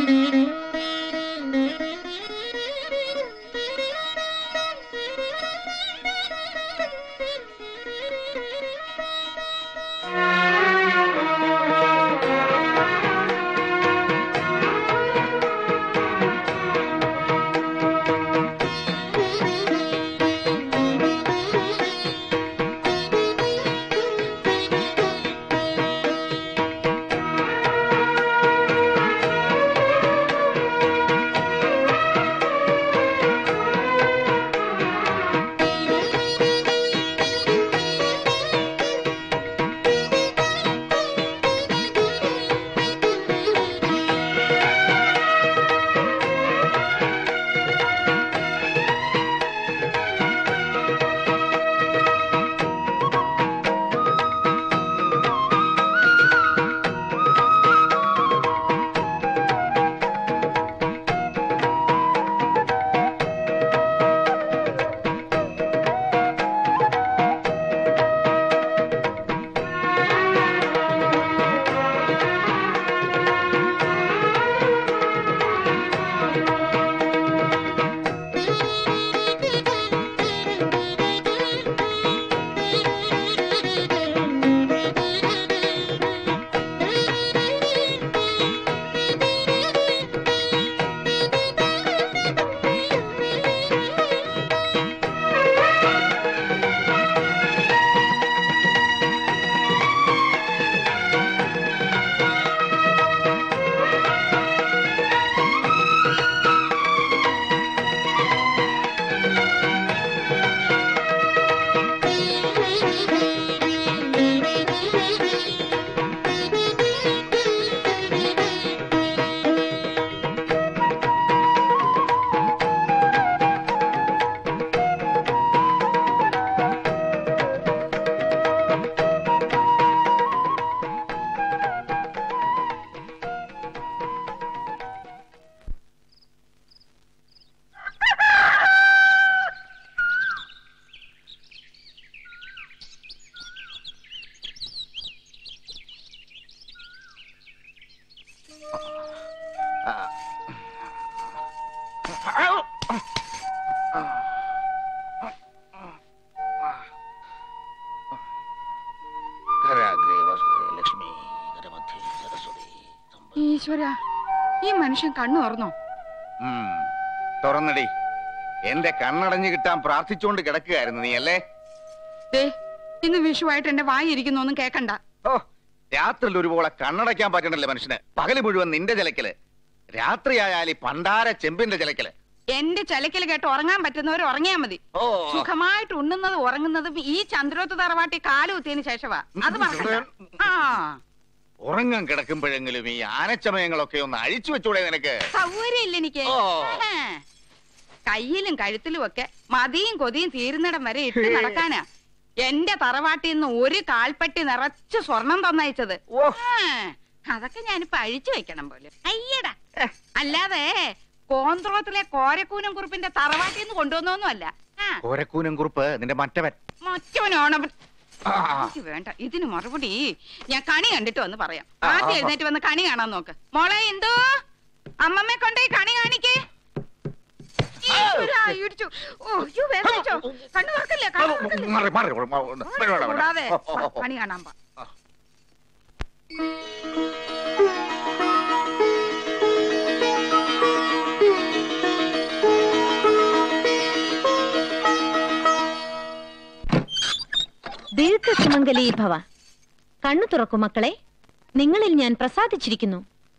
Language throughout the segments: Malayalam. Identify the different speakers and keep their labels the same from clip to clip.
Speaker 1: ഈശ്വര, ഈ മനുഷ്യൻ കണ്ണു തുറന്നോ?
Speaker 2: തുറന്നടി. എന്റെ കണ്ണടഞ്ഞു കിട്ടാൻ പ്രാർത്ഥിച്ചുകൊണ്ട് കിടക്കുകയായിരുന്നു നീ അല്ലേ?
Speaker 1: ഇന്ന് വിഷുവായിട്ട് എന്റെ വായി ഇരിക്കുന്നൊന്നും കേക്കണ്ട.
Speaker 2: ഓ, രാത്രിയിൽ ഒരുപോലെ കണ്ണടയ്ക്കാൻ പറ്റണല്ലേ മനുഷ്യന്? പകല് മുഴുവൻ നിന്റെ ചിലക്കല്, രാത്രിയായാലും പണ്ടാര ചെമ്പിന്റെ ചിലക്കല്.
Speaker 1: എന്റെ ചിലക്കല് കേട്ട് ഉറങ്ങാൻ പറ്റുന്നവർ ഉറങ്ങിയാ മതി. സുഖമായിട്ട് ഉണ്ണുന്നതും ഉറങ്ങുന്നതും ഈ ചന്ദ്രോത്ത് തറവാട്ടി കാലുകുത്തിയതിനു ശേഷവാ. അത്
Speaker 2: ഉറങ്ങാൻ കിടക്കുമ്പോഴെങ്കിലും ഈ ആനച്ചമയങ്ങളൊക്കെ ഒന്ന് അഴിച്ചു വെച്ചൂടെ നിനക്ക്?
Speaker 1: സൗകര്യം ഇല്ല എനിക്ക്. കയ്യിലും കഴുത്തിലും ഒക്കെ മതിയും കൊതിയും തീരുന്നിടം വരെ ഇട്ട് നടക്കാനാ എന്റെ തറവാട്ടിൽ നിന്ന് ഒരു കാൽപ്പട്ടി നിറച്ച് സ്വർണം തന്നയച്ചത്. അതൊക്കെ ഞാനിപ്പോ അഴിച്ചു വെക്കണം പോലെ. അയ്യടാ, അല്ലാതെ കോന്ത്രോത്തിലെ കോരക്കൂനം കുറുപ്പിന്റെ തറവാട്ടിൽ നിന്ന് കൊണ്ടുവന്നൊന്നുമല്ല.
Speaker 2: കോരക്കൂനം കുറുപ്പ് നിന്റെ
Speaker 1: മറ്റവനാണ്. വേണ്ട, ഇതിന് മറുപടി ഞാൻ കണി കണ്ടിട്ട് വന്ന് പറയാം. ആദ്യം എഴുന്നേറ്റ് വന്ന് കണി കാണാൻ നോക്ക്. മോളെ, എന്തോ അമ്മമ്മയെ കൊണ്ടേ കണി കാണിക്കേ. കണ്ണു തുറക്കല്ലേ, കൂടാതെ കണി കാണാൻ പാ.
Speaker 3: ദീർഘസുമംഗലീ ഭവ. കണ്ണു തുറക്കൂ മക്കളെ, നിങ്ങളിൽ ഞാൻ പ്രസാദിച്ചിരിക്കുന്നു.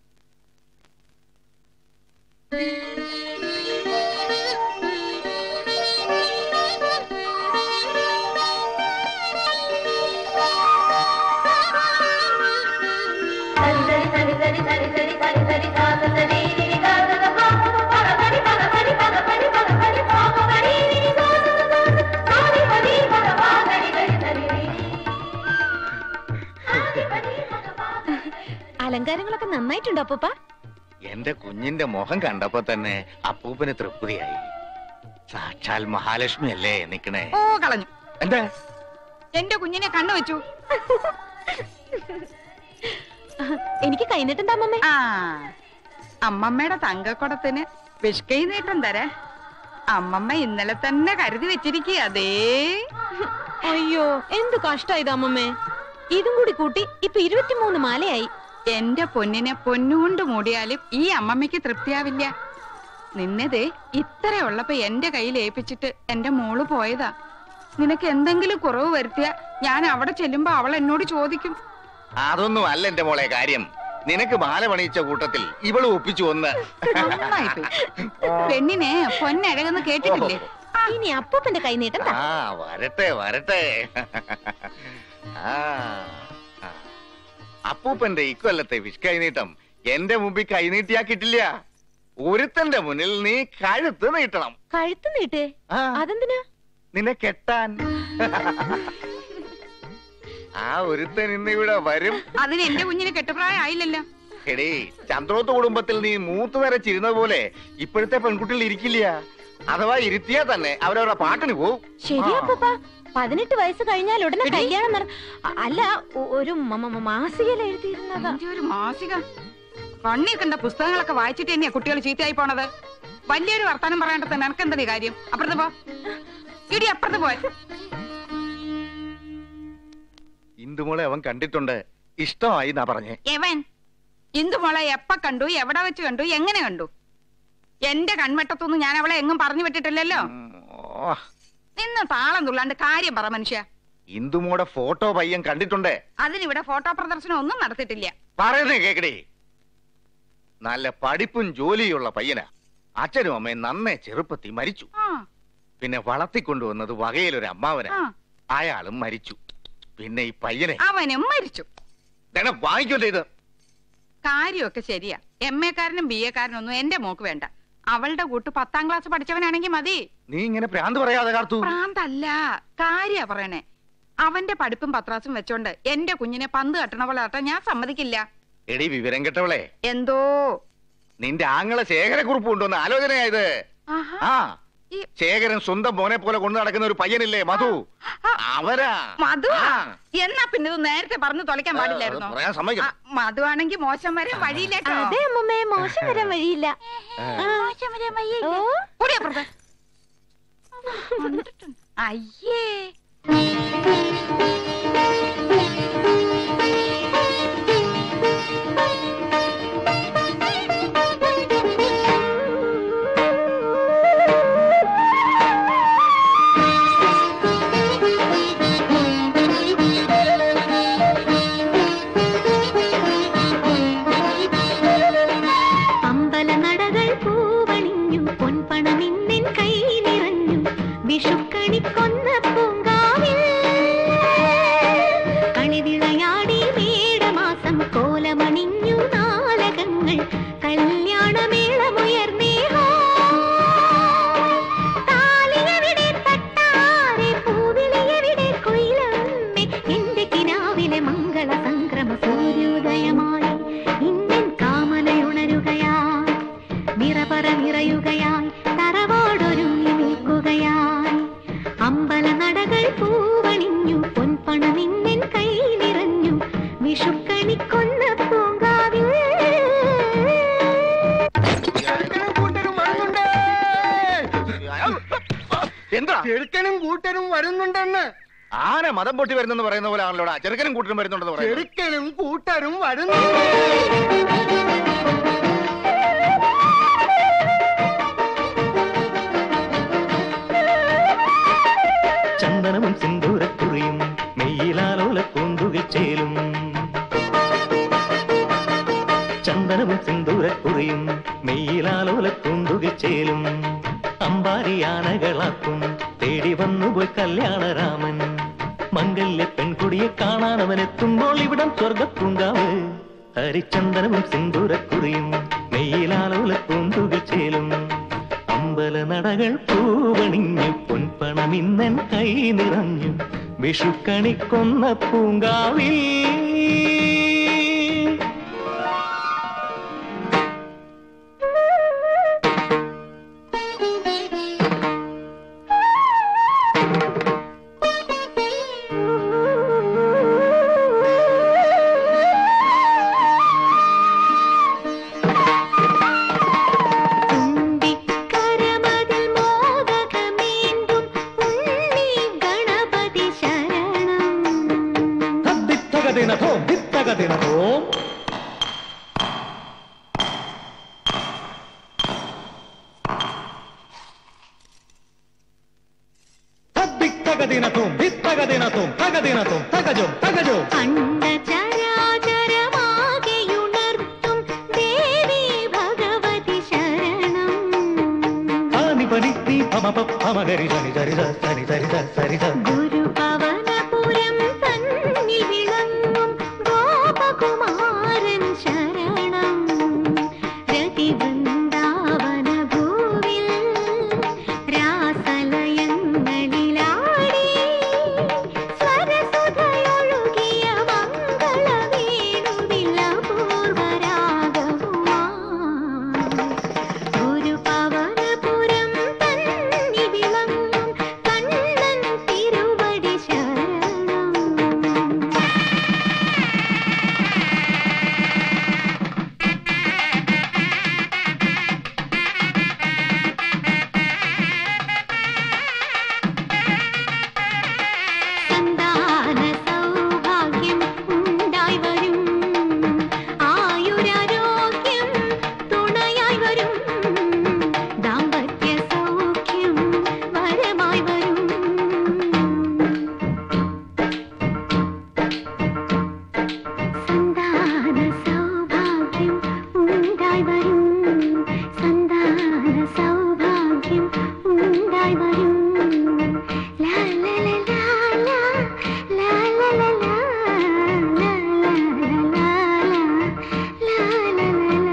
Speaker 3: അലങ്കാരങ്ങളൊക്കെ നന്നായിട്ടുണ്ടോ അപ്പൂപ്പ?
Speaker 2: എന്റെ കുഞ്ഞിന്റെ മുഖം കണ്ടപ്പോ തന്നെ അപ്പൂപ്പന് തൃപ്തിയായി. സാക്ഷാൽ മഹാലക്ഷ്മി അല്ലേ നിക്കണേ?
Speaker 1: ഓ, കളഞ്ഞു.
Speaker 2: എന്താ
Speaker 1: എന്റെ കുഞ്ഞിനെ കണ്ണു വെച്ചു.
Speaker 3: എനിക്ക് കൈനീട്ടുണ്ടാ അമ്മമ്മേ?
Speaker 1: അമ്മമ്മയുടെ തങ്കക്കുടത്തിന് വിഷ്കൈ നീട്ടം തരാൻ അമ്മമ്മ ഇന്നലെ തന്നെ കരുതി വെച്ചിരിക്കുക. അതേ
Speaker 3: അയ്യോ എന്ത് കഷ്ടായത് അമ്മമ്മേ. ഇതും കൂടി കൂട്ടി ഇപ്പൊ 23 മാലയായി.
Speaker 1: എന്റെ പൊന്നിനെ പൊന്നുകൊണ്ട് മൂടിയാലും ഈ അമ്മമ്മയ്ക്ക് തൃപ്തിയാവില്ല. നിന്നതേ ഇത്ര ഉള്ളപ്പോ എന്റെ കയ്യിൽ ഏൽപ്പിച്ചിട്ട് എന്റെ മോള് പോയതാ. നിനക്ക് എന്തെങ്കിലും കുറവ് വരുത്തിയ ഞാൻ അവിടെ ചെല്ലുമ്പോ അവൾ എന്നോട് ചോദിക്കും.
Speaker 2: അതൊന്നും അല്ല എന്റെ മോളെ കാര്യം. നിനക്ക് മാല പണിയിച്ച കൂട്ടത്തിൽ ഇവള് ഒപ്പിച്ചു ഒന്ന്.
Speaker 1: പെണ്ണിനെ പൊന്നഴകെന്ന് കേട്ടിട്ടില്ലേ?
Speaker 3: ഇനി അപ്പൂപ്പന്റെ കൈനീട്ടം
Speaker 2: ആ വരട്ടെ വരട്ടെ. അപ്പൂപ്പന്റെ ഇക്കൊല്ലത്തെ വിഷ് കൈനീട്ടം എന്റെ മുമ്പിൽ കൈനീട്ടിയാ കിട്ടില്ല. ഒരുത്തന്റെ മുന്നിൽ നീ കഴുത്ത് നീട്ടണം.
Speaker 3: കഴുത്ത് നീട്ടേ? അതെന്തിനാ?
Speaker 2: നിന്നെ കെട്ടാൻ. ആ ഒരുത്തൻ ഇന്നിവിടെ വരും.
Speaker 1: അതിന് എന്റെ കുഞ്ഞിന് കെട്ടുപ്രായം ആയില്ലല്ലോ.
Speaker 2: എടീ, ചന്ദ്രോത്ത് കുടുംബത്തിൽ നീ മൂത്ത് വരച്ചിരുന്നത് പോലെ ഇപ്പോഴത്തെ പെൺകുട്ടികൾ ഇരിക്കില്ല. അഥവാ ഇരുത്തിയാ തന്നെ അവരവരുടെ പാട്ടിന് പോവും.
Speaker 3: ശരിയാ അപ്പൂപ്പ. 18 വയസ്സ് കഴിഞ്ഞാൽ ഉടനെ കല്യാണം അല്ല, ഒരു മാസികയിൽ എഴുതിയിരുന്നതാ.
Speaker 1: ഒരു മാസിക? കണ്ണി കണ്ട പുസ്തകങ്ങളൊക്കെ വായിച്ചിട്ട് തന്നെയാ കുട്ടികൾ ചീത്തയായി പോണത്. വലിയൊരു വർത്താനം പറയാണ്ട് തന്നെ എനക്കെന്താ കാര്യം? അപ്പുറത്ത് പോ, ഇടി അപ്പുറത്ത് പോ.
Speaker 2: ഇന്ദുമോളെ അവൻ കണ്ടിട്ടുണ്ട്, ഇഷ്ടമായി എന്നാ പറഞ്ഞേ.
Speaker 1: എവൻ? ഇന്ദുമോളെ എപ്പ കണ്ടു, എവിടെ വെച്ച് കണ്ടു, എങ്ങനെ കണ്ടു? എന്റെ കൺവെട്ടത്തൊന്നും ഞാൻ അവളെ എങ്ങും പറഞ്ഞു വിട്ടിട്ടില്ലല്ലോ. നിന്ന് താളം തുള്ളാണ്ട് കാര്യം പറ മനുഷ്യ.
Speaker 2: ഇന്ദുമോടെ ഫോട്ടോ പയ്യൻ കണ്ടിട്ടുണ്ട്.
Speaker 1: അതിനിവിടെ ഫോട്ടോ പ്രദർശനം ഒന്നും നടത്തിയിട്ടില്ല.
Speaker 2: പറയുന്നേ കേക്കടേ. നല്ല പഠിപ്പും ജോലിയുള്ള പയ്യനാ. അച്ഛനും അമ്മയും നന്നേ ചെറുപ്പത്തി മരിച്ചു. പിന്നെ വളർത്തിക്കൊണ്ടുവന്നത് വകയിലൊരു അമ്മാവനാ. അയാളും മരിച്ചു. പിന്നെ ഈ പയ്യനെ
Speaker 1: അവനും മരിച്ചു.
Speaker 2: വാങ്ങിക്കോട്ടെ ഇത്.
Speaker 1: കാര്യമൊക്കെ ശരിയാ. MA കാരനും BA കാരനും ഒന്നും എന്റെ മോക്ക് വേണ്ട. അവളുടെ കൂട്ട് 10ാം ക്ലാസ് പഠിച്ചവനാണെങ്കി മതി.
Speaker 2: നീ ഇങ്ങനെ ഭ്രാന്ത് പറയാതെ കാർത്തു.
Speaker 1: ഭ്രാന്തല്ല, കാര്യ പറയണേ. അവന്റെ പഠിപ്പും പത്രാസും വെച്ചോണ്ട് എന്റെ കുഞ്ഞിനെ പന്ത് കെട്ടണ പോലെ ആട്ടാ ഞാൻ സമ്മതിക്കില്ല.
Speaker 2: എടി വിവരം കെട്ടവളെ,
Speaker 1: എന്തോ
Speaker 2: നിന്റെ ആങ്ങളെ ശേഖരക്കുറിപ്പ് കൊണ്ടുവന്ന ആലോചനയായത്. ആ ശേഖരൻ സ്വന്തം മോനെ പോലെ കൊണ്ടു നടക്കുന്ന ഒരു പയ്യനില്ലേ മധു, അവരാ.
Speaker 1: മധു? എന്നാ പിന്നെ ഇത് നേരത്തെ പറഞ്ഞു തൊലയ്ക്കാൻ പാടില്ലായിരുന്നോ? മധു ആണെങ്കി മോശം വരാൻ വഴിയില്ല.
Speaker 3: അതെ അമ്മമ്മേ, മോശം വരാൻ വഴിയില്ല.
Speaker 1: അയ്യേ,
Speaker 4: ചെറുക്കനും കൂട്ടനും വരുന്നുണ്ടെന്ന്.
Speaker 2: ആന മതം പൊട്ടി വരുന്നെന്ന് പറയുന്ന പോലെ ആണല്ലോടാ ചെറുക്കനും കൂട്ടനും വരുന്നുണ്ടെന്ന് പറയുന്നത്.
Speaker 4: ചെറുക്കനും കൂട്ടരും വരുന്നുണ്ട്.
Speaker 5: ചന്ദനവും സിന്ദൂരക്കുറിയും മെയ്യിലാലോല കൂന്തുകിൽ ചേലും. ചന്ദനവും സിന്ദൂരക്കുറിയും മെയ്യിലാലോല കൂന്തുകിൽ ചേലും. അമ്പാരിയാനകളാക്കും തേടി വന്നുപോയി കല്യാണരാമൻ. മംഗല്യ പെൺകുടിയെ കാണാനവനെത്തുമ്പോൾ ഇവിടം സ്വർഗപ്പൂങ്കാവ്. ഹരിചന്ദനവും സിന്ദൂരക്കുറിയും മെയ്യിലാലോല കൂന്തുകിൽ ചേലും. അമ്പല നടകൾ പൂവണിഞ്ഞു പൊൻപണമിന്നൻ കൈ നിറഞ്ഞു. വിഷുക്കണിക്കൊന്ന പൂങ്കാവിൽ തകദിനത്തും വിത്തകദിനത്തും തകദിനത്തും തകജും തകജും
Speaker 3: അണ്ടചരാചരമാകെയുണർത്തും ദേവി ഭഗവതി ശരണം.
Speaker 5: ആനിപനിത്തി പമപ പമഗരി സനി സരി സരി സരി സരി സരി.
Speaker 3: ഗുരുപവനപുരം തന്നിൽ വിളങ്ങും ഗോപകുമാരൻ ശരണം. രതിവൃന്ദാവന ഭൂവിൽ രാസലയങ്ങളിലാടി സ്വരസുധയൊഴുകിയ മംഗളവേണുവിൽ അപൂർവരാഗവുമായി. ഗുരുപവനപുരം തന്നിൽ വിളങ്ങും കണ്ണൻ തിരുവടി ശരണം. സന്താന സൗഭാഗ്യം ഉണ്ടായി വരും. ആയുരാരോഗ്യം തുണയായി വരും. ദാമ്പത്യ സൗഖ്യം വരമായി വരും. സന്താന സൗഭാഗ്യം ഉണ്ടായി വരും. സന്താന സൗഭാഗ്യം ഉണ്ടായി വരും. ലാ ലാ ലാ ലാ ലാ ലാ ലാ ലാ ലാ ലാ ലാ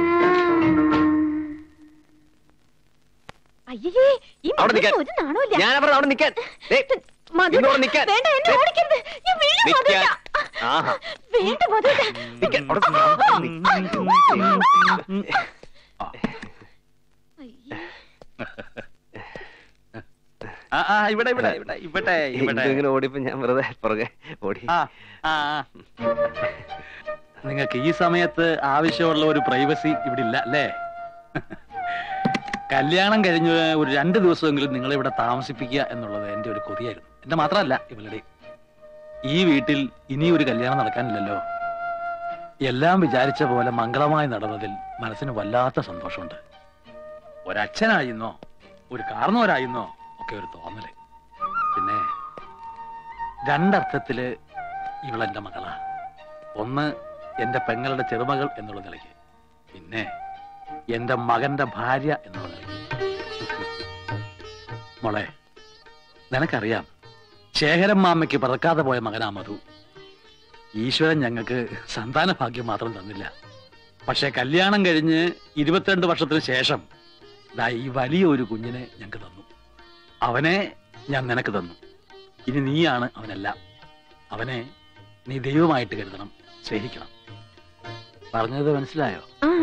Speaker 3: അയ്യേ ഈ
Speaker 6: അവിടെ നിൽക്കാൻ.
Speaker 3: ഒരു നാണമില്ല.
Speaker 6: ഞാൻ അവിടെ നിൽക്കാൻ.
Speaker 3: മധു,
Speaker 6: ഇങ്ങോട്ട് നിൽക്കാൻ.
Speaker 3: വേണ്ട, എന്നെ ഓടിക്കരുത്. ഞാൻ വീഴും,
Speaker 6: നിൽക്കാൻ.
Speaker 3: മധുവേട്ടാ.
Speaker 6: ആഹാ.
Speaker 3: വേണ്ട മധുവേട്ടാ.
Speaker 6: നിൽക്കാൻ. അവിടെ
Speaker 7: ഇവിടെ ഇവിടെ ഇവിടെ ഇവിടെ ഇവിടെ
Speaker 6: ഇങ്ങനെ ഓടിപ്പോ ഞാൻ വെറുതെ പുറകെ ഓടി.
Speaker 7: നിങ്ങൾക്ക് ഈ സമയത്ത് ആവശ്യമുള്ള ഒരു പ്രൈവസി ഇവിടെ ഇല്ല അല്ലേ? കല്യാണം കഴിഞ്ഞ് ഒരു 2 ദിവസമെങ്കിലും നിങ്ങളെ ഇവിടെ താമസിപ്പിക്കുക എന്നുള്ളത് എന്റെ ഒരു കൊതിയായിരുന്നു. എന്റെ മാത്രമല്ല ഇവളുടെ. ഈ വീട്ടിൽ ഇനി ഒരു കല്യാണം നടക്കാനില്ലല്ലോ. എല്ലാം വിചാരിച്ച പോലെ മംഗളമായി നടന്നതിൽ മനസ്സിന് വല്ലാത്ത സന്തോഷമുണ്ട്. ഒരച്ഛനായിരുന്നോ ഒരു കാരണവരായിരുന്നോ ഒക്കെ ഒരു തോന്നല്. പിന്നെ 2 അർത്ഥത്തില് ഇവളെന്റെ മകളാ. ഒന്ന് എന്റെ പെങ്ങളുടെ ചെറുമകൾ എന്നുള്ള നിലയ്ക്ക്, പിന്നെ എന്റെ മകന്റെ ഭാര്യ എന്നുള്ള നിലയ്ക്ക്. മോളെ, നിനക്കറിയാം, ശേഖരൻ മാമയ്ക്ക് പിറക്കാതെ പോയ മകനാ മധു. ഈശ്വരൻ ഞങ്ങൾക്ക് സന്താന ഭാഗ്യം മാത്രം തന്നില്ല. പക്ഷെ കല്യാണം കഴിഞ്ഞ് 22 വർഷത്തിന് ശേഷം ഈ വലിയ ഒരു കുഞ്ഞിനെ ഞങ്ങൾക്ക് തന്നു. അവനെ ഞാൻ നിനക്ക് തന്നു. ഇനി നീയാണ് അവനെല്ലാം. അവനെ നീ ദൈവമായിട്ട് കരുതണം, സ്നേഹിക്കണം. പറഞ്ഞത് മനസ്സിലായോ?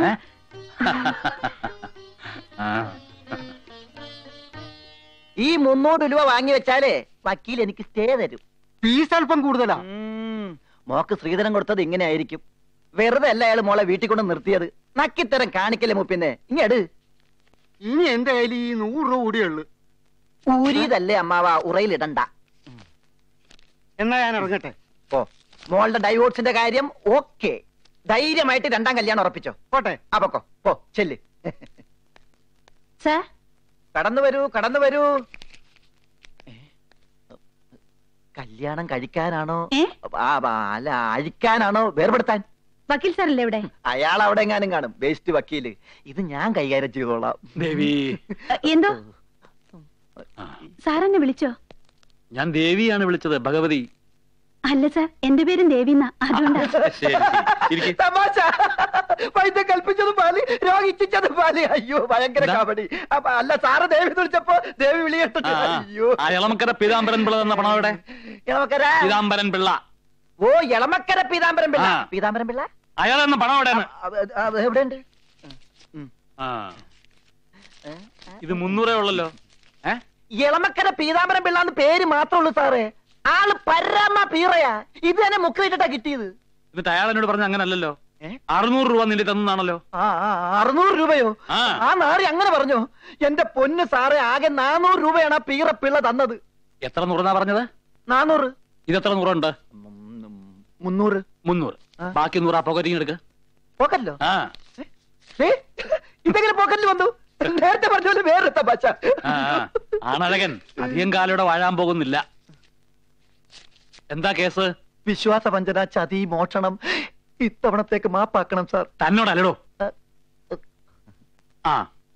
Speaker 6: ഈ 300 രൂപ വാങ്ങി വെച്ചാലേ വക്കീൽ എനിക്ക് സ്റ്റേ തരും.
Speaker 4: ഫീസ് അല്പം കൂടുതലാ.
Speaker 6: മോക്ക് ശ്രീധരൻ കൊടുത്തത് ഇങ്ങനെ ആയിരിക്കും. വെറുതെ അല്ല അയാൾ മോളെ വീട്ടിൽ കൊണ്ട് നിർത്തിയത്. നക്കിത്തരം കാണിക്കല്ലേ മൂപ്പിന്നെ. ഇങ്ങട്
Speaker 4: ഇനി എന്റെ കയ്യിൽ ഈ 100 രൂപ കൂടിയുള്ളു.
Speaker 6: ഊരിയതല്ലേ അമ്മാവ, ഉറയിലിടണ്ട.
Speaker 4: എന്നാ ഞാൻ ഇറങ്ങട്ടെ.
Speaker 6: ഓ, മോളുടെ ഡൈവോഴ്സിന്റെ കാര്യം ഓക്കെ. ധൈര്യമായിട്ട് 2ാം കല്യാണം ഉറപ്പിച്ചോ.
Speaker 4: പോട്ടെ.
Speaker 6: അപ്പൊക്കോ പോ, ചെല്ല്.
Speaker 3: സർ,
Speaker 6: കടന്നു വരൂ, കടന്നു വരൂ. കല്യാണം കഴിക്കാനാണോ അല്ല അഴിക്കാനാണോ വേർപെടുത്താൻ?
Speaker 3: വക്കീൽ സാറല്ലേ ഇവിടെ?
Speaker 6: അയാൾ അവിടെ എങ്ങാനും കാണും, വേസ്റ്റ് വക്കീല്. ഇത് ഞാൻ കൈകാര്യം ചെയ്തോളാം.
Speaker 7: ദേവി,
Speaker 3: എന്തോ സാറെന്നെ വിളിച്ചോ?
Speaker 7: ഞാൻ ദേവിയാണ് വിളിച്ചത്, ഭഗവതി.
Speaker 3: അല്ല സാർ, എന്റെ പേരും ദേവിന്നാ. അതുകൊണ്ടാ.
Speaker 6: തമാശ. വൈദ്യം കൽപ്പിച്ചത് പാല്, രോഗിച്ചത് പാല്. അയ്യോ, ഭയങ്കര കാപടി. അപ്പൊ അല്ല സാറ് ദേവി വിളിച്ചപ്പോ ദേവി വിളി കേട്ടിട്ട് അയ്യോ.
Speaker 7: എളമക്കര പീതാംബരൻ പിള്ള തന്ന പണം എവിടെ?
Speaker 6: എളമക്കര
Speaker 7: പീതാംബരൻ പിള്ള.
Speaker 6: ഓ, എളമക്കര പീതാംബരൻ പിള്ള. പീതാംബരൻ പിള്ള
Speaker 7: അയാൾ തന്ന പണം എവിടെയാണ്?
Speaker 6: എവിടെയുണ്ട്?
Speaker 7: ഇത് 300 ഉള്ളല്ലോ.
Speaker 6: എളമക്കര പീതാംബരൻ പിള്ള എന്ന് പേര് മാത്രമേ ഉള്ളൂ സാറേ. ആള് പരമ പീറയാ. ഇത് തന്നെ മുക്കിലിട്ടാ കിട്ടിയത്.
Speaker 7: എന്നിട്ട് അയാൾ എന്നോട് പറഞ്ഞ അങ്ങനല്ലോ. 600 രൂപ നിന്റെ തന്നാണല്ലോ.
Speaker 6: 600 രൂപയോ? ആ നാറി അങ്ങനെ പറഞ്ഞോ? എന്റെ പൊന്ന് സാറേ, ആകെ 400 രൂപയാണ് ആ പീറ പിള്ള തന്നത്.
Speaker 7: എത്ര നൂറെന്നാ പറഞ്ഞത്?
Speaker 6: 400.
Speaker 7: ഇതെത്ര നൂറുണ്ട്?
Speaker 6: 300.
Speaker 7: 300. ബാക്കി 100 ആ പോക്കറ്റിങ് എടുക്ക.
Speaker 6: പോക്കല്ലോ? ഇതെങ്ങനെ പോക്കറ്റിൽ വന്നു? നേരത്തെ പറഞ്ഞ പോലെ വേറെ തമാശ.
Speaker 7: ആണഴകൻ അധികം കാലോടെ വാഴാൻ പോകുന്നില്ല. എന്താ കേസ്?
Speaker 6: വിശ്വാസവഞ്ചന, ചതി, മോഷണം. ഇത്തവണത്തേക്ക് മാപ്പാക്കണം സാർ.
Speaker 7: തന്നോടല്ലോ. ആ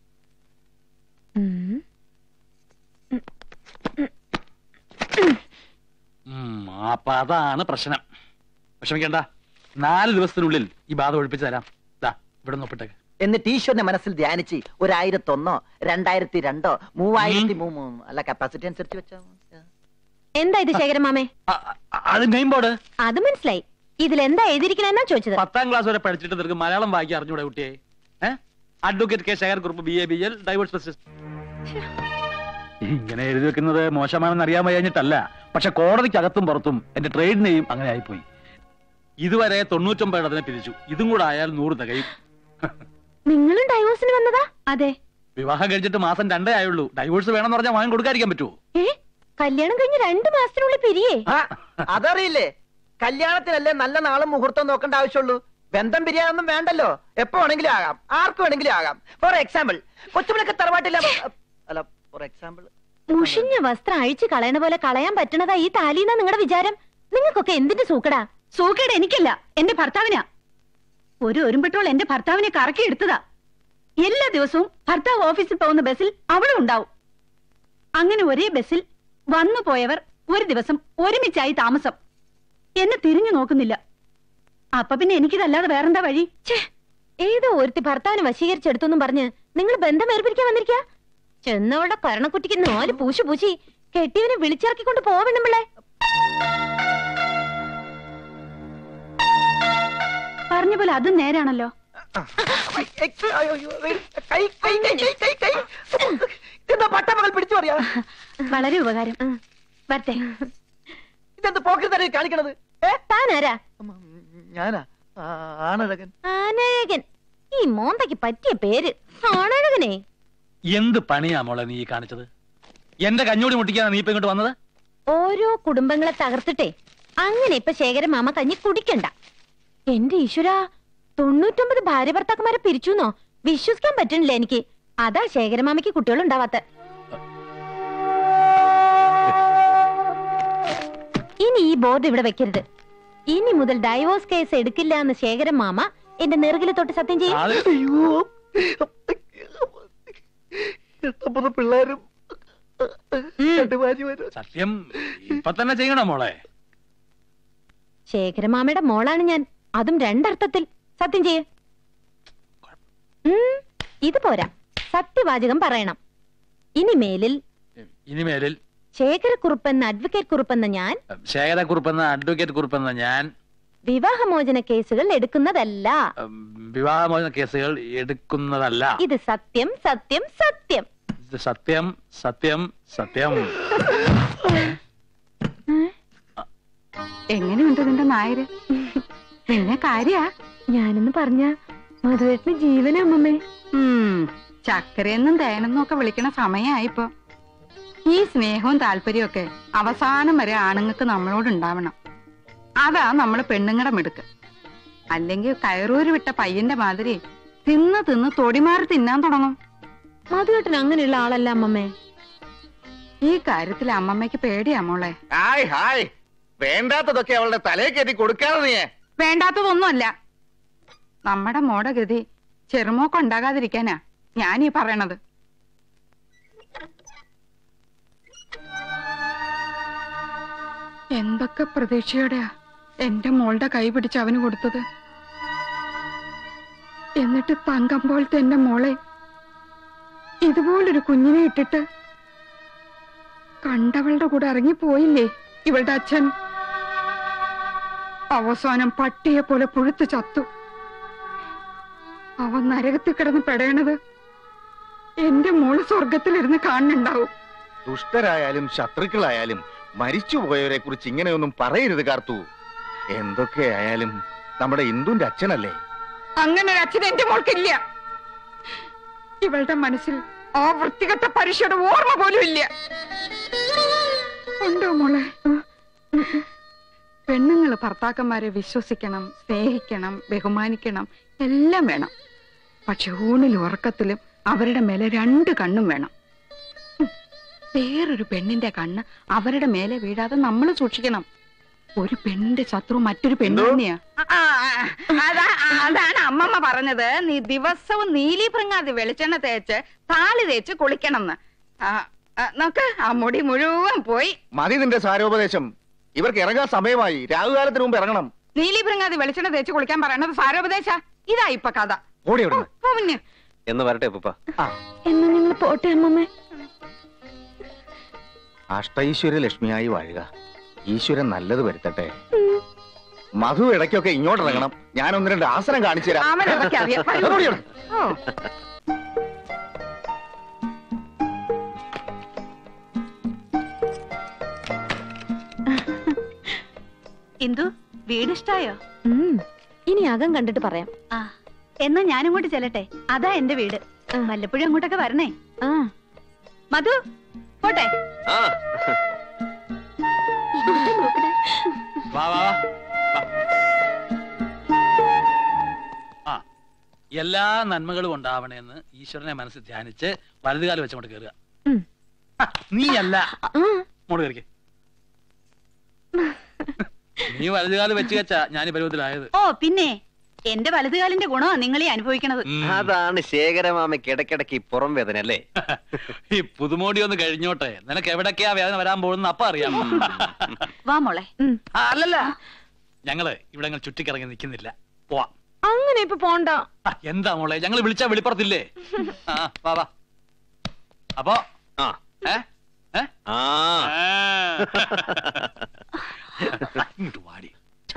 Speaker 7: അപ്പൊ അതാണ് പ്രശ്നം. വിഷമിക്കണ്ട, 4 ദിവസത്തിനുള്ളിൽ ഈ ബാധ ഒഴിപ്പിച്ചു തരാം. ഇവിടെ നോപ്പിട്ടേക്ക്.
Speaker 6: എന്നിട്ട് ഈശ്വരനെ മനസ്സിൽ ധ്യാനിച്ച് 1001, 2002, 3003 അല്ല കപ്പാസിറ്റി അനുസരിച്ച് വെച്ചാ.
Speaker 3: എന്താ ഇത് ശേഖരമാമേ?
Speaker 7: അത് നെയിം ബോർഡ്.
Speaker 3: അത് മനസ്സിലായി. ഇതിലെന്താ എഴുതിയിരിക്കണെന്നാ ചോദിച്ചത്.
Speaker 7: 10ാം ക്ലാസ് വരെ പഠിച്ചിട്ട് നിനക്ക് മലയാളം വായിക്കാൻ അറിഞ്ഞൂടെ കുട്ടിയെ? Advocate K Shekhar Kurup, BA BL, divorce specialist. ഇങ്ങനെ എഴുതി വെക്കുന്നത് മോശമാണെന്ന് അറിയാൻ വയ്യാഞ്ഞിട്ടല്ല. പക്ഷെ കോടതിക്കകത്തും പുറത്തും എന്റെ ട്രേഡ് നെയിം അങ്ങനെ ആയിപ്പോയി. ഇതുവരെ 99 അതിനെ പിരിച്ചു. ഇതും കൂടെ ആയാൽ 100 തികയും.
Speaker 3: നിങ്ങളും ഡൈവോഴ്സിന് വന്നതാ? അതെ.
Speaker 7: വിവാഹം കഴിച്ചിട്ട് മാസം 2 ആയുള്ളൂ. ഡൈവോഴ്സ് വേണമെന്ന് പറഞ്ഞാൽ വാങ്ങി കൊടുക്കാതിരിക്കാൻ പറ്റുമോ?
Speaker 3: കല്യാണം കഴിഞ്ഞ് 2 മാസത്തിനുള്ളിൽ പിരിയേ?
Speaker 6: അതറിയില്ലേ? കല്യാണത്തിനല്ലേ നല്ല നാളും മുഹൂർത്തം നോക്കേണ്ട ആവശ്യമുള്ളൂ. ബന്ധം പിരിയാനൊന്നും വേണ്ടല്ലോ. എപ്പോ വേണമെങ്കിലും ആകാം, ആർക്ക് വേണമെങ്കിലും ആകാം. ഫോർ എക്സാമ്പിൾ, കൊച്ചുപിള്ളക്ക് തറവാട്ടില്ല. അല്ല, ഫോർ എക്സാമ്പിൾ,
Speaker 3: മുഷിഞ്ഞ വസ്ത്രം അഴിച്ചു കളയണ പോലെ കളയാൻ പറ്റണതാ ഈ താലിന്നാ നിങ്ങളുടെ വിചാരം? നിങ്ങൾക്കൊക്കെ എന്തിന്റെ സൂക്കടാ?
Speaker 1: സൂക്കേട് എനിക്കല്ല, എന്റെ ഭർത്താവിനാ. ഒരു പെട്രോൾ എന്റെ ഭർത്താവിനെ കറക്കി എടുത്തതാ. എല്ലാ ദിവസവും ഭർത്താവ് ഓഫീസിൽ പോകുന്ന ബസ്സിൽ അവളും ഉണ്ടാവും. അങ്ങനെ ഒരേ ബസ്സിൽ വന്നു പോയവർ ഒരു ദിവസം ഒരുമിച്ചായി താമസം. എന്നെ തിരിഞ്ഞു നോക്കുന്നില്ല. അപ്പൊ പിന്നെ എനിക്കിതല്ലാതെ വേറെന്താ വഴി?
Speaker 3: ഏതോ ഒരുത്തി ഭർത്താവിനെ വശീകരിച്ചെടുത്തൊന്നും പറഞ്ഞ് നിങ്ങൾ ബന്ധം ഏർപ്പിക്കാൻ വന്നിരിക്ക. ചെന്നവളുടെ കരണക്കുറ്റിക്ക് 4 പൂശി പൂശി കെട്ടിയവനെ വിളിച്ചിറക്കിക്കൊണ്ട് പോവണ്ണുമ്പിള്ളേ.
Speaker 1: പറഞ്ഞ പോലെ അതും നേരാണല്ലോ.
Speaker 6: പട്ടമകൾ പിടിച്ചു പറയാ.
Speaker 1: വളരെ ഉപകാരം. വരട്ടെ.
Speaker 6: ഇതെന്ത് പോക്കറ്റ് കാണിക്കണത്?
Speaker 3: താനാരാ?
Speaker 6: ഞാനാ ആണഴകൻ.
Speaker 3: ആനഴകൻ? ഈ മോന്തയ്ക്ക് പറ്റിയ പേര് ആണഴകനെ.
Speaker 7: എന്ത് പണിയാ മോളെ നീ കാണിച്ചത്? എന്റെ കഞ്ഞൂടി മുട്ടിക്കാനാ നീ ഇപ്പൊ ഇങ്ങോട്ട് വന്നത്?
Speaker 3: ഓരോ കുടുംബങ്ങളെ തകർത്തിട്ടേ അങ്ങനെ ഇപ്പൊ ശേഖരമാമ കഞ്ഞി കുടിക്കണ്ട. എന്റെ ഈശ്വരാ, 99 ഭാര്യ ഭർത്താക്കന്മാരെ പിരിച്ചുന്നോ? വിശ്വസിക്കാൻ പറ്റണില്ല എനിക്ക്. അതാ ശേഖരമാമയ്ക്ക് കുട്ടികളുണ്ടാവാത്ത. ഇനി ഈ ബോർഡ് ഇവിടെ വെക്കരുത്. ഇനി മുതൽ ഡൈവോഴ്സ് കേസ് എടുക്കില്ല എന്ന് ശേഖരമാമ എന്റെ നെറുകിൽ തൊട്ട് സത്യം ചെയ്യും.
Speaker 6: പിള്ളേരും
Speaker 7: സത്യം ഇപ്പൊ തന്നെ ചെയ്യണം മോളെ.
Speaker 3: ശേഖരമാമയുടെ മോളാണ് ഞാൻ, അതും 2 അർത്ഥത്തിൽ. സത്യം ചെയ്യേ. ഇത് പോരാ, സത്യവാചകം പറയണം. ഇനിമേലിൽ ശേഖരക്കുറുപ്പെന്ന അഡ്വക്കേറ്റ് കുറുപ്പെന്ന ഞാൻ വിവാഹമോചന കേസുകൾ എടുക്കുന്നതല്ല. ഇത് സത്യം സത്യം സത്യം.
Speaker 7: സത്യം സത്യം സത്യം.
Speaker 1: എങ്ങനെയുണ്ട് നിന്റെ നായര്? പിന്നെ കാര്യാ?
Speaker 3: ഞാനെന്ന് പറഞ്ഞ മധുവേട്ടന് ജീവനാ അമ്മമ്മേ.
Speaker 1: ചക്കരയെന്നും തേനെന്നും ഒക്കെ വിളിക്കണ സമയായിപ്പോ. ഈ സ്നേഹവും താല്പര്യവും ഒക്കെ അവസാനം വരെ ആണുങ്ങൾക്ക് നമ്മളോടുണ്ടാവണം. അതാ നമ്മള് പെണ്ണുങ്ങളുടെ മിടുക്ക്. അല്ലെങ്കിൽ കയറൂര് വിട്ട പയ്യന്റെ മാതിരി തിന്ന് തിന്ന് തൊടിമാറി തിന്നാൻ തുടങ്ങും.
Speaker 3: മധുവേട്ടൻ അങ്ങനെയുള്ള ആളല്ല അമ്മമ്മേ.
Speaker 1: ഈ കാര്യത്തിൽ അമ്മമ്മയ്ക്ക് പേടിയാ മോളെ.
Speaker 2: ഹായ് ഹായ്, വേണ്ടാത്തതൊക്കെ അവളുടെ തലയെ കയറ്റി കൊടുക്കാതെ നീ.
Speaker 1: വേണ്ടാത്തതൊന്നുമല്ല. നമ്മുടെ മോടെ ഗതി ചെറുമോക്കുണ്ടാകാതിരിക്കാനാ ഞാനീ പറയണത്. എന്തൊക്കെ പ്രതീക്ഷയോടെയാ എന്റെ മോളുടെ കൈ പിടിച്ച് അവന് കൊടുത്തത്. എന്നിട്ട് തങ്കം പോലത്തെ എന്റെ മോളെ ഇതുപോലൊരു കുഞ്ഞിനെ ഇട്ടിട്ട് കണ്ടവളുടെ കൂടെ ഇറങ്ങിപ്പോയില്ലേ ഇവളുടെ അച്ഛൻ. അവസാനം പട്ടിയെ പോലെ പുഴുത്ത് ചത്തു. അവൻ നരകത്തിൽ കിടന്ന് പെടയണത് എന്റെ മോള് സ്വർഗത്തിലിരുന്ന് കാണുന്നുണ്ടാവും.
Speaker 2: ദുഷ്ടരായാലും ശത്രുക്കളായാലും മരിച്ചുപോയവരെ കുറിച്ച് ഇങ്ങനെയൊന്നും പറയരുത് കാർത്തു. എന്തൊക്കെയായാലും നമ്മുടെ ഇന്ദുന്റെ അച്ഛനല്ലേ.
Speaker 1: അങ്ങനെ ഒരു അച്ഛൻ എന്റെ മോൾക്കില്ല. ഇവളുടെ മനസ്സിൽ ആ വൃത്തികെട്ട പരീക്ഷയുടെ ഓർമ്മ പോലും ഇല്ല. ഉണ്ടോ മോളെ? പെണ്ണുങ്ങൾ ഭർത്താക്കന്മാരെ വിശ്വസിക്കണം, സ്നേഹിക്കണം, ബഹുമാനിക്കണം, എല്ലാം വേണം. പക്ഷെ ഊണിലും ഉറക്കത്തിലും അവരുടെ മേലെ 2 കണ്ണും വേണം. വേറൊരു പെണ്ണിന്റെ കണ്ണ് അവരുടെ മേലെ വീഴാതെ നമ്മൾ സൂക്ഷിക്കണം. ഒരു പെണ്ണിന്റെ ശത്രു മറ്റൊരു പെണ്ണ് തന്നെയാ. അതാണ് അമ്മമ്മ പറഞ്ഞത്. നീ ദിവസവും നീലി ഭൃങ്ങാതി വെളിച്ചെണ്ണ തേച്ച് താളി തേച്ച് കുളിക്കണം എന്ന്. നോക്ക്, ആ മുടി മുഴുവൻ പോയി.
Speaker 2: മതി നിന്റെ സാരോപദേശം. ഇവർക്ക് ഇറങ്ങാൻ സമയമായി. രാഹുകാലത്തിന് മുമ്പ് ഇറങ്ങണം.
Speaker 1: നീലി ഭൃങ്ങാതി വെളിച്ചെണ്ണ തേച്ച് കുളിക്കാൻ പറയണത് സാരോപദേശ. ഇതാ ഇപ്പൊ കഥ.
Speaker 2: ഓടി എവിടെ
Speaker 1: മുന്നേ
Speaker 8: എന്ന് വരട്ടെ ഉപ്പ.
Speaker 3: എന്നാ നിങ്ങൾ പോട്ടെ അമ്മമ്മേ.
Speaker 2: അഷ്ടൈശ്വര്യ ലക്ഷ്മിയായി വാഴുക. ഈശ്വരൻ നല്ലത് വരുത്തട്ടെ. മധു ഇടയ്ക്കൊക്കെ ഇങ്ങോട്ട് ഇറങ്ങണം. ഞാൻ ഒന്ന് രണ്ട് ആസനം കാണിച്ചു തരാം.
Speaker 1: അവനതൊക്കെ അറിയാം.
Speaker 3: എന്തു വീട് ഇഷ്ടായോ? ഇനി അകം കണ്ടിട്ട് പറയാം. എന്നാ ഞാനിങ്ങോട്ട് ചെല്ലട്ടെ. അതാ എന്റെ വീട്. വല്ലപ്പോഴും അങ്ങോട്ടൊക്കെ വരണേ. മധു പോട്ടെ.
Speaker 7: വാ വാ ആ, എല്ലാ നന്മകളും ഉണ്ടാവണേന്ന് ഈശ്വരനെ മനസ്സിൽ ധ്യാനിച്ച് വലതുകാലം വെച്ചങ്ങോട്ട് കയറുക. നീയല്ല മോള് കയറിക്ക്. നീ വലതുകാലം വെച്ച് വെച്ചാ ഞാൻ ഈ പരുവത്തിലായത്.
Speaker 3: ഓ പിന്നെ എന്റെ വലതുകാലിന്റെ ഗുണമാ നിങ്ങളീ അനുഭവിക്കണത്.
Speaker 8: അതാണ് ശേഖരമാമയ്ക്ക് ഇടയ്ക്കിടയ്ക്ക് ഈ പുറം വേദന അല്ലേ?
Speaker 7: ഈ പുതുമോടി ഒന്ന് കഴിഞ്ഞോട്ടെ. നിനക്ക് എവിടൊക്കെയാ വേദന വരാൻ പോകുന്ന അപ്പ അറിയാം.
Speaker 3: വാ മോളെ.
Speaker 7: അല്ലല്ല, ഞങ്ങള് ഇവിടെ ചുറ്റിക്കിറങ്ങി നിൽക്കുന്നില്ല. പോവാം.
Speaker 3: അങ്ങനെ ഇപ്പൊ പോണ്ട.
Speaker 7: എന്താ മോളെ, ഞങ്ങള് വിളിച്ചാ വെളിപ്പുറത്തില്ലേ? വാ വാ. അപ്പൊ ഇങ്ങോട്ട് വാടി.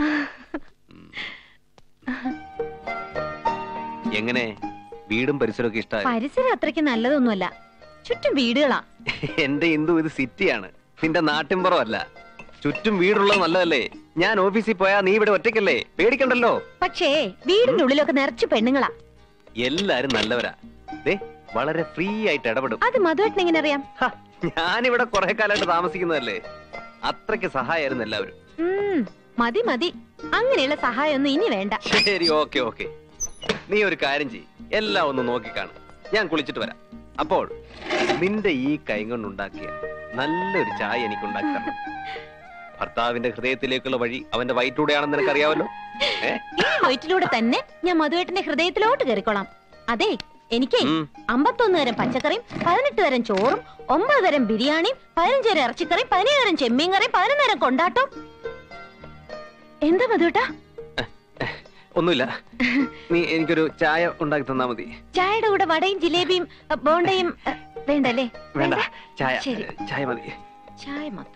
Speaker 8: എങ്ങനെ വീടും പരിസരമൊക്കെ ഇഷ്ടമായി?
Speaker 3: പരിസരം അത്രയ്ക്ക് നല്ലതൊന്നുമല്ല. ചുറ്റും വീടുകളാ.
Speaker 8: എന്റെ ഇന്ദു, ഇത് സിറ്റിയാണ്, നിന്റെ നാട്ടിൻപുറമല്ല. ചുറ്റും വീടുള്ളത് നല്ലതല്ലേ? ഞാൻ ഓഫീസിൽ പോയാ നീ ഇവിടെ ഒറ്റയ്ക്കല്ലേ, പേടിക്കണ്ടല്ലോ.
Speaker 3: പക്ഷേ വീടിന്റെ ഉള്ളിലൊക്കെ നിറച്ചു പെണ്ണുങ്ങളാ.
Speaker 8: എല്ലാരും നല്ലവരാ. വളരെ ഫ്രീ ആയിട്ട് ഇടപെടും.
Speaker 3: അത് മധുവേട്ടൻ എങ്ങനെ അറിയാം?
Speaker 8: ഞാനിവിടെ കുറെ കാലമായിട്ട് താമസിക്കുന്നതല്ലേ. അത്രയ്ക്ക് സഹായമായിരുന്നു എല്ലാവരും.
Speaker 3: മതി മതി, അങ്ങനെയുള്ള സഹായമൊന്നും ഇനി വേണ്ട.
Speaker 8: ശരി, ഓക്കെ ഓക്കെ. നീ ഒരു കാര്യം ചെയ്യ്, എല്ലാം ഒന്ന് നോക്കിക്കാണും. ഞാൻ കുളിച്ചിട്ട് വരാം. അപ്പോൾ നിന്റെ ഈ കൈ കൊണ്ടുണ്ടാക്കിയ നല്ലൊരു ചായ എനിക്ക് ഉണ്ടാക്കി തരണം. ഭർത്താവിന്റെ ഹൃദയത്തിലേക്കുള്ള വഴി അവന്റെ വയറ്റിലൂടെയാണെന്ന് നിനക്കറിയാമല്ലോ.
Speaker 3: ഈ വയറ്റിലൂടെ തന്നെ ഞാൻ മധുവേട്ടന്റെ ഹൃദയത്തിലോട്ട് കയറിക്കോളാം. അതെ, എനിക്ക് 51 തരം പച്ചക്കറിയും 18 തരം ചോറും 9 തരം ബിരിയാണിയും 15 തരം ഇറച്ചിക്കറിയും 17 തരം ചെമ്മീൻ കറിയും 11 തരം കൊണ്ടാട്ടം. എന്താ മധുവേട്ടാ?
Speaker 8: ഒന്നുമില്ല, നീ എനിക്കൊരു ചായ ഉണ്ടാക്കി തന്നാ മതി.
Speaker 3: ചായയുടെ കൂടെ വടയും ജിലേബിയും ബോണ്ടയും വേണ്ടല്ലേ?
Speaker 8: വേണ്ട, ചായ
Speaker 3: ശരി,
Speaker 8: ചായ മതി.
Speaker 3: ചായ മാത്രം.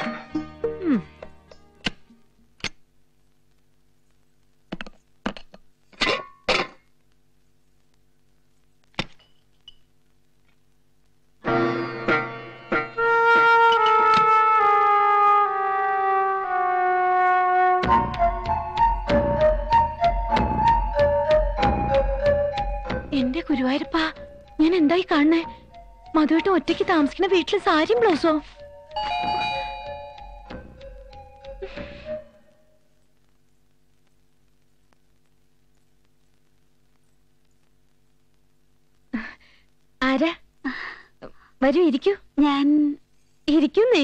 Speaker 3: എന്റെ ഗുരുവായൂരപ്പാ, ഞാൻ എന്തായി കാണണേ? മധുവേട്ടൻ ഒറ്റയ്ക്ക് താമസിക്കുന്ന വീട്ടില് സാരിയും ബ്ലൗസോ? ആരാ? വരൂ, ഇരിക്കൂ. ഞാൻ ഇരിക്കുന്നേ.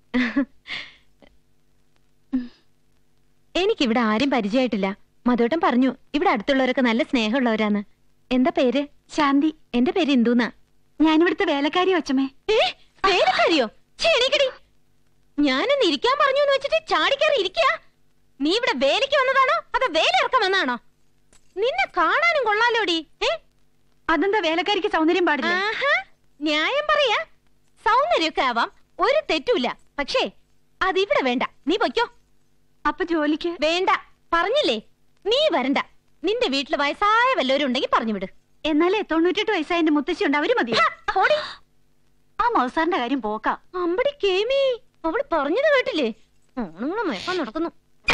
Speaker 3: എനിക്കിവിടെ ആരും പരിചയമായിട്ടില്ല. മധുവേട്ടൻ പറഞ്ഞു ഇവിടെ അടുത്തുള്ളവരൊക്കെ നല്ല സ്നേഹമുള്ളവരാന്ന്. എന്താ പേര്? ശാന്തി. എന്റെ പേര് ഇന്ദുന്നാ. ഞാനിവിടുത്തെ വേലക്കാരിയോ അച്ഛമ്മേ? വേലക്കാരിയോ? എണീക്കടി. ഞാനൊന്ന് ഇരിക്കാൻ പറഞ്ഞു എന്ന് വെച്ചിട്ട് ചാടിക്കയറി ഇരിക്കുക. നീ ഇവിടെ വേലയ്ക്ക് വന്നതാണോ അതോ വേല ഇറക്കാൻ വന്നതാണോ? നിന്നെ കാണാനും കൊള്ളാലോടി. അതെന്താ വേലക്കാരിക്ക് സൗന്ദര്യം പാടില്ല? ന്യായം പറയാ. സൗന്ദര്യമൊക്കെ ആവാം, ഒരു തെറ്റുമില്ല. പക്ഷേ അതിവിടെ വേണ്ട. നീ പൊയ്ക്കോ. അപ്പൊ ജോലിക്ക് വേണ്ട പറഞ്ഞില്ലേ? നീ വരണ്ട. നിന്റെ വീട്ടില് വയസ്സായ വല്ലവരും ഉണ്ടെങ്കിൽ പറഞ്ഞു വിട്. എന്നാലേ 98 വയസ്സായ എന്റെ മുത്തശ്ശി ഉണ്ട്, അവര് മതി. ആ മൗസാറിന്റെ കാര്യം പോക്കാം. അമ്പടി കേമി, അവള് പറഞ്ഞത് കേട്ടില്ലേ? ഓണങ്ങളും മയക്കാൻ നടക്കുന്നു.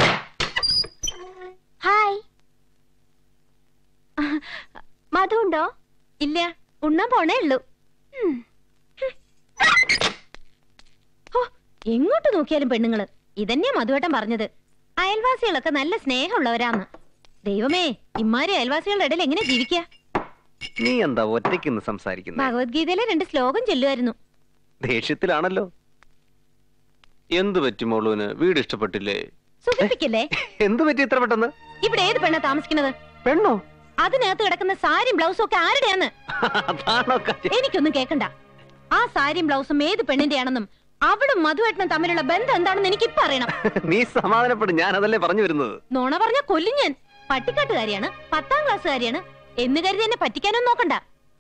Speaker 3: ഹായ്, മധു ഉണ്ടോ? ഇല്ല, ഉണ്ണാൻ പോണേ ഉള്ളൂ. എങ്ങോട്ട് നോക്കിയാലും പെണ്ണുങ്ങള്. ഇതന്നെയാ മധുവേട്ടൻ പറഞ്ഞത്. അയൽവാസികളൊക്കെ നല്ല സ്നേഹമുള്ളവരാന്ന്. ദൈവമേ, ഇമ്മാരി അയൽവാസികളുടെ ഇടയിൽ എങ്ങനെ ജീവിക്കുക?
Speaker 8: നീ എന്താ ഒറ്റയ്ക്ക് സംസാരിക്കുന്നത്?
Speaker 3: ഭഗവത്ഗീതയിലെ 2 ശ്ലോകം ചൊല്ലുമായിരുന്നു.
Speaker 8: ദേഷ്യത്തിലാണല്ലോ. എന്തു പറ്റി മോളുവിന്? വീട് ഇഷ്ടപ്പെട്ടില്ലേ?
Speaker 3: സുഖിപ്പിക്കല്ലേ?
Speaker 8: എന്ത് പറ്റി ഇത്ര പെട്ടെന്ന്?
Speaker 3: ഇവിടെ ഏത് പെണ്ണാ താമസിക്കുന്നത്?
Speaker 8: പെണ്ണോ?
Speaker 3: അതിനകത്ത് കിടക്കുന്ന സാരിയും ബ്ലൗസും ഒക്കെ ആരുടെയാന്ന് എനിക്കൊന്നും കേക്കണ്ട. ആ സാരിയും ബ്ലൗസും ഏത് പെണ്ണിന്റെയാണെന്നും അവളും മധുവേട്ടനും തമ്മിലുള്ള ബന്ധം എന്താണെന്ന് എനിക്ക് ഇപ്പൊ അറിയണം.
Speaker 8: നീ സമാധാനപ്പെടും, ഞാൻ അതല്ലേ പറഞ്ഞു വരുന്നത്.
Speaker 3: നോണ പറഞ്ഞ കൊല്ലും ഞാൻ. പട്ടിക്കാട്ടുകാരിയാണ്, 10ാം ക്ലാസ്സുകാരിയാണ് എന്ന് കരുതി എന്നെ പറ്റിക്കാനൊന്നും നോക്കണ്ട.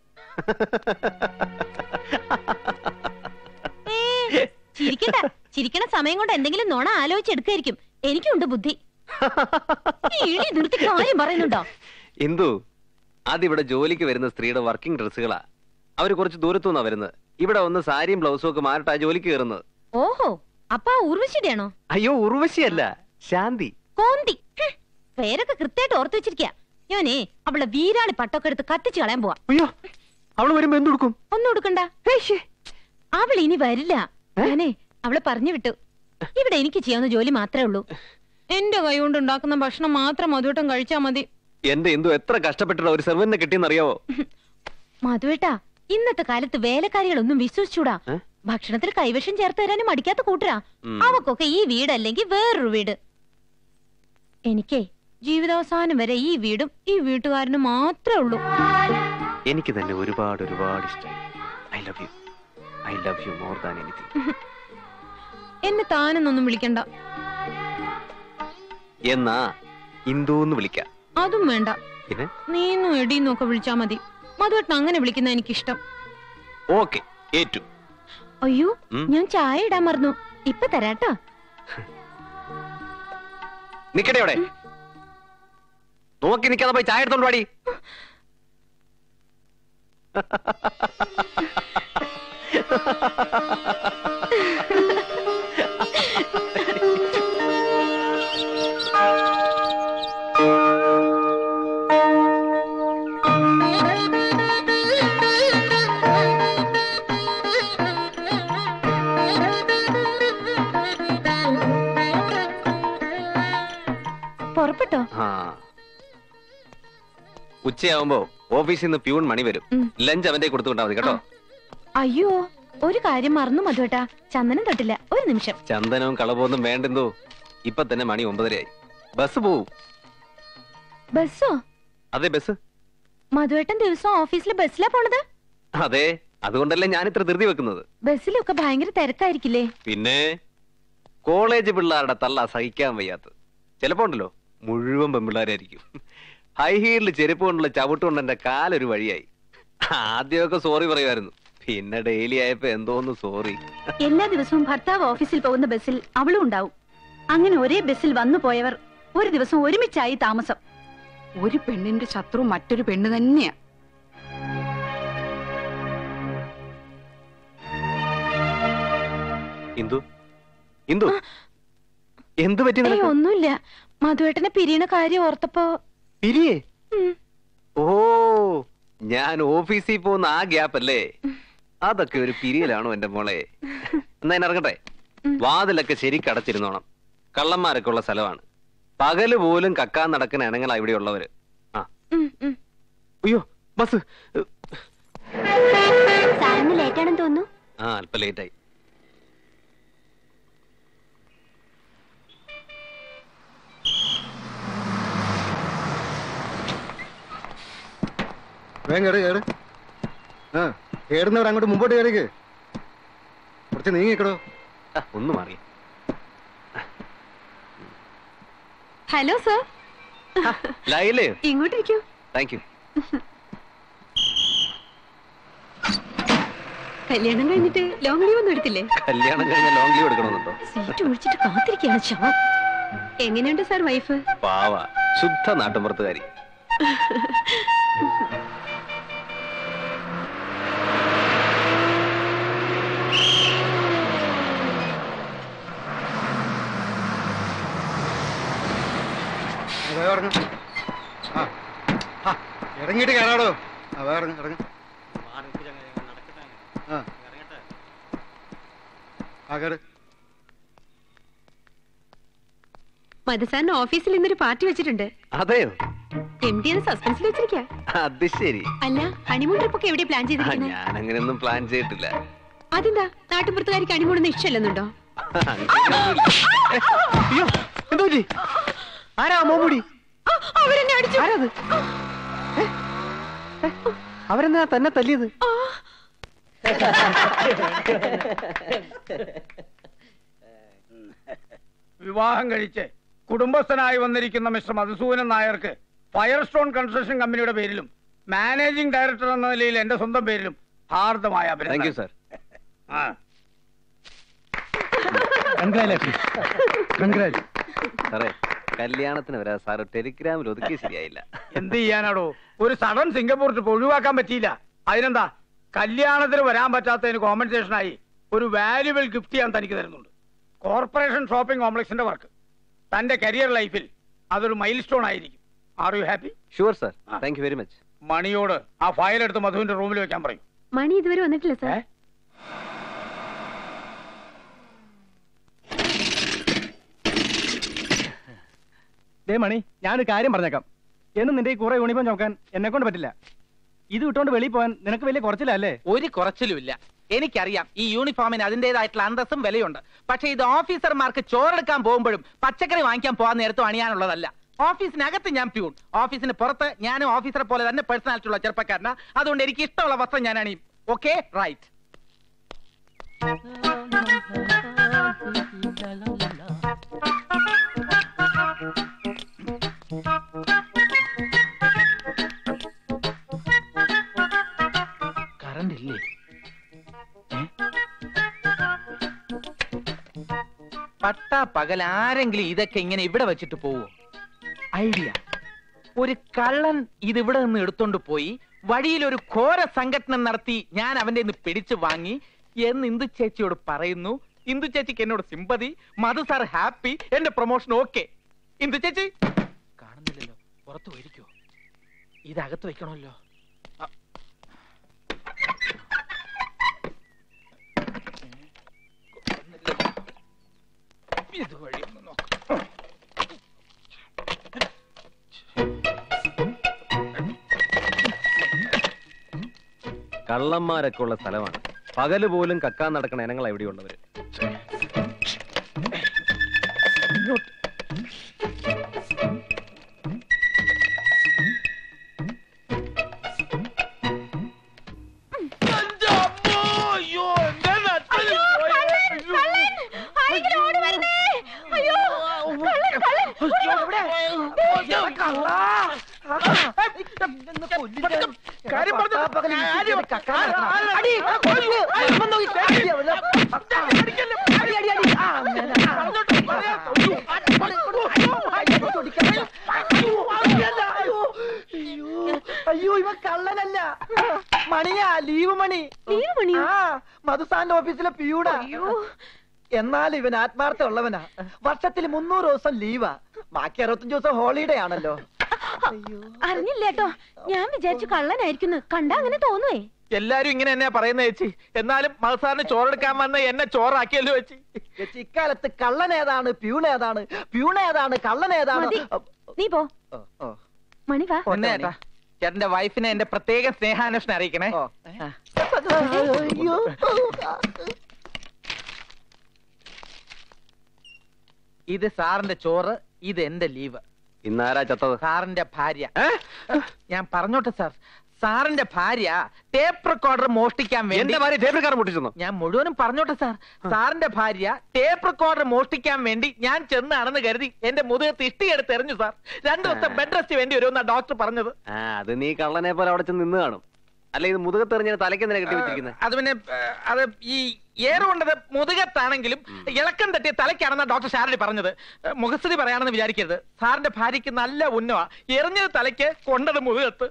Speaker 3: ചിരിക്കണ്ട. ചിരിക്കണ സമയം കൊണ്ട് എന്തെങ്കിലും നോണ ആലോചിച്ചെടുക്കായിരിക്കും. എനിക്കുണ്ട് ബുദ്ധി. ഇളി നിർത്തി കാര്യം പറയുന്നുണ്ടോ?
Speaker 8: ഇന്ദു, അതിവിടെ ജോലിക്ക് വരുന്ന സ്ത്രീയുടെ വർക്കിംഗ് ഡ്രസ്സുകളാ. അവര് കുറച്ച് ദൂരത്തുനിന്നാ വരുന്നത്. ഇവിടെ ഒന്ന് സാരിയും ബ്ലൗസും ഒക്കെ മാറിട്ടാ ജോലിക്ക് കയറുന്നത്.
Speaker 3: ഓഹോ, അപ്പൊ ഉർവശിയുടെയാണോ?
Speaker 8: അയ്യോ, ഉർവശിയല്ല, ശാന്തി.
Speaker 3: കോന്തി. പേരൊക്കെ കൃത്യമായിട്ട് ഓർത്തു വെച്ചിരിക്കാ. ഞാനേ അവളെ വീരാളി പട്ടൊക്കെ എടുത്ത് കത്തിച്ച് കളയാൻ പോവാ.
Speaker 8: അയ്യോ, അവള് വരുമ്പോ എന്ത് കൊടുക്കും?
Speaker 3: ഒന്നും കൊടുക്കണ്ട. അവൾ ഇനി വരില്ല. ഞാനേ അവളെ പറഞ്ഞു വിട്ടു. ഇവിടെ എനിക്ക് ചെയ്യാവുന്ന ജോലി മാത്രമേ ഉള്ളൂ. എന്റെ കൈ കൊണ്ട് ഉണ്ടാക്കുന്ന ഭക്ഷണം മാത്രം മധുവേട്ടൻ കഴിച്ചാ മതി.
Speaker 8: എന്റെ എന്തു എത്ര കഷ്ടപ്പെട്ടിട്ട് ഒരു സെർവന്റിനെ കിട്ടിയെന്നറിയാവോ?
Speaker 3: മധുവേട്ടാ, ഇന്നത്തെ കാലത്ത് വേലക്കാരികളൊന്നും വിശ്വസിച്ചൂടാ. ഭക്ഷണത്തിൽ കൈവശം ചേർത്ത് തരാനും മടിക്കാത്ത കൂട്ടരാ. അവക്കൊക്കെ ഈ വീടല്ലെങ്കിൽ വേറൊരു വീട്. എനിക്കേ ജീവിതാവസാനം വരെ ഈ വീടും ഈ വീട്ടുകാരനും മാത്രമേ ഉള്ളൂ.
Speaker 8: എനിക്ക് തന്നെ ഒരുപാട് ഒരുപാട് ഇഷ്ടമായി. I love you. I love you more than anything.
Speaker 3: എന്നെ താനെന്നൊന്നും വിളിക്കണ്ട.
Speaker 8: എന്നാ ഇന്ദുന്ന് വിളിക്കാം.
Speaker 3: അതും വേണ്ട.
Speaker 8: പിന്നെ
Speaker 3: നീന്നും എടീന്നും ഒക്കെ വിളിച്ചാ മതി. മധുവേട്ടൻ അങ്ങനെ വിളിക്കുന്ന എനിക്കിഷ്ടം.
Speaker 8: ഓക്കെ, ഏറ്റു.
Speaker 3: അയ്യോ, ഞാൻ ചായ ഇടാൻ മറന്നു. ഇപ്പൊ തരാട്ടോ.
Speaker 8: നിക്കട്ടെ അവിടെ. നോക്കി നിക്കാതെ പോയി ചായ എടുത്തോണ്ട് പാടി.
Speaker 3: പുറപ്പെട്ടോ?
Speaker 8: ഉച്ചയാവുമ്പോ ഓഫീസിൽ നിന്ന് പ്യൂൺ മണി വരും. ലഞ്ച് അവന്റെ കൊടുത്തുകൊണ്ടാ മതി കേട്ടോ.
Speaker 3: അയ്യോ, ഒരു കാര്യം മറന്നു മധുവേട്ടാ. ചന്ദനം തൊട്ടില്ല. ഒരു നിമിഷം.
Speaker 8: ചന്ദനവും കളവൊന്നും വേണ്ടെന്തോ. ഇപ്പൊ തന്നെ മണി 9:30 ബസ് പോവും.
Speaker 3: ബസ്സോ?
Speaker 8: അതെ, ബസ്.
Speaker 3: മധുവേട്ടൻ ദിവസം ഓഫീസിൽ ബസ്സിലാ പോണത്?
Speaker 8: അതെ, അതുകൊണ്ടല്ലേ ഞാൻ ഇത്ര ധൃതി വെക്കുന്നത്.
Speaker 3: ബസ്സിലൊക്കെ ഭയങ്കര തിരക്കായിരിക്കില്ലേ?
Speaker 8: പിന്നെ കോളേജ് പിള്ളേരുടെ തള്ള സഹിക്കാൻ വയ്യാത്തത്. ചിലപ്പോ ഉണ്ടല്ലോ മുഴുവൻ പെൺപിള്ളേരായിരിക്കും. ഹൈ ഹീലിൽ ചെരുപ്പ് കൊണ്ടുള്ള ചവിട്ടുകൊണ്ട് എന്റെ കാലൊരു വഴിയായി. ആദ്യമൊക്കെ സോറി പറയുമായിരുന്നു, പിന്നെ ഡെയിലി ആയപ്പോ എന്തോന്ന് സോറി.
Speaker 3: എല്ലാ ദിവസവും ഭർത്താവ് ഓഫീസിൽ പോകുന്ന ബസ്സിൽ അവളും ഉണ്ടാവും. അങ്ങനെ ഒരേ ബസ്സിൽ വന്നു പോയവർ ഒരു ദിവസം ഒരുമിച്ചായി താമസം.
Speaker 1: ഒരു പെണ്ണിന്റെ ശത്രു മറ്റൊരു പെണ്ണ് തന്നെയാ.
Speaker 8: ഇന്ദു, ഇന്ദു, എന്ത് പറ്റി?
Speaker 3: ഒന്നുമില്ല. മധുവേട്ടനെ പിരിയണ കാര്യം ഓർത്തപ്പോ.
Speaker 8: പിരിയേ? ഓ, ഞാൻ ഓഫീസിൽ പോകുന്ന ആ ഗ്യാപ്പ് അല്ലേ? അതൊക്കെ ഒരു പിരിയലാണോ എന്റെ മോളെ? എന്നാ ഇറങ്ങട്ടെ. വാതിലൊക്കെ ശരിക്കടച്ചിരുന്നോണം. കള്ളന്മാരൊക്കെ ഉള്ള സ്ഥലമാണ്. പകല് പോലും കക്കാൻ നടക്കുന്ന ഇണങ്ങളാ ഇവിടെ ഉള്ളവര്. ആ, അയ്യോ, ബസ്
Speaker 3: ലേറ്റാണെന്ന് തോന്നുന്നു.
Speaker 8: ആ, അല്പം ലേറ്റായി.
Speaker 4: കേറുന്നവർ അങ്ങോട്ട് മുമ്പോട്ട് കയറിക്ക്. കുറച്ച് നീങ്ങിക്കടോ.
Speaker 8: ഒന്ന് മാറി.
Speaker 3: Hello sir.
Speaker 8: ലൈലേ,
Speaker 3: ഇങ്ങോട്ടിരിക്കൂ.
Speaker 8: Thank you.
Speaker 3: കല്യാണം കഴിഞ്ഞിട്ട് ലോങ് ലീവ് ഒന്നും എടുത്തില്ലേ?
Speaker 8: കല്യാണം കഴിഞ്ഞ ലോങ് ലീവ് എടുക്കണമെന്നുണ്ടോ?
Speaker 3: സീറ്റ് ഒഴിച്ചിട്ട് കാത്തിരിക്കുകയാണ് ശവം. എങ്ങനെയുണ്ട് സാർ വൈഫ്?
Speaker 8: പാവ, ശുദ്ധ നാട്ടുമ്പുറത്തുകാരി.
Speaker 4: ഇറങ്ങിട്ട് കയറാടോ. ഇറങ്ങ.
Speaker 3: മധുസാറിന്റെ ഓഫീസിൽ ഇന്നൊരു പാർട്ടി വെച്ചിട്ടുണ്ട്.
Speaker 8: അതെയോ?
Speaker 3: MD സസ്പെൻസിൽ വെച്ചിരിക്കാ.
Speaker 8: അത് ശരി.
Speaker 3: അല്ല, ഹണിമൂൺ ട്രിപ്പ് ഒക്കെ എവിടെയാ പ്ലാൻ ചെയ്തിരിക്കുന്നത്?
Speaker 8: ഞാൻ അങ്ങനെയൊന്നും പ്ലാൻ ചെയ്തിട്ടില്ല.
Speaker 3: അതെന്താ, നാട്ടുപുറത്തുകാർക്ക് ഹണിമൂൺ ഒന്നും ഇഷ്ടമല്ലെന്നുണ്ടോ?
Speaker 6: എന്തോ ആരാ മോമുടി?
Speaker 3: അവരെന്നെ അടിച്ചു.
Speaker 6: ആരത്? അവരെന്നാ തന്നെ തല്ലിയത്?
Speaker 9: വിവാഹം കഴിച്ച് കുടുംബസ്ഥനായി വന്നിരിക്കുന്ന മിസ്റ്റർ മധുസൂദനൻ നായർക്ക് ഫയർ സ്റ്റോൺ കൺസ്ട്രക്ഷൻ കമ്പനിയുടെ പേരിലും മാനേജിംഗ് ഡയറക്ടർ എന്ന നിലയിൽ എന്റെ സ്വന്തം പേരിലും ഹാർദമായ
Speaker 8: താങ്ക് യു സർ. സാറേ, കല്യാണത്തിന് വരാ സാറ് ടെലിഗ്രാമിൽ ഒതുക്കി ശരിയായില്ല.
Speaker 9: എന്ത് ചെയ്യാനാടോ, ഒരു സഡൻ സിംഗപ്പൂർ ട്രിപ്പ് ഒഴിവാക്കാൻ പറ്റിയില്ല. അതിനെന്താ, കല്യാണത്തിന് വരാൻ പറ്റാത്തതിന് കോമ്പൻസേഷനായി ഒരു വാല്യുബിൾ ഗിഫ്റ്റ് ഞാൻ തനിക്ക് തരുന്നുണ്ട്. കോർപ്പറേഷൻ ഷോപ്പിംഗ് കോംപ്ലക്സിന്റെ വർക്ക്. തന്റെ കരിയർ ലൈഫിൽ അതൊരു മൈൽ സ്റ്റോൺ ആയിരിക്കും. Are you happy?
Speaker 8: Sure sir, thank you very much.
Speaker 9: മണിയോട് ആ ഫയൽ എടുത്ത് മധുവിന്റെ റൂമിൽ വെക്കാൻ പറയും.
Speaker 3: മണി ഇതുവരെ വന്നിട്ടില്ല സാർ.
Speaker 6: മണി, ഞാനൊരു കാര്യം പറഞ്ഞേക്കാം. എന്നും നിന്റെ ഈ കുറെ യൂണിഫോം ചോക്കാൻ എന്നെ കൊണ്ട് പറ്റില്ല. ഇത് വിട്ടോണ്ട് വെളിയിൽ പോകാൻ നിനക്ക് വലിയ കുറച്ചില്ലല്ലേ?
Speaker 10: ഒരു കുറച്ചിലുമില്ല. എനിക്കറിയാം ഈ യൂണിഫോമിന് അതിന്റേതായിട്ടുള്ള അന്തസ്സും വിലയുണ്ട്. പക്ഷെ ഇത് ഓഫീസർമാർക്ക് ചോറെടുക്കാൻ പോകുമ്പോഴും പച്ചക്കറി വാങ്ങിക്കാൻ പോകാൻ നേരത്തും അണിയാനുള്ളതല്ല. ഓഫീസിനകത്ത് ഞാൻ പ്യൂൺ, ഓഫീസിന് പുറത്ത് ഞാനും ഓഫീസറെ പോലെ തന്നെ പേഴ്സണാലിറ്റി ഉള്ള ചെറുപ്പക്കാരനാ. അതുകൊണ്ട് എനിക്ക് ഇഷ്ടമുള്ള വസ്ത്രം ഞാൻ അണിയും. Okay, right. കറണ്ട് ഇല്ലേ? പട്ടാ പകൽ ആരെങ്കിലും ഇതൊക്കെ ഇങ്ങനെ ഇവിടെ വെച്ചിട്ട് പോവോ? ഐഡിയ, ഒരു കള്ളൻ ഇതിവിടെ നിന്ന് എടുത്തോണ്ട് പോയി വഴിയിൽ ഒരു ഘോര സംഘടന നടത്തി ഞാൻ അവന്റെ നിന്ന് പിടിച്ചു വാങ്ങി എന്ന് ഇന്ദു ചേച്ചിയോട് പറയുന്നു. ഇന്ദു ചേച്ചിക്ക് എന്നോട് സിമ്പതി, മധു സാർ ഹാപ്പി, എന്റെ പ്രൊമോഷൻ ഓക്കെ. ഇന്ദു ചേച്ചി കാണുന്നില്ലല്ലോ, പുറത്തു പോയിരിക്കോ? ഇതകത്ത് വെക്കണമല്ലോ. ഇതുവഴി ഒന്ന് നോക്കാം.
Speaker 8: കള്ളന്മാരൊക്കെ ഉള്ള സ്ഥലമാണ്. പകല് പോലും കക്കാൻ നടക്കണ ഇനങ്ങൾ എവിടെയുള്ളവര്.
Speaker 6: അയ്യോ, ഇവ കള്ളനല്ല, മണിയാ. ലീവ് മണി. മധുസാന്റെ ഓഫീസിലെ പിയൂടാ. എന്നാൽ ഇവൻ ആത്മാർത്ഥ ഉള്ളവനാ. വർഷത്തിൽ 300 ദിവസം ലീവാ. ബാക്കി 65 ദിവസം ഹോളിഡേ ആണല്ലോ.
Speaker 3: അറിഞ്ഞില്ലേട്ടോ, ഞാൻ വിചാരിച്ചു കള്ളനായിരിക്കുന്നു. കണ്ടാ അങ്ങനെ തോന്നുവേ.
Speaker 10: എല്ലാരും ഇങ്ങനെ തന്നെയാ പറയുന്ന ചേച്ചി. എന്നാലും മധുസാറിന് ചോറെടുക്കാൻ വന്ന് എന്നെ ചോറാക്കിയല്ലോ ചേച്ചി.
Speaker 6: ഇക്കാലത്ത് കള്ളനേതാണ്, പ്യൂണേതാണ്, പ്യൂണേതാണ്, കള്ളനേതാണ്.
Speaker 3: നീ പോ മണി. വാ
Speaker 10: ചേട്ടാ, ചേട്ടന്റെ വൈഫിനെ എന്റെ പ്രത്യേക സ്നേഹാന്വേഷണം അറിയിക്കണേ. ഇത് സാറിന്റെ ചോറ്, ഇത് എന്റെ ലീവ്.
Speaker 8: ഇന്നാരാ ചത്തത്?
Speaker 10: സാറിന്റെ ഭാര്യ. ഞാൻ പറഞ്ഞോട്ടെ സാർ, സാറിന്റെ ഭാര്യ ടേപ്പ് റെക്കോർഡർ മോഷ്ടിക്കാൻ വേണ്ടി.
Speaker 8: എന്റെ ഭാര്യ ടേപ്പ് റെക്കോർഡർ മോഷ്ടിച്ചെന്നോ?
Speaker 10: ഞാൻ മുഴുവനും പറഞ്ഞോട്ടെ സാർ. സാറിന്റെ ഭാര്യ ടേപ്പ് റെക്കോർഡർ മോഷ്ടിക്കാൻ വേണ്ടി ഞാൻ ചെന്നാണെന്ന് കരുതി എന്റെ മുതുകത്ത് ഇഷ്ടിയെടുത്ത് എറിഞ്ഞു സാർ. 2 ദിവസം ബെഡ് റെസ്റ്റ് വേണ്ടി വരുമെന്നാ ഡോക്ടർ പറഞ്ഞത്.
Speaker 8: അത് നീ കള്ളനെ പോലെ അവിടെ ചെന്ന് നിന്ന് കാണും. അല്ല, ഇത് മുതുകത്തെറിഞ്ഞ തലക്കെന്തിനാ കെട്ടി വെച്ചിരിക്കുന്നത്?
Speaker 10: അത് പിന്നെ അത് ഈ ഏറുകൊണ്ടത് മുതുകത്താണെങ്കിലും ഇളക്കം തട്ടിയ തലയ്ക്കാണെന്നാ ഡോക്ടർ ഷാരടി പറഞ്ഞത്. മുഖസ്തുതി പറയാണെന്ന് വിചാരിക്കരുത്. സാറിന്റെ ഭാര്യയ്ക്ക് നല്ല ഉന്നവാ. എറിഞ്ഞത് തലയ്ക്ക്, കൊണ്ടത് മുതുകത്ത്.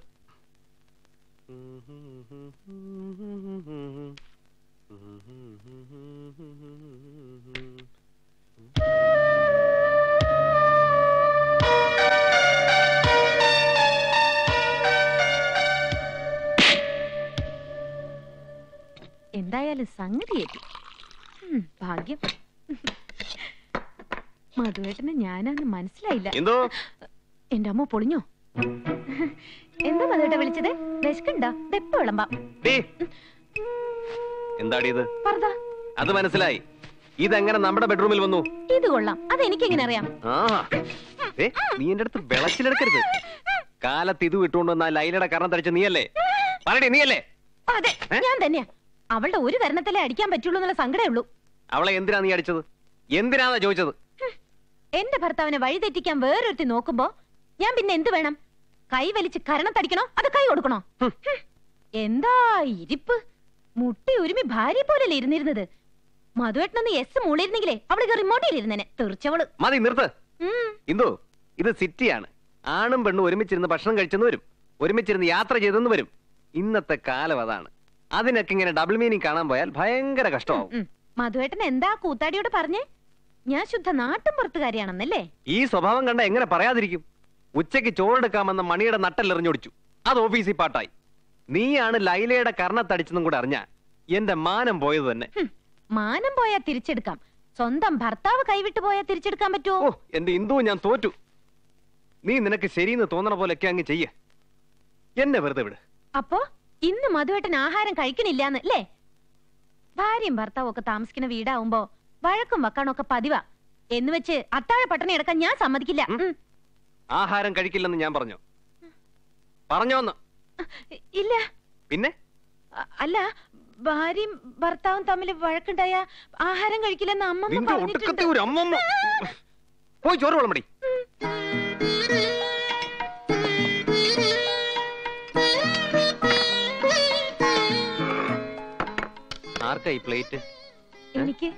Speaker 3: എന്തായാലും സംഗതിയേറ്റി. ഭാഗ്യം. മധുവേട്ടന് ഞാനന്ന് മനസ്സിലായില്ല. എന്റെ അമ്മ പൊളിഞ്ഞോ? എന്താ മധുവേട്ട വിളിച്ചത്? വിശക്കുണ്ടോ? എപ്പോ വിളമ്പാം.
Speaker 8: എന്താടി ഇത്?
Speaker 3: പറഞ്ഞ
Speaker 8: അത് മനസ്സിലായി. ഇതെങ്ങനെ നമ്മുടെ ബെഡ്റൂമിൽ വന്നു?
Speaker 3: ഇത് കൊള്ളാം, അതെനിക്കെങ്ങനെ അറിയാം?
Speaker 8: നീ എന്റെ അടുത്ത് വിളച്ചിലെടുക്കരുത്. കാലത്ത് ഇത് വിട്ടുകൊണ്ട് വന്ന ലൈലയുടെ കരണം തടിച്ച നീയല്ലേ? പറയണേ, നീയല്ലേ?
Speaker 3: അതെ, ഞാൻ തന്നെയാ. അവളുടെ ഒരു കരണത്തിലേ അടിക്കാൻ പറ്റുള്ളൂ എന്നുള്ള സങ്കടമേ ഉള്ളൂ.
Speaker 8: അവളെ എന്തിനാ നീ അടിച്ചത്? എന്തിനാന്നാ ചോദിച്ചത്?
Speaker 3: എന്റെ ഭർത്താവിനെ വഴിതെറ്റിക്കാൻ വേറൊരുത്തി നോക്കുമ്പോ ഞാൻ പിന്നെ എന്ത് വേണം? കൈ വലിച്ച് കരണത്തടിക്കണോ അത് കൈ കൊടുക്കണോ? എന്താ ഇരിപ്പ്! മുട്ടി ഉരുമി ഭാര്യ പോലല്ലേ ഇരുന്നിരുന്നത്. മധുവേട്ടനൊന്ന് എസ് മൂളിരുന്നെങ്കിലേ അവൾക്ക് റിമോട്ടിൽ ഇരുന്നേനെ. തെറിച്ചവള്.
Speaker 8: മതി, നിർത്ത്. ഇന്ദു, ഇത് സിറ്റിയാണ്. ആണും പെണ്ണും ഒരുമിച്ചിരുന്ന് ഭക്ഷണം കഴിച്ചെന്ന് വരും, ഒരുമിച്ചിരുന്ന് യാത്ര ചെയ്തെന്ന് വരും. ഇന്നത്തെ കാലം അതാണ്. അതിനൊക്കെ ഇങ്ങനെ ഡബിൾ മീനിങ് കാണാൻ പോയാൽ ഭയങ്കര കഷ്ടമാവും.
Speaker 3: മധുവേട്ടൻ എന്താ കൂത്താടിയോട് പറഞ്ഞേ? ഞാൻ ശുദ്ധ നാട്ടും പുറത്തുകാരിയാണെന്നല്ലേ?
Speaker 8: ഈ സ്വഭാവം കണ്ട എങ്ങനെ പറയാതിരിക്കും? ഉച്ചയ്ക്ക് ചോറെടുക്കാമെന്ന മണിയുടെ നട്ടെല്ലെറിഞ്ഞൊടിച്ചു. അത് ഓഫീസിൽ പാട്ടായി. നീയാണ് ലൈലയുടെ കർണത്തടിച്ചെന്നും കൂടെ അറിഞ്ഞ എന്റെ മാനം പോയത് തന്നെ.
Speaker 3: മാനം പോയാ തിരിച്ചെടുക്കാം, സ്വന്തം ഭർത്താവ് കൈവിട്ട് പോയാ തിരിച്ചെടുക്കാൻ പറ്റുമോ?
Speaker 8: ഓ, എന്റെ ഇന്ദു, ഞാൻ തോറ്റു. നീ നിനക്ക് ശരിയെന്ന് തോന്നണ പോലെയൊക്കെ അങ്ങ് ചെയ്യ. എന്നെ വെറുതെ വിട്.
Speaker 3: അപ്പോ ഇന്ന് മധുവേട്ടൻ ആഹാരം കഴിക്കണില്ലാന്ന് അല്ലേ? ഭാര്യയും ഭർത്താവും ഒക്കെ താമസിക്കുന്ന വീടാവുമ്പോ വഴക്കും വക്കാണൊക്കെ പതിവാ. എന്ന് വെച്ച് അത്താഴ പട്ടണി എടുക്കാൻ ഞാൻ സമ്മതിക്കില്ല.
Speaker 8: ആഹാരം കഴിക്കില്ലെന്ന് ഞാൻ പറഞ്ഞോ? പറഞ്ഞോന്ന്?
Speaker 3: ഇല്ല.
Speaker 8: പിന്നെ?
Speaker 3: അല്ല, ഭാര്യയും ഭർത്താവും തമ്മിൽ വഴക്കുണ്ടായ ആഹാരം കഴിക്കില്ലെന്ന് അമ്മമ്മ പറഞ്ഞിട്ടുണ്ട്.
Speaker 8: ഒരു അമ്മമ്മ പോയി ചോറ് വിളമ്പടി. ആർക്കാ ഈ പ്ലേറ്റ്?
Speaker 3: എനിക്ക്.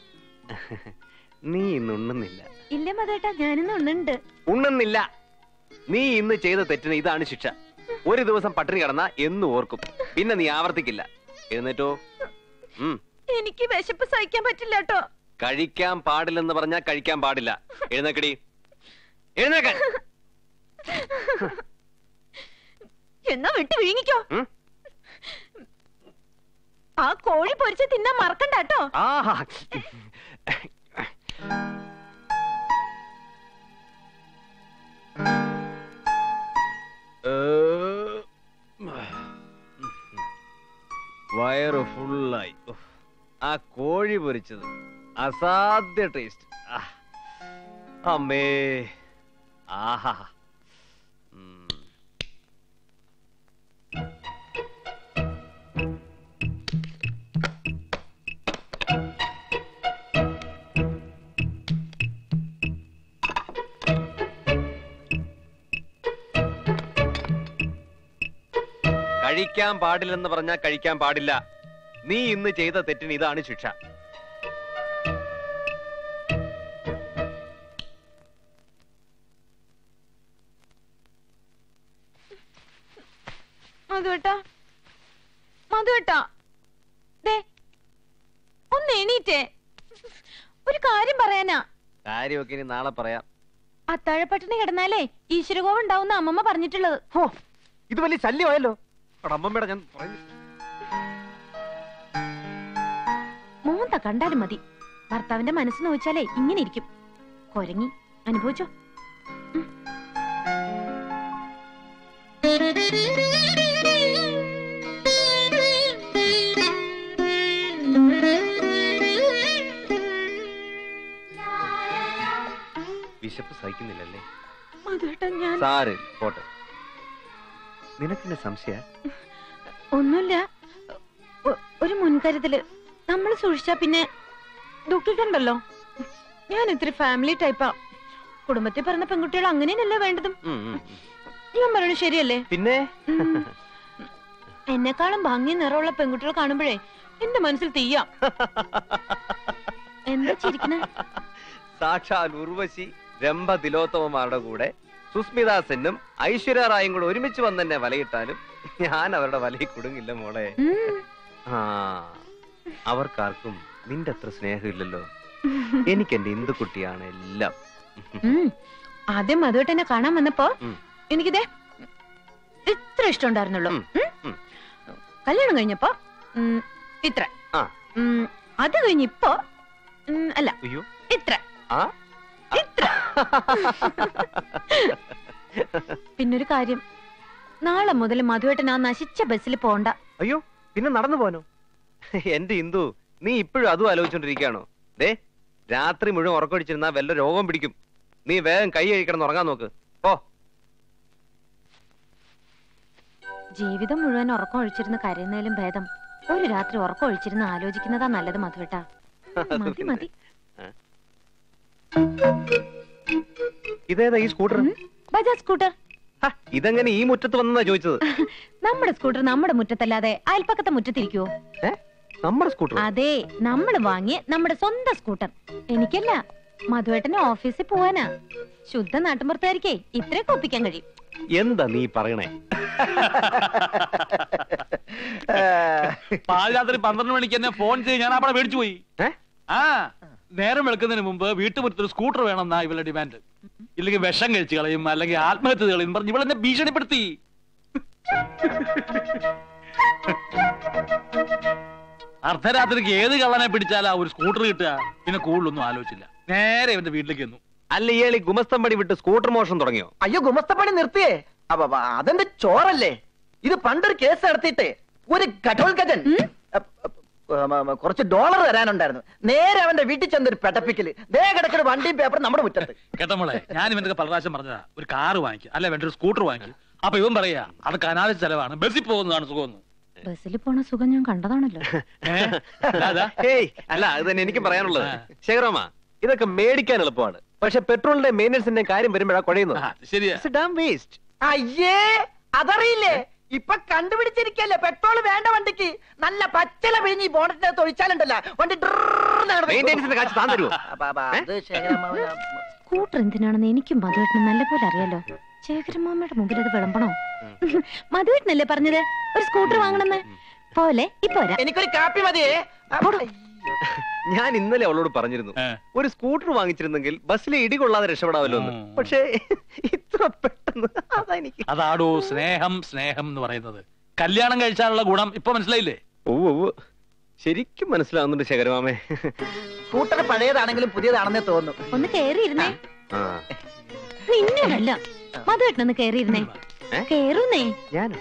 Speaker 8: നീ ഇന്ന് ഉണ്ണുന്നില്ല.
Speaker 3: ഇല്ല മതേട്ടാ, ഞാനിന്ന് ഉണ്ണുന്നുണ്ട്.
Speaker 8: ഉണ്ണുന്നില്ല. നീ ഇന്ന് ചെയ്ത തെറ്റിന് ഇതാണ് ശിക്ഷ. ഒരു ദിവസം പട്ടിണി കിടന്നാ എന്ന് ഓർക്കും, പിന്നെ നീ ആവർത്തിക്കില്ല. എഴുന്നേറ്റോ.
Speaker 3: എനിക്ക് വിശപ്പ് സഹിക്കാൻ പറ്റില്ല കേട്ടോ.
Speaker 8: കഴിക്കാൻ പാടില്ലെന്ന് പറഞ്ഞാ കഴിക്കാൻ പാടില്ല. എഴുന്നേക്കടി, എഴുന്നേക്കാൻ.
Speaker 3: എന്നാ വിട്ട് വിഴുങ്ങിക്കോ. ആ കോഴി പൊരിച്ച് തിന്നാൻ മറക്കണ്ട കേട്ടോ.
Speaker 8: ആഹാ, വയറ് ഫുള്ളായി. ആ കോഴി പൊരിച്ചത് അസാധ്യ ടേസ്റ്റ്. അമ്മേ, ആഹാ. കഴിക്കാൻ പാടില്ലെന്ന് പറഞ്ഞാൽ കഴിക്കാൻ പാടില്ല. നീ ഇന്ന് ചെയ്ത തെറ്റിന് ഇതാണ് ശിക്ഷ.
Speaker 3: മധുവേട്ടാ, മധുവേട്ടാ, ദേ ഒന്ന് എണീറ്റേ. ഒരു കാര്യം പറയാനാ.
Speaker 8: കാര്യമൊക്കെ ഇനി നാളെ പറയാം.
Speaker 3: അത്താഴപ്പട്ടിണി കിടന്നാലേ ഈശ്വരകോവ് ഉണ്ടാവുന്ന അമ്മമ്മ പറഞ്ഞിട്ടുള്ളത്.
Speaker 8: ഇത് വലിയ ശല്യമായല്ലോ. അമ്മമ്മയുടെ ഞാൻ
Speaker 3: മോന്ത കണ്ടാലും മതി. ഭർത്താവിന്റെ മനസ്സ് നോച്ചാലേ ഇങ്ങനെ ഇരിക്കും. കൊരങ്ങി അനുഭവിച്ചോ.
Speaker 8: വിശപ്പ് സഹിക്കുന്നില്ലല്ലേ?
Speaker 3: സാരമില്ല,
Speaker 8: പോട്ടെ. നിനക്കെന്നെ സംശയ?
Speaker 3: ഒന്നുമില്ല, ഒരു മുൻകരുതല് നമ്മൾ സൂക്ഷിച്ചാ പിന്നെ ദുഃഖിക്കണ്ടല്ലോ. ഞാൻ ഇത്തിരി ഫാമിലി ടൈപ്പാ. കുടുംബത്തിൽ പറഞ്ഞ പെൺകുട്ടികൾ അങ്ങനെയല്ലേ വേണ്ടതും. ഞാൻ പറയണ ശരിയല്ലേ?
Speaker 8: പിന്നെ
Speaker 3: എന്നെക്കാളും ഭംഗി നിറമുള്ള പെൺകുട്ടികൾ കാണുമ്പോഴേ എന്റെ മനസ്സിൽ തീയാ. എന്താ ചിരിക്കണ?
Speaker 8: സാക്ഷാൽ ഉർവശി രംഭ തിലോത്തമമാരുടെ കൂടെ സുസ്മിതാ സെന്നും ഐശ്വര്യ റായും കൂടെ ഒരുമിച്ച് വന്നെന്നെ വലയിട്ടാലും ഞാൻ അവരുടെ വലയിൽ കുടുങ്ങില്ല മോളെ. അവർക്കാർക്കും നിന്റെ അത്ര സ്നേഹമില്ലല്ലോ. എനിക്ക് എന്റെ ഇന്ദുക്കുട്ടിയാണ് എല്ലാം.
Speaker 3: ആദ്യം മധുവേട്ട എന്നെ കാണാൻ വന്നപ്പോ എനിക്കിതേ ഇത്ര ഇഷ്ടം ഉണ്ടായിരുന്നുള്ളൂ. കല്യാണം കഴിഞ്ഞപ്പോ ഇത്ര, അത് കഴിഞ്ഞിപ്പോ അല്ല ഇത്ര ഇത്ര. പിന്നൊരു കാര്യം, നാളെ മുതൽ മധുവേട്ടൻ ആ നശിച്ച ബസ്സിൽ പോണ്ട.
Speaker 8: അയ്യോ, പിന്നെ നടന്നു പോനോ? എന്റെ ഇന്ദു, നീ ഇപ്പോഴും അതും ആലോചിച്ചോണ്ടിരിക്കുകയാണോ? രാത്രി മുഴുവൻ ഉറക്കൊടിച്ചിരുന്നാ വല്ല രോഗം പിടിക്കും. നീ വേഗം കൈ കഴിക്കണം, ഉറങ്ങാൻ നോക്ക്. ഓ,
Speaker 3: ജീവിതം മുഴുവൻ ഉറക്കം ഒഴിച്ചിരുന്ന് കരയുന്നതിലും ഭേദം ഒരു രാത്രി ഉറക്കം ഒഴിച്ചിരുന്ന് ആലോചിക്കുന്നതാ നല്ലത് മധുവേട്ടാ. മതി മതി.
Speaker 8: ഇതേതാ ഈ സ്കൂട്ടർ?
Speaker 3: ബജാജ് സ്കൂട്ടർ.
Speaker 8: ഇതെങ്ങനെ ഈ മുറ്റത്ത് വന്നാ ചോദിച്ചത്?
Speaker 3: നമ്മുടെ സ്കൂട്ടർ നമ്മുടെ മുറ്റത്തല്ലാതെ അയൽപ്പക്കത്തെ മുറ്റത്തിരിക്കുവോ?
Speaker 8: നമ്മുടെ സ്കൂട്ടർ?
Speaker 3: അതെ, നമ്മൾ വാങ്ങിയ നമ്മുടെ സ്വന്തം സ്കൂട്ടർ. എനിക്കല്ല, മധുവേട്ടന് ഓഫീസിൽ പോവാനാ. ശുദ്ധ നാട്ടുമ്പുറത്തായിരിക്കേ ഇത്രയൊക്കെ ഒപ്പിക്കാൻ കഴിയും.
Speaker 8: എന്താ നീ പറയണേ?
Speaker 7: പാതിരാത്രി 12 മണിക്ക് എന്നെ ഫോൺ ചെയ്ത് ഞാൻ അവിടെ മേടിച്ചു പോയി. നേരം വെളുക്കുന്നതിന് മുമ്പ് വീട്ടുമുറ്റത്തൊരു സ്കൂട്ടർ വേണമെന്നാ ഇവളുടെ ഡിമാൻഡ്. ഇല്ലെങ്കിൽ വിഷം കഴിച്ചു കളയും, അല്ലെങ്കിൽ ആത്മഹത്യ കളയും പറഞ്ഞ് ഇവളെന്നെ ഭീഷണിപ്പെടുത്തി. അർദ്ധരാത്രിക്ക് ഏത് കള്ളനെ പിടിച്ചാലാ ഒരു സ്കൂട്ടർ കിട്ടുക? പിന്നെ കൂടുതലൊന്നും ആലോചിച്ചില്ല, നേരെ ഇവന്റെ വീട്ടിലേക്ക് വന്നു.
Speaker 8: അല്ല, ഇയാൾ ഈ ഗുമസ്തംപടി വിട്ട് സ്കൂട്ടർ മോഷണം തുടങ്ങിയോ?
Speaker 6: അയ്യോ, ഗുമസ്തപ്പണി നിർത്തിയേ. അതെന്റെ ചോറല്ലേ. ഇത് പണ്ടൊരു കേസ് നടത്തിയിട്ടേ ഒരു ഘടോൽഗജൻ കുറച്ച് $, തരാനുണ്ടായിരുന്നു. നേരെ അവന്റെ വീട്ടിൽ ചെന്നൊരു പെട്ടപ്പിക്കല്. ദേ കിടക്കുന്ന വണ്ടിയും പേപ്പറും നമ്മുടെ മുറ്റത്ത്.
Speaker 7: കേട്ടോളെ, ഞാൻ ഇവന്റെ പല പ്രാവശ്യം പറഞ്ഞതാ ഒരു കാറ് വാങ്ങിക്കുക, അല്ല വേണ്ട ഒരു സ്കൂട്ടർ വാങ്ങിക്കുക. അപ്പൊ ഇവൻ പറയാ അത് അനാവശ്യ ചെലവാണ്, ബസ്സിൽ പോകുന്നതാണ് സുഖം.
Speaker 3: ബസ്സിൽ പോണ സുഖം ഞാൻ കണ്ടതാണല്ലോ.
Speaker 8: അല്ല, അത് തന്നെ എനിക്കും പറയാനുള്ളത്. ശേഖരമ്മ, ഇതൊക്കെ മേടിക്കാൻ എളുപ്പമാണ്, പക്ഷെ പെട്രോളിന്റെ മെയിൻ്റനൻസിന്റെ കാര്യം വരുമ്പോഴാ കുഴയുന്നത്.
Speaker 7: ശരിയാ.
Speaker 6: അയ്യേ, അതറിയില്ലേ? ഇപ്പൊ കണ്ടുപിടിച്ചിരിക്കല്ലേ പെട്രോൾ വേണ്ട വണ്ടിക്ക്. നല്ല പച്ചല പിഴിഞ്ഞ് ബോണറ്റിനകത്ത് ഒഴിച്ചാലുണ്ടല്ലോ വണ്ടി.
Speaker 3: സ്കൂട്ടർ എന്തിനാണെന്ന് എനിക്കും മധുവേട്ടനും നല്ലപോലെ അറിയാലോ. ശേഖരമാമയുടെ മുമ്പിൽ അത് വിളമ്പണോ? മധുവേട്ടനല്ലേ പറഞ്ഞത് ഒരു സ്കൂട്ടർ വാങ്ങണമെന്ന്? പോലെ ഇപ്പൊ
Speaker 6: എനിക്കൊരു കാപ്പി മതിയേ.
Speaker 8: ഞാൻ ഇന്നലെ അവളോട് പറഞ്ഞിരുന്നു, ഒരു സ്കൂട്ടർ വാങ്ങിച്ചിരുന്നെങ്കിൽ ബസ്സിലെ ഇടി കൊള്ളാതെ രക്ഷപ്പെടാമല്ലോ എന്ന്. പക്ഷേ ഇത്ര പെട്ടെന്ന്
Speaker 7: അതാടോ സ്നേഹം. സ്നേഹം എന്ന് പറയുന്നത് കല്യാണം കഴിച്ചാലുള്ള ഗുണം ഇപ്പൊ മനസ്സിലായില്ലേ?
Speaker 8: ഓ, ശരിക്കും മനസ്സിലാവുന്നുണ്ട് ശേഖരമാമേ.
Speaker 6: സ്കൂട്ടർ പഴയതാണെങ്കിലും പുതിയതാണെന്നേ തോന്നുന്നു.
Speaker 3: ഒന്ന് കേറിയിരുന്നേ. നിന്നല്ല, മധുവേട്ടനൊന്ന് കേറിയിരുന്നേ. കേറുന്നേ.
Speaker 8: ഞാനോ?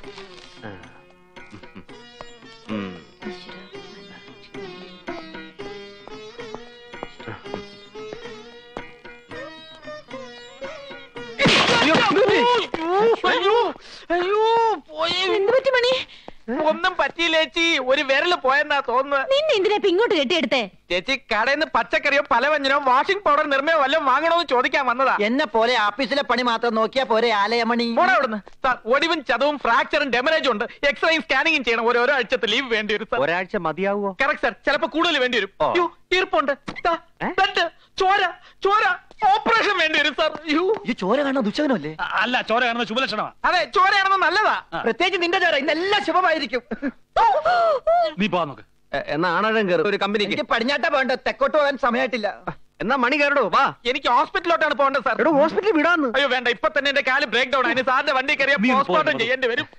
Speaker 3: എന്ത് പറ്റി മണി?
Speaker 10: ഒന്നും പറ്റിയില്ല ചേച്ചി, ഒരു വിരല് പോയെന്നാ തോന്നുന്നത്.
Speaker 3: നിന്നെ എന്തിനാ ഇങ്ങോട്ട് കെട്ടിയെടുത്തേ?
Speaker 10: ചേച്ചി, കടയിൽ നിന്ന് പച്ചക്കറിയോ പലവ്യഞ്ജനോ വാഷിംഗ് പൗഡർ നിർമ്മയോ വല്ലതും വാങ്ങണോന്ന് ചോദിക്കാൻ വന്നതാ.
Speaker 6: എന്നെ പോലെ ആഫീസിലെ പണി മാത്രം നോക്കിയാ പോരെ ആലയമണി?
Speaker 10: അവിടുന്ന് ഒടിവും ചതവും ഫ്രാക്ചറും ഡെമറേജും ഉണ്ട്. എക്സ്റേയും സ്കാനിങ്ങും ചെയ്യണം. ഓരോ ആഴ്ചത്തെ ലീവ് വേണ്ടി വരും.
Speaker 8: ഒരാഴ്ച മതിയാവോ?
Speaker 10: കറക്റ്റ് സാർ, ചിലപ്പോ കൂടുതൽ വേണ്ടി വരും. ഈർപ്പുണ്ട്, ചോര ചോര, ഓപ്പറേഷൻ വേണ്ടി വരും സാർ.
Speaker 6: ഈ ചോര കാണുന്ന ദുശകനല്ലേ?
Speaker 7: അല്ല, ചോര കാണുന്ന ശുഭലക്ഷണമാ.
Speaker 10: അതെ, ചോരയാണെന്ന് നല്ലതാ.
Speaker 6: പ്രത്യേകിച്ച് നിന്റെ ചോര ഇന്നെല്ലാം ശുഭമായിരിക്കും.
Speaker 7: നീ പോവാ നോക്ക്.
Speaker 8: എന്നാ ആണഴം കയറും ഒരു കമ്പനിക്ക്.
Speaker 6: എനിക്ക് പടിഞ്ഞാട്ടാ പോകണ്ട, തെക്കോട്ട് പോകാൻ സമയമായിട്ടില്ല.
Speaker 8: എന്നാ മണി കയറടോ, വാ.
Speaker 10: എനിക്ക് ഹോസ്പിറ്റലിലോട്ടാണ് പോകേണ്ടത് സാർ.
Speaker 8: ഹോസ്പിറ്റലിൽ വിടാന്ന്?
Speaker 10: അയ്യോ വേണ്ട, ഇപ്പൊ തന്നെ എന്റെ കാല് ബ്രേക്ക് ഡൗൺ ആയി. സാറിന്റെ വണ്ടി കയറിയ പോസ്റ്റ്മോർട്ടം ചെയ്യേണ്ടി വരും.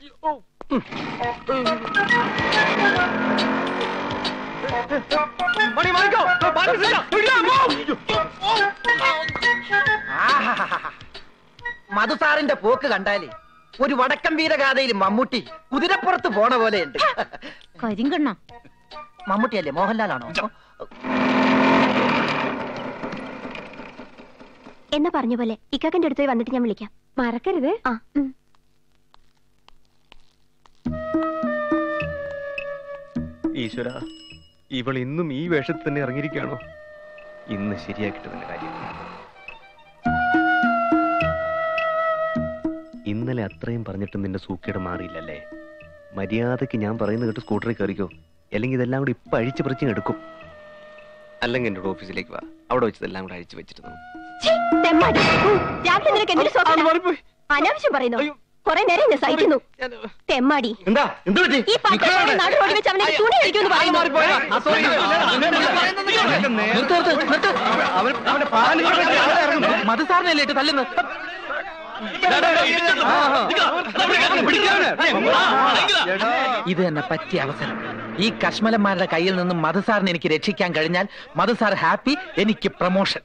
Speaker 6: മധുസാറിന്റെ പോക്ക് കണ്ടാലേ ഒരു വടക്കം വീരഗാഥയിൽ മമ്മൂട്ടി കുതിരപ്പുറത്ത് പോണ പോലെയുണ്ട്.
Speaker 3: കരിങ്കണ്ണ
Speaker 6: മമ്മൂട്ടിയല്ലേ, മോഹൻലാലാണോ?
Speaker 3: എന്നാ പറഞ്ഞ പോലെ ഇക്കാക്കന്റെ അടുത്ത് വന്നിട്ട് ഞാൻ വിളിക്കാം, മറക്കരുത്.
Speaker 8: ഈശ്വര, ഇവൾ ഇന്നും ഈ വേഷത്തിൽ തന്നെ ഇറങ്ങിയിരിക്കുകയാണോ? ഇന്ന് ശരിയാക്കിട്ട് തന്നെ കാര്യം. ഇന്നലെ അത്രയും പറഞ്ഞിട്ടും നിന്റെ സൂക്കേട് മാറിയില്ലല്ലേ? മര്യാദക്ക് ഞാൻ പറയുന്ന കേട്ട് സ്കൂട്ടറിൽ കയറിക്കോ, അല്ലെങ്കിൽ ഇതെല്ലാം കൂടി ഇപ്പൊ അഴിച്ചു പറിച്ചും എടുക്കും. അല്ലെങ്കിൽ എന്റെ ഓഫീസിലേക്ക് വാ, അവിടെ വെച്ചതെല്ലാം കൂടെ അഴിച്ചു വെച്ചിരുന്നു.
Speaker 3: അനാവശ്യം പറയുന്നു. കുറെ നേരം ഞാൻ സഹിക്കുന്നു. തെമ്മാടി.
Speaker 10: മധുസാറിനല്ലേ തല്ലുന്നു? ഇത് തന്നെ പറ്റിയ അവസരം. ഈ കശ്മലന്മാരുടെ കയ്യിൽ നിന്നും മധുസാറിനെ എനിക്ക് രക്ഷിക്കാൻ കഴിഞ്ഞാൽ മധുസാർ ഹാപ്പി, എനിക്ക് പ്രമോഷൻ.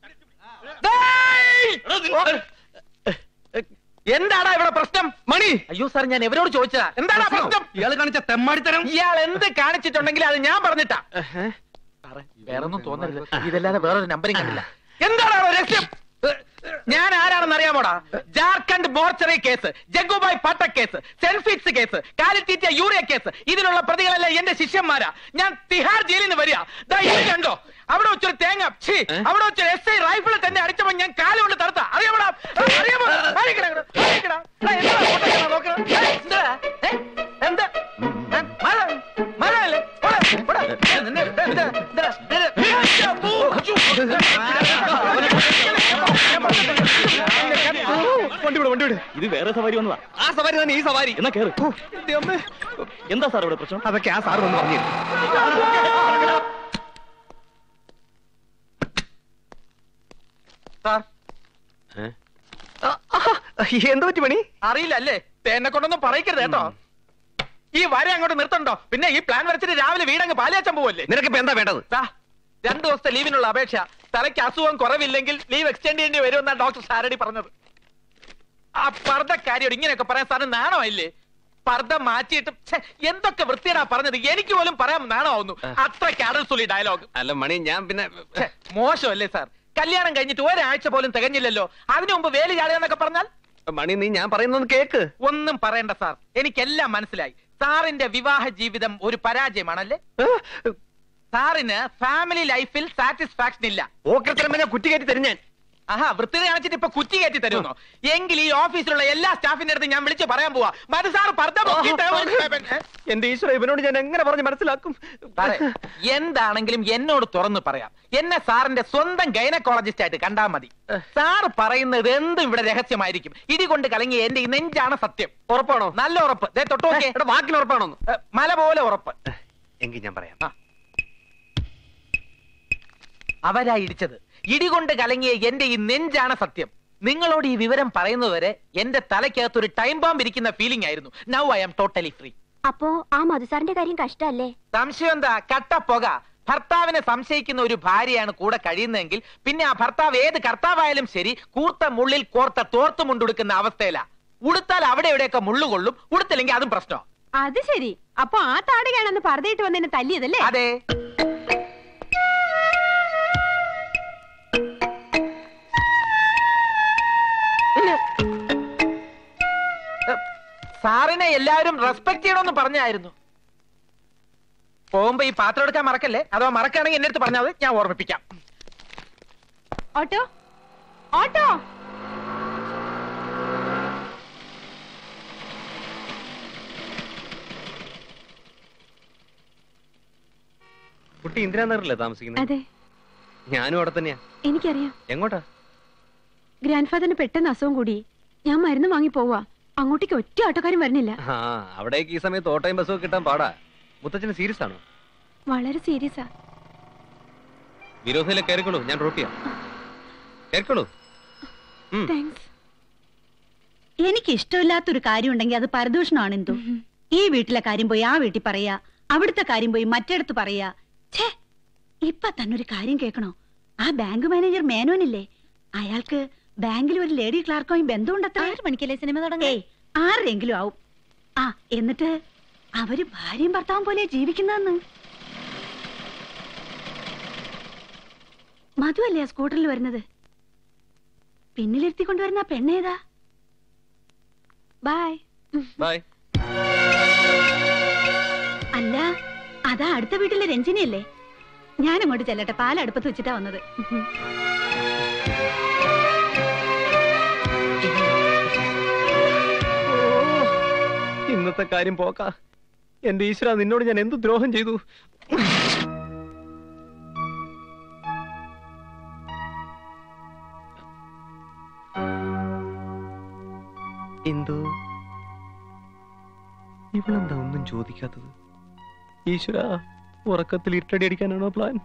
Speaker 10: എന്താണ് ഇവിടെ പ്രശ്നം? മണി, അയ്യോ സാർ, ഞാൻ എവരോട് ചോദിച്ചതാ. എന്താണ് പ്രശ്നം?
Speaker 9: ഇയാൾ കാണിച്ച തെമ്മാടിത്തരം.
Speaker 10: ഇയാൾ എന്ത് കാണിച്ചിട്ടുണ്ടെങ്കിൽ അത് ഞാൻ പറഞ്ഞിട്ടാ. വേറൊന്നും തോന്നരുത്, ഇതല്ലാതെ വേറൊരു നമ്പരും കണ്ടില്ല. എന്താണോ രഹസ്യം? ഞാൻ ആരാണെന്ന് അറിയാമോടാ? ജാർഖണ്ഡ് മോർച്ചറി കേസ്, ജഗ്ഗുബായ് പാട്ട കേസ്, സെൽഫിറ്റ്സ് കേസ്, കാലിത്തീറ്റ യൂറിയ കേസ്, ഇതിലുള്ള പ്രതികളെല്ലാം എന്റെ ശിഷ്യന്മാരാ. ഞാൻ തിഹാർ ജയിലിൽ നിന്ന് വരിക. കണ്ടോ, അവിടെ വെച്ചൊരു തേങ്ങ, അവിടെ വെച്ചൊരു SI റൈഫിൾ തന്നെ അടിച്ചപ്പോ ഞാൻ കാലുകൊണ്ട് തടുത്ത. അറിയാമോടാ? അറിയാമോ? എന്താ മഴയല്ലേ?
Speaker 11: ഇത് വേറെ സവാരി വന്നതാ.
Speaker 8: ആ സവാരി തന്നെ ഈ സവാരി.
Speaker 11: എന്നാ കേറ്. എന്താ സാർ ഇവിടെ പ്രശ്നം?
Speaker 8: അതൊക്കെ ആ സാർ വന്ന് പറഞ്ഞു. എന്ത് പറ്റി പണി?
Speaker 10: അറിയില്ല അല്ലേ? എന്നെ കൊണ്ടൊന്നും പറയിക്കരുത് കേട്ടോ. ഈ വര അങ്ങോട്ട് നിർത്തണ്ടോ? പിന്നെ ഈ പ്ലാൻ വരച്ചിട്ട് രാവിലെ വീടങ്ങ് പാലിയാച്ചാൻ പോവല്ലേ?
Speaker 8: നിനക്കിപ്പോ എന്താ വേണ്ടത്?
Speaker 10: 2 ദിവസത്തെ ലീവിനുള്ള അപേക്ഷ. തലയ്ക്ക് അസുഖം കുറവില്ലെങ്കിൽ ലീവ് എക്സ്റ്റെൻഡ് ചെയ്യേണ്ടി വരുമെന്നാണ് ഡോക്ടർ സാരടി പറഞ്ഞത്. ആ പർദ്ദക്കാരിയോട് ഇങ്ങനെയൊക്കെ പറയാൻ സാറിന് നാണമായില്ലേ? പർദ്ദ മാറ്റിയിട്ട് എന്തൊക്കെ വൃത്തിയാടാ പറഞ്ഞത്. എനിക്ക് പോലും പറയാൻ നാണമാവുന്നു. അത്രയ്ക്ക് അടൽസുള്ളി ഡയലോഗ്.
Speaker 8: അല്ല മണി, ഞാൻ പിന്നെ
Speaker 10: മോശമല്ലേ സാർ? കല്യാണം കഴിഞ്ഞിട്ട് ഒരാഴ്ച പോലും തികഞ്ഞില്ലല്ലോ, അതിനു മുമ്പ് വേലി ചാടുകയെന്നൊക്കെ പറഞ്ഞാൽ?
Speaker 8: മണി, നീ ഞാൻ പറയുന്നത് കേക്ക്.
Speaker 10: ഒന്നും പറയണ്ട സാർ, എനിക്കെല്ലാം മനസ്സിലായി. സാറിന്റെ വിവാഹ ജീവിതം ഒരു പരാജയമാണല്ലേ? സാറിന് ഫാമിലി ലൈഫിൽ സാറ്റിസ്ഫാക്ഷൻ ഇല്ല.
Speaker 8: ഓക്കരത്തരം കുറ്റി കയറ്റി തരും ഞാൻ.
Speaker 10: ആഹാ, വൃത്തി കാണിച്ചിട്ട് ഇപ്പൊ കുറ്റി കയറ്റി തരുന്നോ? എങ്കിൽ ഈ ഓഫീസിലുള്ള എല്ലാ സ്റ്റാഫിന്റെ അടുത്ത് ഞാൻ വിളിച്ചു പറയാൻ പോവാ. മതി സാർ,
Speaker 8: എന്റെ ഈശ്വര, ഇവനോട് ഞാൻ എങ്ങനെ പറഞ്ഞ് മനസ്സിലാക്കും?
Speaker 10: എന്താണെങ്കിലും എന്നോട് തുറന്നു പറയാം. എന്നെ സാറിന്റെ സ്വന്തം ഗൈനക്കോളജിസ്റ്റ് ആയിട്ട് കണ്ടാൽ മതി. സാർ പറയുന്നത് എന്തും ഇവിടെ രഹസ്യമായിരിക്കും. ഇടികൊണ്ട് കലങ്ങിയ എന്റെ ഈ നെഞ്ചാണ് സത്യം.
Speaker 8: ഉറപ്പാണോ?
Speaker 10: നല്ല ഉറപ്പ്. തൊട്ടോക്കെ
Speaker 8: വാക്കിന് ഉറപ്പാണോ?
Speaker 10: മല പോലെ ഉറപ്പ്.
Speaker 8: എങ്കിൽ ഞാൻ പറയാം.
Speaker 10: അവരാ ഇടിച്ചത്. ഇടികൊണ്ട് കലങ്ങിയ എന്റെ ഈ നെഞ്ചാണ് സത്യം. നിങ്ങളോട് ഈ വിവരം പറയുന്നതുവരെ എന്റെ തലയ്ക്കകത്ത് ഒരു ടൈം ബോംബ് ഇരിക്കുന്ന ഫീലിംഗ് ആയിരുന്നു. Now I am totally free.
Speaker 3: അപ്പോ ആ മധുസാറിന്റെ കാര്യം കഷ്ടല്ലേ?
Speaker 10: സംശയം എന്താ? കട്ടപ്പുക. ഭർത്താവിനെ സംശയിക്കുന്ന ഒരു ഭാര്യയാണ് കൂടെ കഴിയുന്നതെങ്കിൽ പിന്നെ ആ ഭർത്താവ് ഏത് കർത്താവായാലും ശരി, കൂർത്ത മുള്ളിൽ കോർത്ത തോർത്ത് മുണ്ടുടുക്കുന്ന അവസ്ഥയിലാ. ഉടുത്താൽ അവിടെ എവിടെയൊക്കെ മുള്ളുകൊള്ളും, ഉടുത്തില്ലെങ്കിൽ അതും പ്രശ്നം.
Speaker 3: അത് ശരി. അപ്പൊ ആ താടികാണെന്ന് പറഞ്ഞിട്ട് വന്നെന്നെ തല്ലിയതല്ലേ?
Speaker 10: അതെ. സാറിനെ എല്ലാവരും റെസ്പെക്ട് ചെയ്യണമെന്ന് പറഞ്ഞായിരുന്നു. പോകുമ്പോ ഈ പാത്രം എടുക്കാൻ മറക്കല്ലേ? അഥവാ മറക്കുകയാണെങ്കിൽ എന്റെ അടുത്ത് പറഞ്ഞാൽ മതി, ഞാൻ ഓർമ്മിപ്പിക്കാം.
Speaker 3: Auto auto.
Speaker 8: കുട്ടി ഇന്ദിരാനഗറിലല്ലേ താമസിക്കുന്നത്?
Speaker 3: അതെ,
Speaker 8: ഞാനും അവിടെ തന്നെയാ.
Speaker 3: എനിക്കറിയാം.
Speaker 8: എങ്ങോട്ടാ?
Speaker 3: ഗ്രാൻഡ് ഫാദറിന് പെട്ടെന്ന് അസുഖം കൂടി. ഞാൻ മരുന്ന് വാങ്ങി പോവാ. അങ്ങോട്ടേക്ക് ഒറ്റ ഓട്ടോക്കാരും വരുന്നില്ല.
Speaker 8: അവിടേക്ക് ഈ സമയത്ത് ഓട്ടോയും ബസ്സും കിട്ടാൻ പാടാ. മുത്തച്ഛന് സീരിയസ് ആണോ?
Speaker 3: വളരെ സീരിയസാ.
Speaker 8: വിരോധയിലെ കയറിക്കോളൂ, ഞാൻ ഡ്രോപ്പ് ചെയ്യാം. കയറിക്കോളൂ.
Speaker 1: എനിക്ക് ഇഷ്ടമില്ലാത്തൊരു കാര്യം ഉണ്ടെങ്കിൽ അത് പരദൂഷണമാണ്. എന്തോ ഈ വീട്ടിലെ കാര്യം പോയി ആ വീട്ടിൽ പറയാ, അവിടുത്തെ കാര്യം പോയി മറ്റിടത്ത് പറയാ. ഛേ, ഇപ്പൊ തന്നെ ഒരു കാര്യം കേൾക്കണോ? ആ ബാങ്ക് മാനേജർ മേനോനില്ലേ, അയാൾക്ക് ബാങ്കിൽ ഒരു ലേഡി ക്ലാർക്കുമായി ബന്ധമുണ്ടത്ര. 6 മണിക്കല്ലേ സിനിമ തുടങ്ങി? 6 ആവും. ആ, എന്നിട്ട് അവര് ഭാര്യയും ഭർത്താവും പോലെ ജീവിക്കുന്നതെന്ന്. മധു അല്ലേ ആ സ്കൂട്ടറിൽ വരുന്നത്? പിന്നിലിരുത്തി കൊണ്ടുവരുന്ന പെണ്ണേതാ? Bye
Speaker 8: bye.
Speaker 1: അല്ല, അതാ അടുത്ത വീട്ടിലെ രഞ്ജിനിയല്ലേ? ഞാൻ അങ്ങോട്ട് ചെല്ലട്ടെ, പാലടുപ്പത്ത് വെച്ചിട്ടാ വന്നത്.
Speaker 8: ഇന്നത്തെ കാര്യം പോക്കാ. എന്റെ ഈശ്വര, നിന്നോട് ഞാൻ എന്ത് ദ്രോഹം ചെയ്തു? എന്തു ഇവളെന്താ ഒന്നും ചോദിക്കാത്തത്? ഈശ്വര, ഉറക്കത്തിൽ ഇട്ടടി അടിക്കാനാണോ പ്ലാൻ?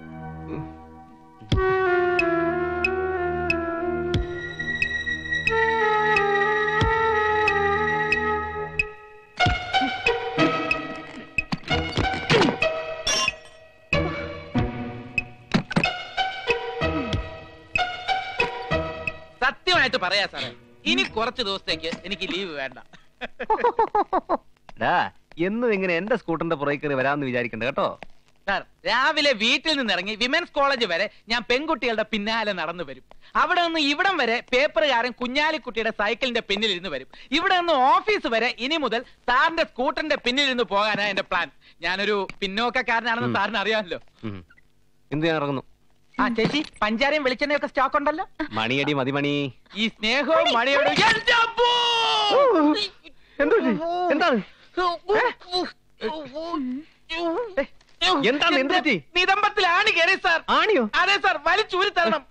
Speaker 10: സത്യമായിട്ട് പറയാ സാറേ, ഇനി കുറച്ച് ദിവസത്തേക്ക് എനിക്ക് ലീവ് വേണ്ട.
Speaker 8: എന്നും ഇങ്ങനെ എന്റെ സ്കൂട്ടറിന്റെ പുറകെ കയറി വരാമെന്ന് വിചാരിക്കണ്ട കേട്ടോ.
Speaker 10: സാർ രാവിലെ വീട്ടിൽ നിന്ന് ഇറങ്ങി വിമൻസ് കോളേജ് വരെ ഞാൻ പെൺകുട്ടികളുടെ പിന്നാലെ നടന്നു വരും. അവിടെ നിന്ന് ഇവിടം വരെ പേപ്പറുകാരൻ കുഞ്ഞാലിക്കുട്ടിയുടെ സൈക്കിളിന്റെ പിന്നിലിരുന്ന് വരും. ഇവിടെ നിന്ന് ഓഫീസ് വരെ ഇനി മുതൽ സാറിന്റെ സ്കൂട്ടറിന്റെ പിന്നിലിരുന്ന് പോകാനാ എന്റെ പ്ലാൻ. ഞാനൊരു പിന്നോക്കക്കാരനാണെന്ന് സാറിന് അറിയാമല്ലോ.
Speaker 8: എന്ത് ഞാൻ ഇറങ്ങുന്നു.
Speaker 10: ആ ചേച്ചി, പഞ്ചാരയും വെളിച്ചെണ്ണയൊക്കെ സ്റ്റോക്ക് ഉണ്ടല്ലോ.
Speaker 8: മണിയടി മതി മണി.
Speaker 10: ഈ സ്നേഹവും മണിയോടും
Speaker 8: എന്താണ് എന്താണ് എന്ത് പറ്റി?
Speaker 10: നിതമ്പത്തിൽ ആണി കയറി സാർ.
Speaker 8: ആണിയോ?
Speaker 10: അതെ സാർ, വലിച്ചൂരി തരണം.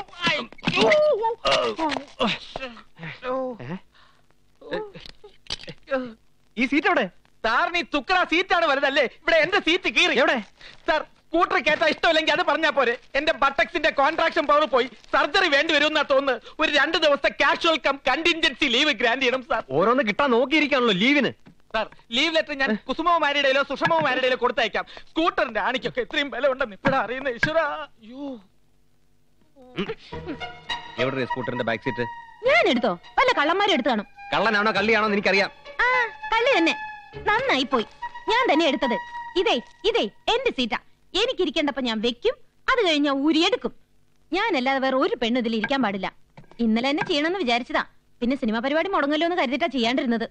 Speaker 8: ഈ സീറ്റ് എവിടെ?
Speaker 10: സാറിന് ഈ തുക്കറ സീറ്റാണ് വലുതല്ലേ? ഇവിടെ എന്റെ സീറ്റ് കീറി.
Speaker 8: എവിടെ?
Speaker 10: സാർ സ്കൂട്ടർ കയറ്റാൻ ഇഷ്ടമില്ലെങ്കിൽ അത് പറഞ്ഞാ പോരെ. എന്റെ ബട്ടക്സിന്റെ കോൺട്രാക്ഷൻ പവർ പോയി സർജറി വേണ്ടി വരുമെന്നാ തോന്നുന്നു. ഒരു 2 ദിവസത്തെ casual cum contingency leave grant ചെയ്യണം സാർ.
Speaker 8: ഓരോന്ന് കിട്ടാൻ നോക്കിയിരിക്കാണല്ലോ ലീവിന്.
Speaker 10: സാർ ലീവ് ലെറ്റർ ഞാൻ കുസുമകുമാരിയുടെയിലോ സുഷമകുമാരിയുടെയിലോ കൊടുത്തയക്കാം. സ്കൂട്ടറിന്റെ ആണിക്കൊക്കെ ഇത്രയും വില ഉണ്ടെന്ന് ഇപ്പഴാ അറിയുന്ന. ഈശ്വരാ.
Speaker 8: എവിടെ സ്കൂട്ടറിന്റെ ബാക്ക് സീറ്റ്?
Speaker 3: ഞാൻ എടുത്തോ? വല്ല കള്ളന്മാരും എടുത്തു കാണും.
Speaker 8: കള്ളനാണോ കള്ളിയാണോ എന്ന് എനിക്കറിയാം.
Speaker 3: ആ കള്ളി തന്നെ. നന്നായി പോയി. ഞാൻ തന്നെ എടുത്തത്. ഇതേ എന്റെ സീറ്റാ. എനിക്കിരിക്കേണ്ടപ്പോ ഞാൻ വെക്കും, അത് കഴിഞ്ഞ് ഊരിയെടുക്കും. ഞാനല്ലാതെ വേറെ ഒരു പെണ്ണ് ഇതിൽ ഇരിക്കാൻ പാടില്ല. ഇന്നലെ എന്നെ ചെയ്യണമെന്ന് വിചാരിച്ചതാ. പിന്നെ സിനിമാ പരിപാടി മുടങ്ങല്ലോ എന്ന് കരുതിട്ടാ ചെയ്യാണ്ടിരുന്നത്.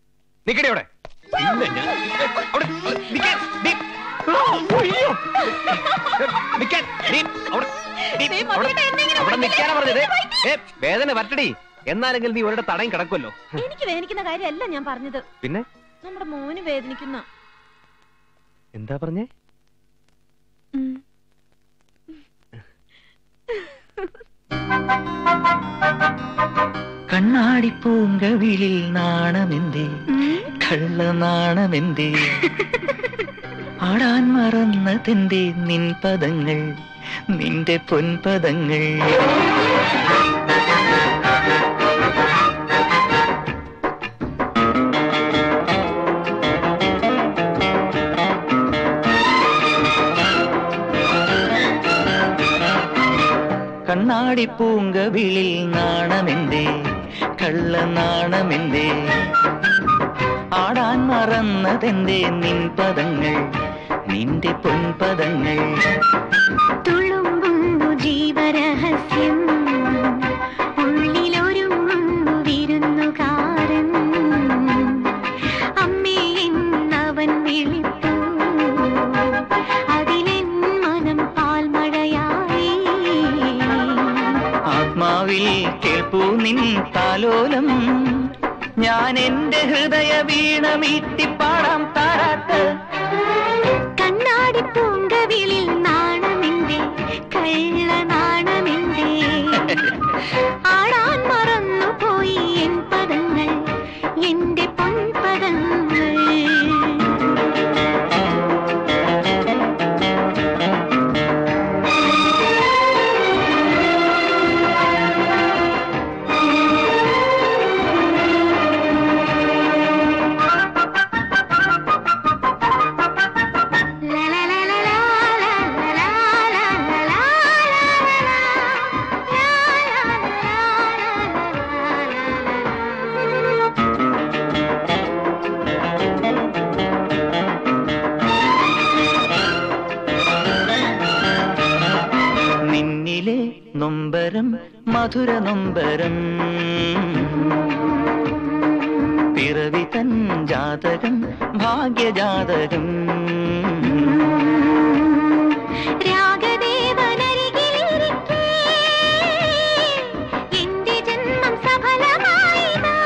Speaker 8: വേദന വരട്ടടി. എന്നാലെങ്കിൽ നീ ഒരിടത്ത് തടയും കിടക്കുമല്ലോ.
Speaker 3: എനിക്ക് വേദനിക്കുന്ന കാര്യമല്ല ഞാൻ പറഞ്ഞത്.
Speaker 8: പിന്നെ
Speaker 3: നമ്മുടെ മോന് വേദനിക്കുന്ന.
Speaker 8: എന്താ പറഞ്ഞേ?
Speaker 5: കണ്ണാടി പൂങ്കവിളിൽ നാണമെന്തേ, കള്ള നാണമെന്തേ, ആടാൻ മറന്നതെന്തേ നിൻ പദങ്ങൾ, നിന്റെ പൊൻപദങ്ങൾ. കണ്ണാടി പൂങ്കവിളിൽ നാണമെന്തേ, കള്ള നാണമെന്തേ, ആടാൻ മറന്നതെന്തേ നിൻ പദങ്ങൾ, നിന്റെ പൊൻപദങ്ങൾ.
Speaker 12: തുളുമ്പുന്നു ജീവരഹസ്യം, ഉള്ളിലൊരുങ്ങുന്നു വിരുന്നുകാരൻ. അമ്മേ എന്നവൻ വിളിപ്പൂ, അതിലെൻ മനം പാൽമഴയായി.
Speaker 5: ആത്മാവിൽ കേൾപ്പൂ നിൻ താലോലം, ഞാൻ എന്റെ ഹൃദയ വീണ മീട്ടിപ്പാടാം താരാട്ട്.
Speaker 12: കണ്ണാടി പൂങ്കവിളിൽ നാണമെന്തേ, കള്ള നാണമെന്തേ, ആടാൻ മറന്നു പോയി എൻ പദങ്ങൾ, എന്റെ പൊൻപദങ്ങൾ.
Speaker 5: നിന്നിലെ നൊമ്പരം മധുര നൊമ്പരം, പിറവി തൻ ജാതകം ഭാഗ്യജാതകം.
Speaker 12: രാഗദേവനരികിലിരിക്കെ എന്റെ ജന്മം സഫലമായിതാ.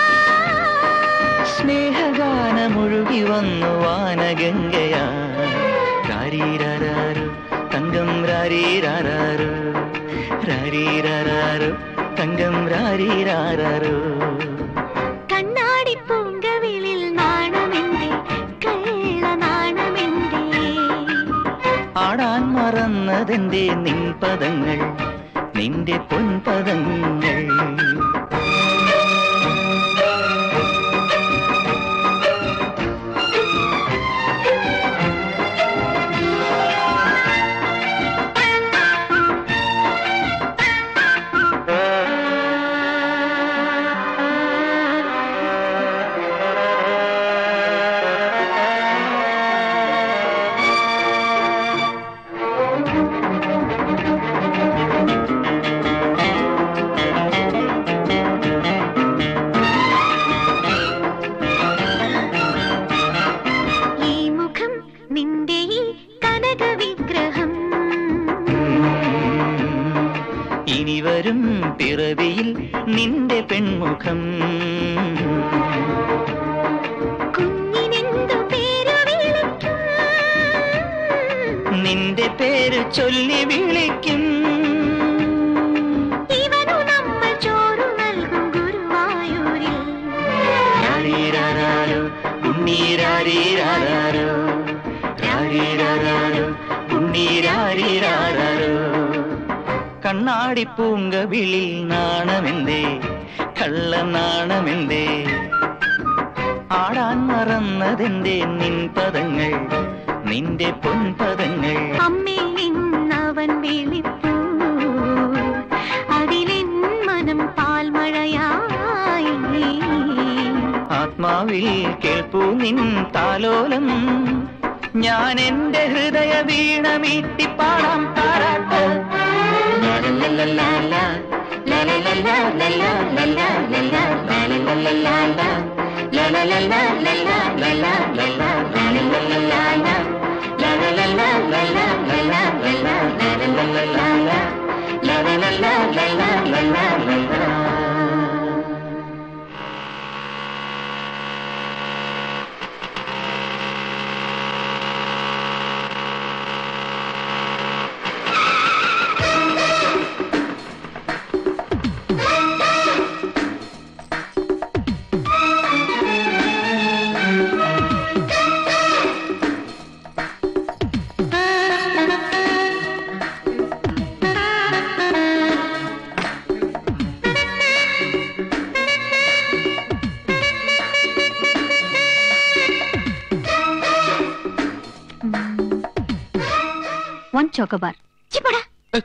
Speaker 5: സ്നേഹഗാനമൊഴുകി വന്നു വാനഗംഗയാ. രാരീരാരോ തങ്കം രാരീരാരോ, രാരീരാരോ തങ്കം രാരീരാരോ.
Speaker 12: കണ്ണാടി പൂങ്കവിളിൽ നാണമെന്തേ, കള്ള നാണമെന്തേ,
Speaker 5: ആടാൻ മറന്നതെന്തേ നിൻ പദങ്ങൾ, നിന്റെ പൊൻപദങ്ങൾ. നിന്റെ പെൺമുഖം.
Speaker 12: കുഞ്ഞിനെന്തു പേരു വിളിക്കും?
Speaker 5: നിന്റെ പേര് ചൊല്ലി വിളിക്കും.
Speaker 12: ഇവനു നമ്മൾ ചോറു നൽകും ഗുരുവായൂരിൽ.
Speaker 5: രാരീരാരോ ഉണ്ണീരാരീരാരോ രാരീരാരോ ഉണ്ണീരാരീരാരോ. കണ്ണാടിപ്പൂങ്കവിളിൽ നാണമെന്തേ കള്ളനാണമെന്തേ. ആടാൻ മറന്നതെന്തേ നിൻ പദങ്ങൾ നിന്റെ പൊൻപദങ്ങൾ.
Speaker 12: അമ്മേ ഇന്നവൻ വിളിപ്പൂ, അതിലെൻ മനം പാൽമഴയായി.
Speaker 5: ആത്മാവിൽ കേൾപ്പൂ നിൻ താലോലം. ഞാൻ എന്റെ ഹൃദയ വീണ മീട്ടിപ്പാടാം താരാട്ട്.
Speaker 12: One chocobar. Chipada.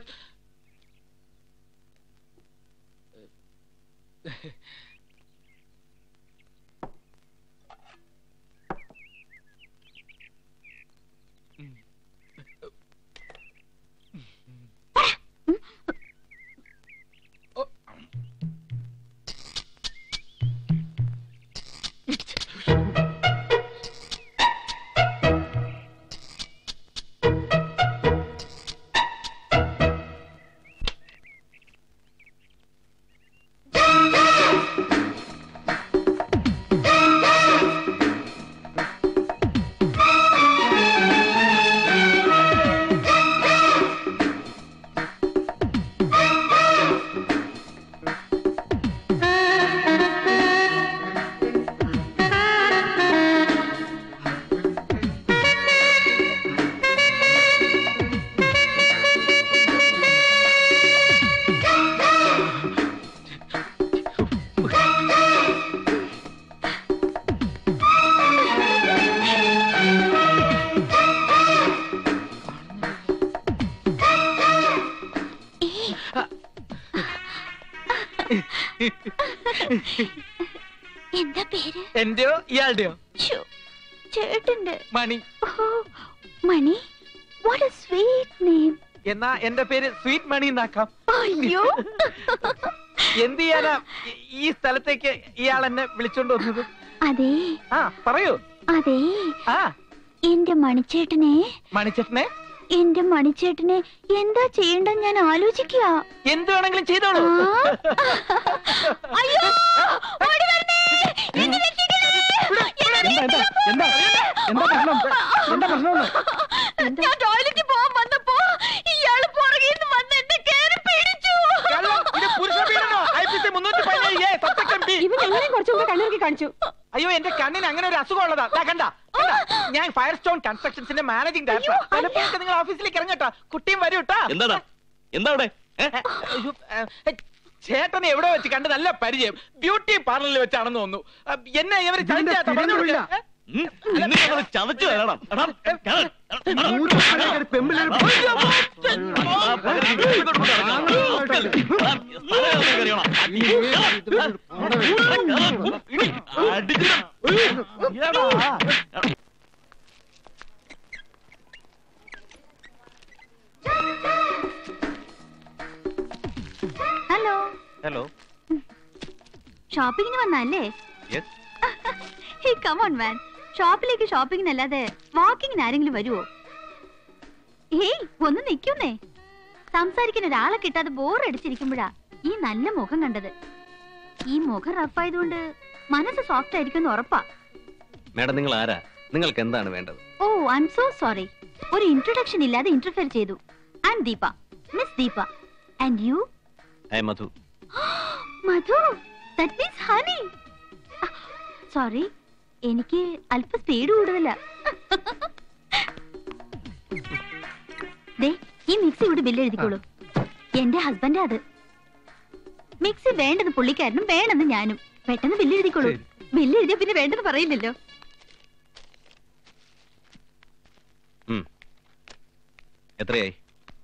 Speaker 12: എന്താ പേര്?
Speaker 10: എന്റെയോ ഇയാളുടെയോ?
Speaker 12: ചേട്ടന്റെ.
Speaker 10: Mani.
Speaker 12: Mani? What a sweet name.
Speaker 10: എന്നാ എന്റെ പേര് സ്വീറ്റ് മണി എന്നാക്കാം.
Speaker 12: അയ്യോ,
Speaker 10: എന്ത് ചെയ്യാനാ ഈ സ്ഥലത്തേക്ക് ഇയാൾ എന്നെ വിളിച്ചോണ്ട് വന്നത്?
Speaker 12: അതെ.
Speaker 10: ആ പറയൂ.
Speaker 12: അതെ,
Speaker 10: ആ
Speaker 12: എന്റെ മണിച്ചേട്ടനെ.
Speaker 10: മണിച്ചേട്ടനെ?
Speaker 12: എന്റെ മണിച്ചേട്ടനെ എന്താ ചെയ്യണ്ടെന്ന് ഞാൻ ആലോചിക്കുക.
Speaker 10: എന്ത് വേണമെങ്കിലും ചെയ്തോളൂ.
Speaker 12: അയ്യോ, ഓടി വരണേ, എന്നെ രക്ഷിക്കണേ. ഞാൻ ടോയ്ലറ്റിൽ പോകാൻ വന്നപ്പോ ഇയാള് പുറകിൽ നിന്ന് വന്ന് എന്നെ കേറി പിടിച്ചു.
Speaker 3: കാണിച്ചു.
Speaker 10: അയ്യോ, എന്റെ കണ്ണിന് അങ്ങനെ ഒരു അസുഖം ഉള്ളതാ. കണ്ട, ഞാൻ ഫയർ സ്റ്റോൺ കൺസ്ട്രക്ഷൻസിന്റെ മാനേജിംഗ് ഡയറക്ടർ. ചിലപ്പോഴൊക്കെ നിങ്ങൾ ഓഫീസിലേക്ക് ഇറങ്ങട്ടാ, കുട്ടിയും വരൂട്ടാ.
Speaker 11: എന്താ എന്താ അവിടെ?
Speaker 10: ചേട്ടനെ എവിടെ വെച്ച് കണ്ട് നല്ല പരിചയം. ബ്യൂട്ടി പാർലറിൽ വെച്ചാണെന്ന് തോന്നുന്നു. എന്നെ ഇവര്
Speaker 11: ചതച്ചു വരണം.
Speaker 12: ഹലോ.
Speaker 8: ഹലോ.
Speaker 12: ഷോപ്പിങ്ങിന് വന്നല്ലേ? Hey come on man. ഷോപ്പിലേക്ക് ഷോപ്പിങ്ങിനല്ലാതെ വാക്കിങ്ങിന് ആരെങ്കിലും വരുവോ? ഏയ് ഒന്ന് നിൽക്കുന്നേ. സംസാരിക്കാൻ ഒരാളെ കിട്ടാതെ ബോറടിച്ചിരിക്കുമ്പോഴാ ഈ നല്ല മുഖം കണ്ടത്. ഈ മുഖം റഫായതുകൊണ്ട് മനസ്സ് സോഫ്റ്റ് ആയിരിക്കും ഉറപ്പാ.
Speaker 8: മാഡം നിങ്ങൾ ആരാ? നിങ്ങൾക്ക് എന്താണ് വേണ്ടത്?
Speaker 12: Oh I'm so sorry. ഒരു ഇൻട്രൊഡക്ഷൻ ഇല്ലാതെ ഇന്റർഫിയർ ചെയ്തു. I'm Deepa, miss Deepa. And you?
Speaker 8: I'm Madhu.
Speaker 12: Madhu, that means honey. Sorry, എനിക്ക് അല്പ സ്പീഡ് കൂടുതലാ. ദേ, ഈ മിക്സി ഇവിടെ ബില്ല് എഴുതിക്കോളൂ. എന്റെ ഹസ്ബൻഡാ അത്. മിക്സി വേണ്ടെന്ന് പുള്ളിക്കാരനും വേണമെന്ന് ഞാനും. പെട്ടെന്ന് ബില്ല് എഴുതിക്കോളൂ. ബില്ല് എഴുതിയ പിന്നെ വേണ്ടെന്ന് പറയില്ലല്ലോ.
Speaker 8: എത്രയായി?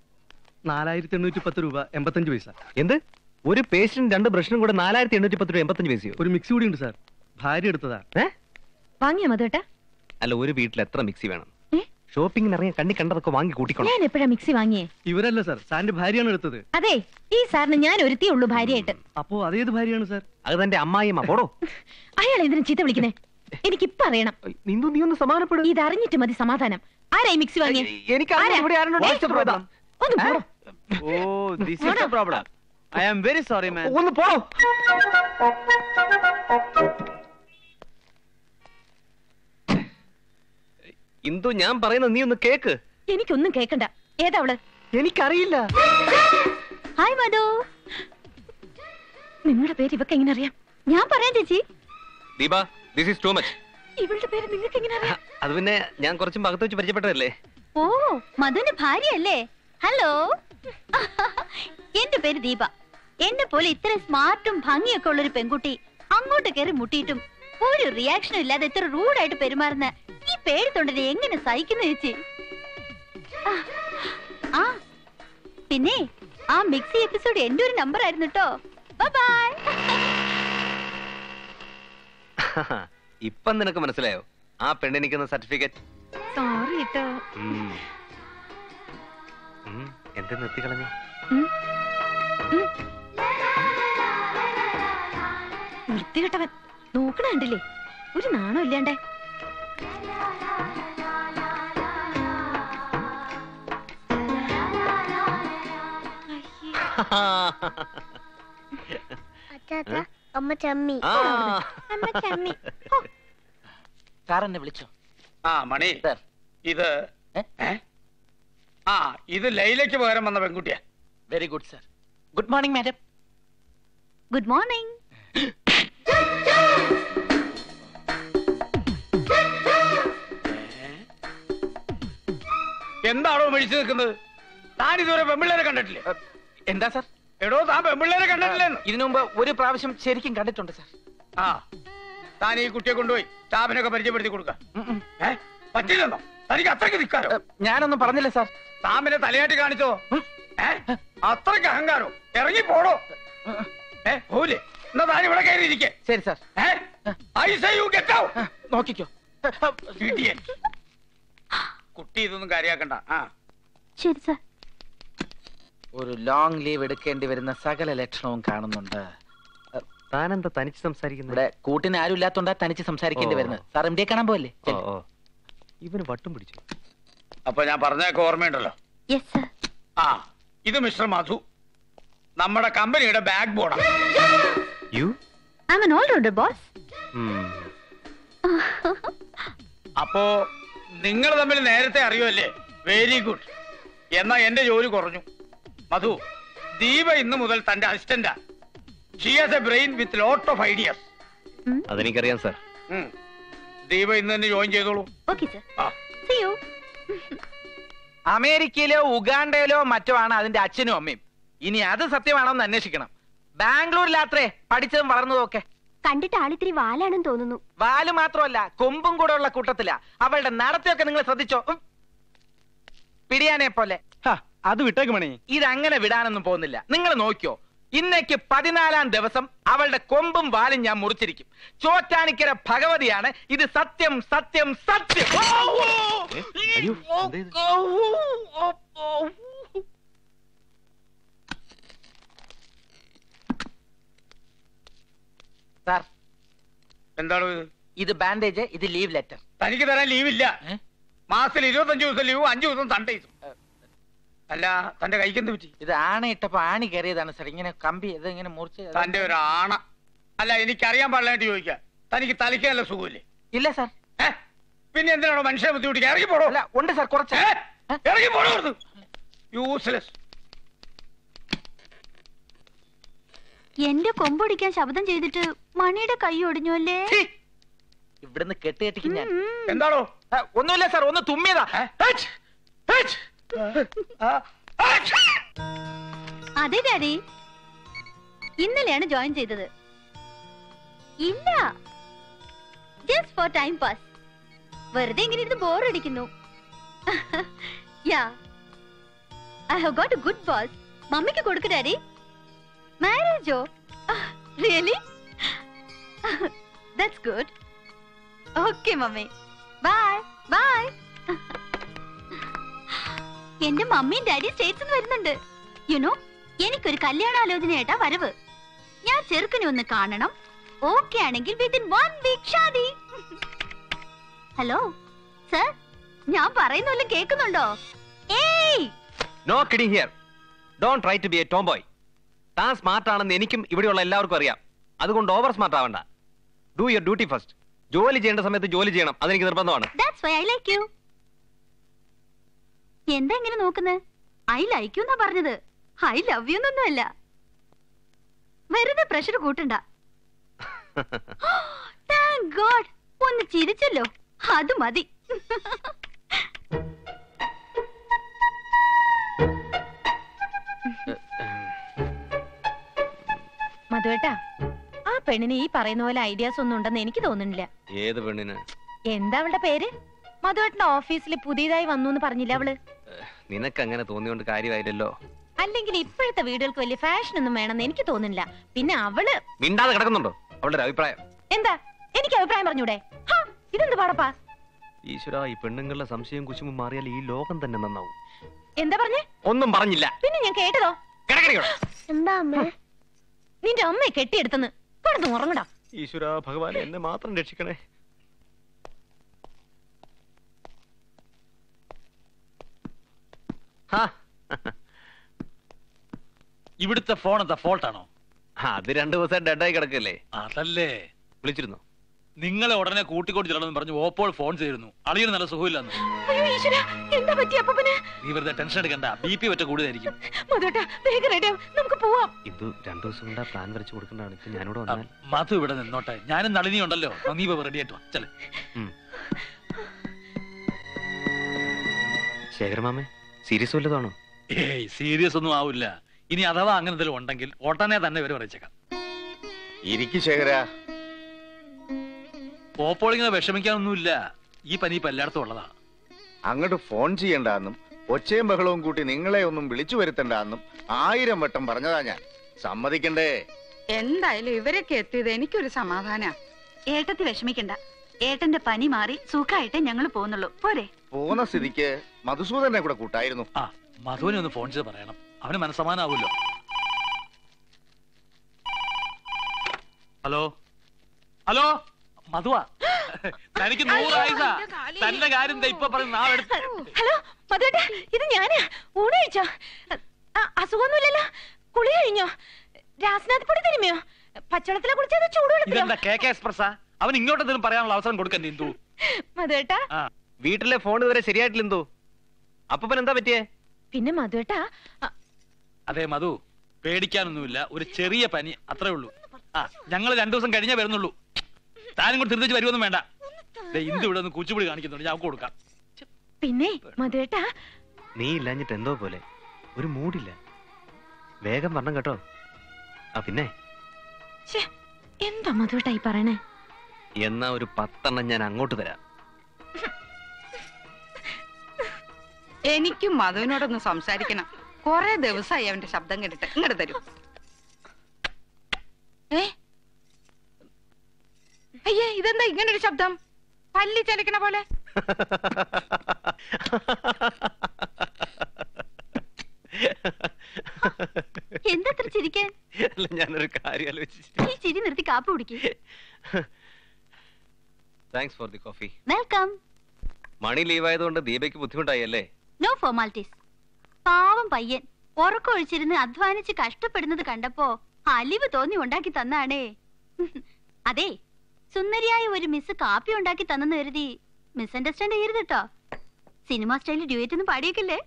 Speaker 4: 4810 രൂപ 85 പൈസ.
Speaker 8: എന്ത്? ഒരു പേസ്റ്റിനും 2 ബ്രഷിനും കൂടെ 4810 രൂപ 85 പൈസയോ?
Speaker 4: ഒരു മിക്സി കൂടി ഉണ്ട് സാർ. ഭാര്യ എടുത്തതാ.
Speaker 3: വാങ്ങിയോ മധുട്ടാ?
Speaker 8: അല്ല, ഒരു വീട്ടിൽ എത്ര മിക്സി വേണം? ഷോപ്പിംഗിന് ഇറങ്ങിയ കണ്ണി കണ്ടതൊക്കെ വാങ്ങി കൂട്ടിക്കണം.
Speaker 3: ഞാൻ എപ്പോഴാ മിക്സി വാങ്ങിയേ?
Speaker 4: ഇവരല്ല സാർ, സാറിന്റെ ഭാര്യയാണ് എടുത്തത്.
Speaker 3: അതെ, ഈ സാറിന് ഞാൻ ഒരുത്തിയേ ഉള്ളൂ ഭാര്യയായിട്ട്.
Speaker 4: അപ്പോ അതേത് ഭാര്യയാണ് സാർ?
Speaker 8: അത് തന്റെ അമ്മായിയമ്മ. പോടോ.
Speaker 3: അയാൾ എന്തിനും ചീത്ത വിളിക്കുന്നേ? എനിക്കിപ്പോ അറിയണം.
Speaker 8: നീ ഒന്ന് സമാധാനപ്പെടും.
Speaker 3: ഇതറിഞ്ഞിട്ട് മതി സമാധാനം. ആരായി മിക്സി വാങ്ങിയേ?
Speaker 8: എനിക്ക് ഒന്ന് പോടോ. ഇന്ദു, ഞാൻ പറയുന്നത് നീ ഒന്ന് കേക്ക്.
Speaker 3: എനിക്കൊന്നും കേക്കണ്ട. ഏതാ അവള്?
Speaker 8: എനിക്കറിയില്ല.
Speaker 12: ഹായ് മധു.
Speaker 3: നിങ്ങളുടെ പേര് ഇവക്ക് എങ്ങനെ അറിയാം?
Speaker 12: ഞാൻ പറയാം ചേച്ചി.
Speaker 8: Deepa, this is too much.
Speaker 3: ഇവളുടെ പേര് നിങ്ങൾക്ക് എങ്ങനെ അറിയാം?
Speaker 8: അത് പിന്നെ ഞാൻ കുറച്ചും ഭാഗത്ത് വെച്ച് പരിചയപ്പെട്ടതല്ലേ.
Speaker 12: ഓ, മധുവിന്റെ ഭാര്യയല്ലേ? ഹലോ, എന്റെ പേര് ദീപ. എന്നെ പോലെ ഇത്ര സ്മാർട്ടും ഭംഗിയൊക്കെ ഉള്ളൊരു പെൺകുട്ടി അങ്ങോട്ട് കയറി മുട്ടിയിട്ടും ഒരു റിയാക്ഷനും ഇല്ലാതെ ഇത്ര റൂഡായിട്ട് പെരുമാറുന്ന ഈ പേര് തൊണ്ടിനെ എങ്ങനെ സഹിക്കുന്നു ചേച്ചി? ആ പിന്നെ ആ മിക്സി എപ്പിസോഡ് എന്റെ ഒരു നമ്പർ ആയിരുന്നു കേട്ടോ. ബൈ.
Speaker 8: ഇപ്പം നിനക്ക് മനസ്സിലായോ ആ പെണ്ണിനിക്കുന്ന സർട്ടിഫിക്കറ്റ്?
Speaker 3: സോറി കേട്ടോ.
Speaker 8: എന്ത് നിർത്തിക്കളഞ്ഞു?
Speaker 3: വൃത്തികെട്ടവൻ നോക്കണ കണ്ടില്ലേ? ഒരു നാണം ഇല്ലാണ്ടേ.
Speaker 13: അമ്മ ചമ്മി.
Speaker 10: സാർ എന്നെ വിളിച്ചോ?
Speaker 9: ആ മണി, ഇത് ഇത് ലൈലയ്ക്ക് പകരം വന്ന പെൺകുട്ടിയാ.
Speaker 10: Very good sir. Good morning madam.
Speaker 12: Good morning.
Speaker 9: എന്താണോ മേടിച്ചു നിൽക്കുന്നത്? താൻ ഇതുവരെ പെമ്പിള്ളേരെ കണ്ടിട്ടില്ലേ?
Speaker 10: എന്താ സാർ?
Speaker 9: എടോ, താൻ പെമ്പിള്ളേരെ കണ്ടിട്ടില്ലെന്ന്.
Speaker 10: ഇതിനു മുമ്പ് ഒരു പ്രാവശ്യം ശരിക്കും കണ്ടിട്ടുണ്ട് സാർ.
Speaker 9: ആ, താൻ ഈ കുട്ടിയെ കൊണ്ടുപോയി സ്റ്റാഫിനൊക്കെ പരിചയപ്പെടുത്തി കൊടുക്ക. പറ്റില്ലെന്നോ? തനിക്ക് അത്രയ്ക്ക് നിൽക്കാരോ?
Speaker 10: ഞാനൊന്നും പറഞ്ഞില്ല സാർ.
Speaker 9: താമിനെ തലയാട്ടി കാണിച്ചോ? അത്രയ്ക്ക് അഹങ്കാരോ? ഇറങ്ങി പോടോ. പോലേ, എന്നാ താൻ ഇവിടെ കയറിയിരിക്കേ.
Speaker 10: ശരി sir.
Speaker 9: I say you get out.
Speaker 10: നോക്കിക്കോ.
Speaker 9: കുട്ടി ഇതൊന്നും കാര്യാക്കണ്ട.
Speaker 12: ശരി സാർ.
Speaker 10: ഒരു ലോങ് ലീവ് എടുക്കേണ്ടി വരുന്ന സകല ലക്ഷണവും കാണുന്നുണ്ട്.
Speaker 8: താനെന്താ തനിച്ച് സംസാരിക്കുന്നത്?
Speaker 10: ഇവിടെ കൂട്ടിന് ആരും ഇല്ലാത്തോണ്ടാ തനിച്ച് സംസാരിക്കേണ്ടി വരുന്നത്. സാർ എം ഡി കാണാൻ പോയല്ലേ?
Speaker 8: ഇവന് വട്ടും പിടിച്ചു.
Speaker 9: അപ്പൊ ഞാൻ പറഞ്ഞൊക്കെ ഓർമ്മയുണ്ടല്ലോ. ഇത് മിസ്റ്റർ മധു, നമ്മുടെ കമ്പനിയുടെ ബാക്ക് ബോർഡാണ്. അപ്പോ നിങ്ങൾ തമ്മിൽ നേരത്തെ അറിയുമല്ലേ? Very good. എന്നാ എന്റെ ജോലി കുറഞ്ഞു. മധു, ദീപ ഇന്ന് മുതൽ തന്റെ അസിസ്റ്റന്റാ. She has a brain with lot of ideas.
Speaker 8: അതെനിക്കറിയാം സാർ.
Speaker 9: ദീപ ഇന്ന് തന്നെ ജോയിൻ ചെയ്തോളൂ.
Speaker 10: അമേരിക്കയിലോ ഉഗാണ്ടയിലോ മറ്റോ ആണ് അതിന്റെ അച്ഛനും അമ്മയും. ഇനി അത് സത്യമാണോ എന്ന് അന്വേഷിക്കണം. ബാംഗ്ലൂരിലാത്രേ പഠിച്ചതും വളർന്നതും ഒക്കെ.
Speaker 13: കണ്ടിട്ട് ആളിത്തിരി വാലാണെന്ന് തോന്നുന്നു.
Speaker 10: വാല് മാത്രമല്ല, കൊമ്പും കൂടെ ഉള്ള കൂട്ടത്തില. അവളുടെ നടത്തിയൊക്കെ നിങ്ങൾ ശ്രദ്ധിച്ചോ? പിടിയാനെ പോലെ.
Speaker 4: അത് വിട്ടേക്ക് മണി.
Speaker 10: ഇതങ്ങനെ വിടാനൊന്നും പോകുന്നില്ല. നിങ്ങൾ നോക്കിയോ, ഇന്നേക്ക് 14-ാം ദിവസം അവളുടെ കൊമ്പും വാലും ഞാൻ മുറിച്ചിരിക്കും. ചോറ്റാനിക്കര ഭഗവതിയാണ്. ഇത് സത്യം സത്യം സത്യം. സാർ,
Speaker 9: എന്താണ്
Speaker 10: ഇത്? ബാൻഡേജ്, ഇത് ലീവ് ലെറ്റർ.
Speaker 9: തനിക്ക് തരാൻ ലീവില്ല. മാസത്തിൽ 25 ദിവസം ലീവ്, 5 ദിവസം തണ്ടേസും. അല്ല, തന്റെ കൈക്ക് എന്ത് പറ്റി?
Speaker 10: ഇത് ആണ ഇട്ടപ്പോ ആണി കയറിയതാണ് സാർ. ഇങ്ങനെ കമ്പി ഇത് ഇങ്ങനെ മുറിച്ച്.
Speaker 9: തന്റെ ഒരു ആണ. അല്ല എനിക്കറിയാൻ പാടില്ലായിട്ട് ചോദിക്കാം. തനിക്ക് തലയ്ക്കല്ല സുഖമില്ലേ?
Speaker 10: ഇല്ല സാർ.
Speaker 9: പിന്നെ എന്തിനാണോ മനുഷ്യനെ ബുദ്ധിമുട്ടിക്കുക? ഇറങ്ങി പോടോ.
Speaker 10: അല്ല ഉണ്ട് സാർ, കുറച്ച്.
Speaker 9: ഇറങ്ങി പോടോ. യൂസ്ലെസ്.
Speaker 12: എന്റെ കൊമ്പൊടിക്കാൻ ശബ്ദം ചെയ്തിട്ട് മണിയുടെ കൈ ഒടിഞ്ഞു അല്ലേ?
Speaker 10: ഇവിടുന്ന് കെട്ടിയെട്ടിക്ക് ഞാൻ.
Speaker 9: എന്താണോ?
Speaker 10: ഒന്നുമില്ല സാർ, ഒന്ന് തുമ്മിയതാ.
Speaker 12: അതെ ഡാഡി, ഇന്നലെയാണ് ജോയിൻ ചെയ്തത്. ഇല്ല, ജസ്റ്റ് ഫോർ ടൈം പാസ്. വെറുതെ ഇങ്ങനെ ഇരുന്ന് ബോറടിക്കുന്നു. Ya, I have got a good boss. മമ്മിക്ക് കൊടുക്ക് ഡാഡി. മാരേജോ? Really? That's good. Okay mummy, bye bye. എന്റെ മമ്മിയും ഡാഡി സ്റ്റേറ്റ്സ് വരുന്നുണ്ട്. യുനോ, എനിക്കൊരു കല്യാണാലോചനയായിട്ടാ വരവ്. ഞാൻ ചെറുക്കനെ ഒന്ന് കാണണം. ഓക്കെ ആണെങ്കിൽ within 1 week shaadi. Hello sir, ഞാൻ പറയുന്നല്ല കേൾക്കുന്നുണ്ടോ? ഏയ്,
Speaker 8: no kidding here. Don't try to be a tomboy. താൻ സ്മാർട്ട് ആണെന്ന് എനിക്കും ഇവിടെയുള്ള എല്ലാവർക്കും അറിയാം. അതുകൊണ്ട് ഓവർ സ്മാർട്ട് ആവണ്ട. Do your duty first. ജോലി ചെയ്യേണ്ട സമയത്ത് ജോലി ചെയ്യണം, അതെനിക്ക് നിർബന്ധമാണ്.
Speaker 12: That's why I like you. എന്താ ഇങ്ങനെ നോക്കുന്നത്? ഐ ലൈക്ക് യു എന്നാ പറഞ്ഞത്, ഐ ലവ് യു എന്നൊന്നുമല്ല. വെറുതെ പ്രഷർ കൂട്ടണ്ട. താങ്ക് ഗോഡ്, ഒന്ന് ചിരിച്ചല്ലോ, അത് മതി.
Speaker 3: മധുവേട്ടാ, ആ പെണ്ണിന് ഈ പറയുന്ന പോലെ ഐഡിയാസ് ഒന്നും ഉണ്ടെന്ന് എനിക്ക് തോന്നുന്നില്ല.
Speaker 8: ഏത് പെണ്ണിന്?
Speaker 3: എന്താ അവളുടെ പേര്? മധുവേട്ടന്റെ ഓഫീസിൽ പുതിയതായി വന്നു എന്ന് പറഞ്ഞില്ല അവള്?
Speaker 8: നിനക്ക് അങ്ങനെ തോന്നിയോണ്ട് കാര്യമായില്ലല്ലോ.
Speaker 3: അല്ലെങ്കിൽ ഇപ്പോഴത്തെ വീടുകൾക്ക് വലിയ ഫാഷൻ ഒന്നും വേണമെന്ന് എനിക്ക് തോന്നുന്നില്ല. പിന്നെ അവള്
Speaker 8: മിണ്ടാതെ കിടക്കുന്നുണ്ടോ? അവളുടെ അഭിപ്രായം
Speaker 3: എന്താ? എനിക്ക് അഭിപ്രായം പറഞ്ഞൂടെ? ഇതെന്ത് പാടപ്പാ?
Speaker 8: ഈശ്വര, ഈ പെണ്ണുങ്ങളുടെ സംശയം കുശുമ്പും മാറിയാൽ ഈ ലോകം തന്നെ നന്നാവും.
Speaker 3: എന്താ പറഞ്ഞേ?
Speaker 8: ഒന്നും പറഞ്ഞില്ല.
Speaker 3: പിന്നെ ഞാൻ കേട്ടതോ?
Speaker 13: എന്താ അമ്മ?
Speaker 3: നിന്റെ അമ്മയെ കെട്ടിയെടുത്തെന്ന് കിടന്നു ഉറങ്ങടാ.
Speaker 8: ഈശ്വര ഭഗവാനെ, എന്നെ മാത്രം രക്ഷിക്കണേ.
Speaker 7: ഇവിടുത്തെ ഫോൺ എന്താ ഫോൾട്ടാണോ?
Speaker 8: അത് 2 ദിവസം ഡെഡായി കിടക്കല്ലേ?
Speaker 7: അതല്ലേ.
Speaker 8: വിളിച്ചിരുന്നോ?
Speaker 7: നിങ്ങളെ ഉടനെ കൂട്ടിക്കൊണ്ട് ചെല്ലണമെന്ന് പറഞ്ഞു ഓപ്പോൾ ഫോൺ ചെയ്തിരുന്നു. അളിയന് നല്ല സുഖമില്ലെന്ന്.
Speaker 3: എന്താ പറ്റി അപ്പന്?
Speaker 7: നീ വെറുതെ ടെൻഷൻ എടുക്കണ്ട, BP ഒറ്റ കൂടുതലായിരിക്കും.
Speaker 3: നമുക്ക് പോവാം.
Speaker 8: ഇത് 2 ദിവസം കൊണ്ട് പ്ലാൻ വരച്ചു കൊടുക്കേണ്ടതാണ്. ഇപ്പൊ ഞാനിവിടെ വന്നാൽ
Speaker 7: മധു ഇവിടെ നിന്നോട്ടെ, ഞാനും നളിനി ഉണ്ടല്ലോ. നീ റെഡി ആയിട്ട് ചെല്.
Speaker 8: ശേഖരമാമേ, സീരിയസ് വല്ലതാണോ?
Speaker 7: ഏയ്, സീരിയസ് ഒന്നും ആവില്ല. ഇനി അഥവാ അങ്ങനെ എന്തെങ്കിലും ഉണ്ടെങ്കിൽ ഉടനെ തന്നെ ഇവര് പറയിച്ചേക്കാം.
Speaker 2: ഇരിക്കു ശേഖര.
Speaker 7: പോപ്പോൾ ഇങ്ങനെ വിഷമിക്കാനൊന്നുമില്ല. ഈ പനി ഇപ്പൊ എല്ലായിടത്തും ഉള്ളതാണ്.
Speaker 2: അങ്ങോട്ട് ഫോൺ ചെയ്യണ്ടെന്നും ഒച്ചയും ബഹളവും കൂട്ടി നിങ്ങളെ ഒന്നും വിളിച്ചു വരുത്തണ്ടെന്നും 1000 വട്ടം പറഞ്ഞതാ ഞാൻ. സമ്മതിക്കണ്ടേ?
Speaker 1: എന്തായാലും ഇവരൊക്കെ എത്തിയത് എനിക്കൊരു സമാധാന.
Speaker 12: ഏട്ടത്തി വിഷമിക്കണ്ട, ഏട്ടന്റെ പനി മാറി സുഖമായിട്ടേ ഞങ്ങൾ പോകുന്നുള്ളൂ. പോരെ?
Speaker 2: പോന്ന സ്ഥിതിക്ക് മധുസൂദനെ കൂടെ കൂട്ടായിരുന്നു.
Speaker 7: ആ, മധുവിനെ ഒന്ന് ഫോൺ ചെയ്ത് പറയണം, അവന് മനസ്സമാനാവൂല്ലോ. Hello hello, മധുവാ. തനിക്ക് 100 ആയുസ. തന്റെ കാര്യം ഇപ്പൊ പറഞ്ഞ് നാളെടുത്ത്.
Speaker 3: ഹലോ മധുവേട്ടാ, ഇത് ഞാനാ. ഊണ് കഴിച്ചോ? അസുഖമൊന്നുമില്ലല്ലോ? കുളി കഴിഞ്ഞോ? രാസനാഥ് പൊടി തരുമയോ? പച്ചവെള്ളത്തിലെ കുളിച്ചത് ചൂടുവെള്ളത്തിലോ?
Speaker 7: ഇതെന്താ KK എക്സ്പ്രസ്സാ? അവൻ ഇങ്ങോട്ട് എന്തെങ്കിലും പറയാനുള്ള അവസരം കൊടുക്കാൻ എന്തു?
Speaker 3: മധുവേട്ടാ,
Speaker 8: വീട്ടിലെ ഫോൺ ഇതുവരെ ശരിയായിട്ടില്ല. എന്തോ അപ്പൻ എന്താ പറ്റിയേ?
Speaker 3: പിന്നെ മധുവേട്ടാ,
Speaker 7: അതെ മധു, പേടിക്കാനൊന്നുമില്ല. ഒരു ചെറിയ പനി, അത്രേ ഉള്ളൂ. ഞങ്ങൾ 2 ദിവസം കഴിഞ്ഞേ വരുന്നുള്ളൂ. താനും കൂടെ തിരിച്ചു വരുമൊന്നും വേണ്ട. ഇന്ദു ഇവിടെ ഒന്ന് കൂച്ചുപിടി കാണിക്കുന്നുണ്ട്, ഞാൻ കൊടുക്കാം.
Speaker 3: പിന്നെ മധുവേട്ടാ,
Speaker 8: നീ ഇല്ലാഞ്ഞിട്ട് എന്തോ പോലെ ഒരു മൂടില്ല. വേഗം പറഞ്ഞു കേട്ടോ. പിന്നെ
Speaker 3: എന്താ മധുവേട്ടാ ഈ പറയണേ?
Speaker 8: എന്നാ ഒരു 10 എണ്ണം ഞാൻ അങ്ങോട്ട് തരാം.
Speaker 1: എനിക്കും മധുവിനോടൊന്ന് സംസാരിക്കണം. കൊറേ ദിവസമായി അവന്റെ ശബ്ദം കേട്ടിട്ട്. ഇങ്ങോട്ട് തരൂ. അയ്യേ, ഇതെന്താ ഇങ്ങനൊരു ശബ്ദം? പല്ലി ചലിക്കണ പോലെ.
Speaker 12: എന്താ ചിരിക്കാൻ?
Speaker 8: ഞാനൊരു കാര്യം ആലോചിച്ചു.
Speaker 12: ഈ ചിരി നിർത്തി കാപ്പി കുടിക്കേ.
Speaker 8: Thanks for the coffee.
Speaker 12: Welcome.
Speaker 8: Mani leave ആയതുകൊണ്ട് ദീപയ്ക്ക് ബുദ്ധിമുട്ടായി അല്ലേ?
Speaker 12: No formalities. പാവം പയ്യൻ ഉറക്കൊഴിച്ചിരുന്ന് അധ്വാനിച്ച് കഷ്ടപ്പെടുന്നത് കണ്ടപ്പോ അലിവ് തോന്നി ഉണ്ടാക്കി തന്നാണേ. അതെ, സുന്ദരിയായ ഒരു മിസ് കാപ്പി ഉണ്ടാക്കി തന്നെന്ന് കരുതി മിസ്അണ്ടർസ്റ്റാൻഡ് ചെയ്യരുത് കേട്ടോ. സിനിമ സ്റ്റൈലിൽ ഡ്യൂറ്റ് ഒന്നും പാടിയേക്കില്ലേ?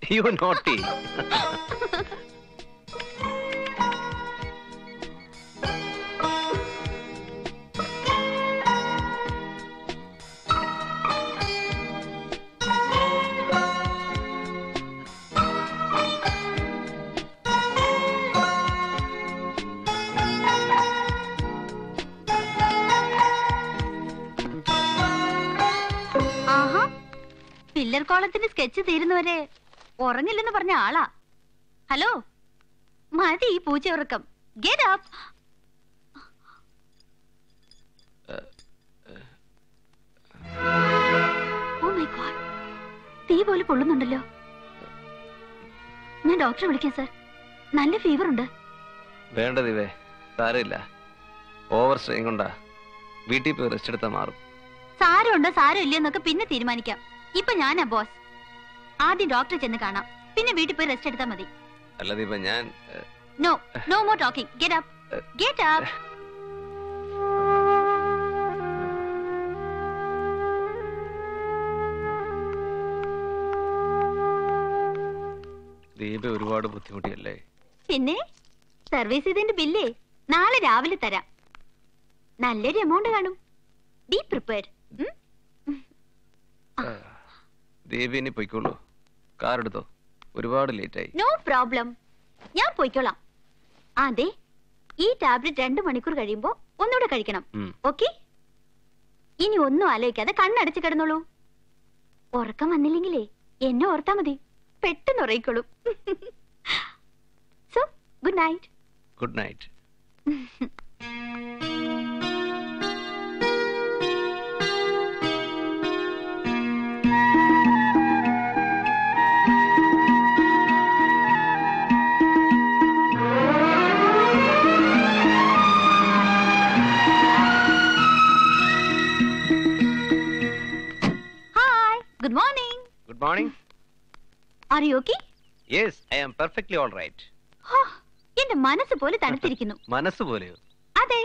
Speaker 12: പില്ലർ കോളത്തിന്റെ സ്കെച്ച് തീരുന്നവരെ ഉറങ്ങില്ലെന്ന് പറഞ്ഞ ആളാ. ഹലോ, മതി ഈ പൂച്ച ഉറക്കം. Get up. Oh my god, തീ പോലെ പൊള്ളുന്നുണ്ടല്ലോ. ഞാൻ ഡോക്ടറെ വിളിക്കാം സർ. നല്ല ഫീവർ ഉണ്ട്.
Speaker 8: വേണ്ട ദിവേ, സാരമില്ല. ഓവർ സ്ട്രെയിൻ കൊണ്ടാ. വീട്ടിൽ പോയി റെസ്റ്റ് എടുത്താൽ മാറും.
Speaker 12: സാരമുണ്ടോ സാരം ഇല്ലെന്നൊക്കെ പിന്നെ തീരുമാനിക്കാം. ഇപ്പൊ ഞാനാ ബോസ്. ആദ്യം ഡോക്ടറെ ചെന്ന് കാണാം, പിന്നെ വീട്ടിൽ പോയി റെസ്റ്റ് എടുത്താൽ മതി.
Speaker 8: അല്ല ദീപ, ഞാൻ
Speaker 12: no no more talking. Get up, get up.
Speaker 8: Deepa ഒരുപാട് ബുദ്ധിമുട്ടിയല്ലേ?
Speaker 12: പിന്നെ സർവീസ് ചെയ്തതിന്റെ ബില്ലേ നാളെ രാവിലെ തരാം. നല്ലൊരു എമൗണ്ട് കാണും. Be prepared.
Speaker 8: ദേവി ഇനി പോയിക്കോളൂ. കാർ എടുത്തോ, ഒരുപാട് ലേറ്റ് ആയി.
Speaker 12: നോ പ്രോബ്ലം, ഞാൻ പോയിക്കോളാം. അതെ, ഈ ടാബ്ലറ്റ് 2 മണിക്കൂർ കഴിയുമ്പോ ഒന്നുകൂടെ കഴിക്കണം. ഓക്കെ? ഇനി ഒന്നും ആലോചിക്കാതെ കണ്ണടച്ച് കിടന്നോളൂ. ഉറക്കം വന്നില്ലെങ്കിലേ എന്നെ ഓർത്താ മതി, പെട്ടെന്ന് ഉറയിക്കോളൂ. So good night.
Speaker 8: Good night.
Speaker 12: Good morning.
Speaker 8: Good morning.
Speaker 12: Are you okay?
Speaker 8: Yes, I am perfectly all right.
Speaker 12: എന്റെ മനസ്സ് പോലെ തണുത്തിരിക്കുന്നു.
Speaker 8: മനസ്സ് പോലെയോ?
Speaker 12: അതെ.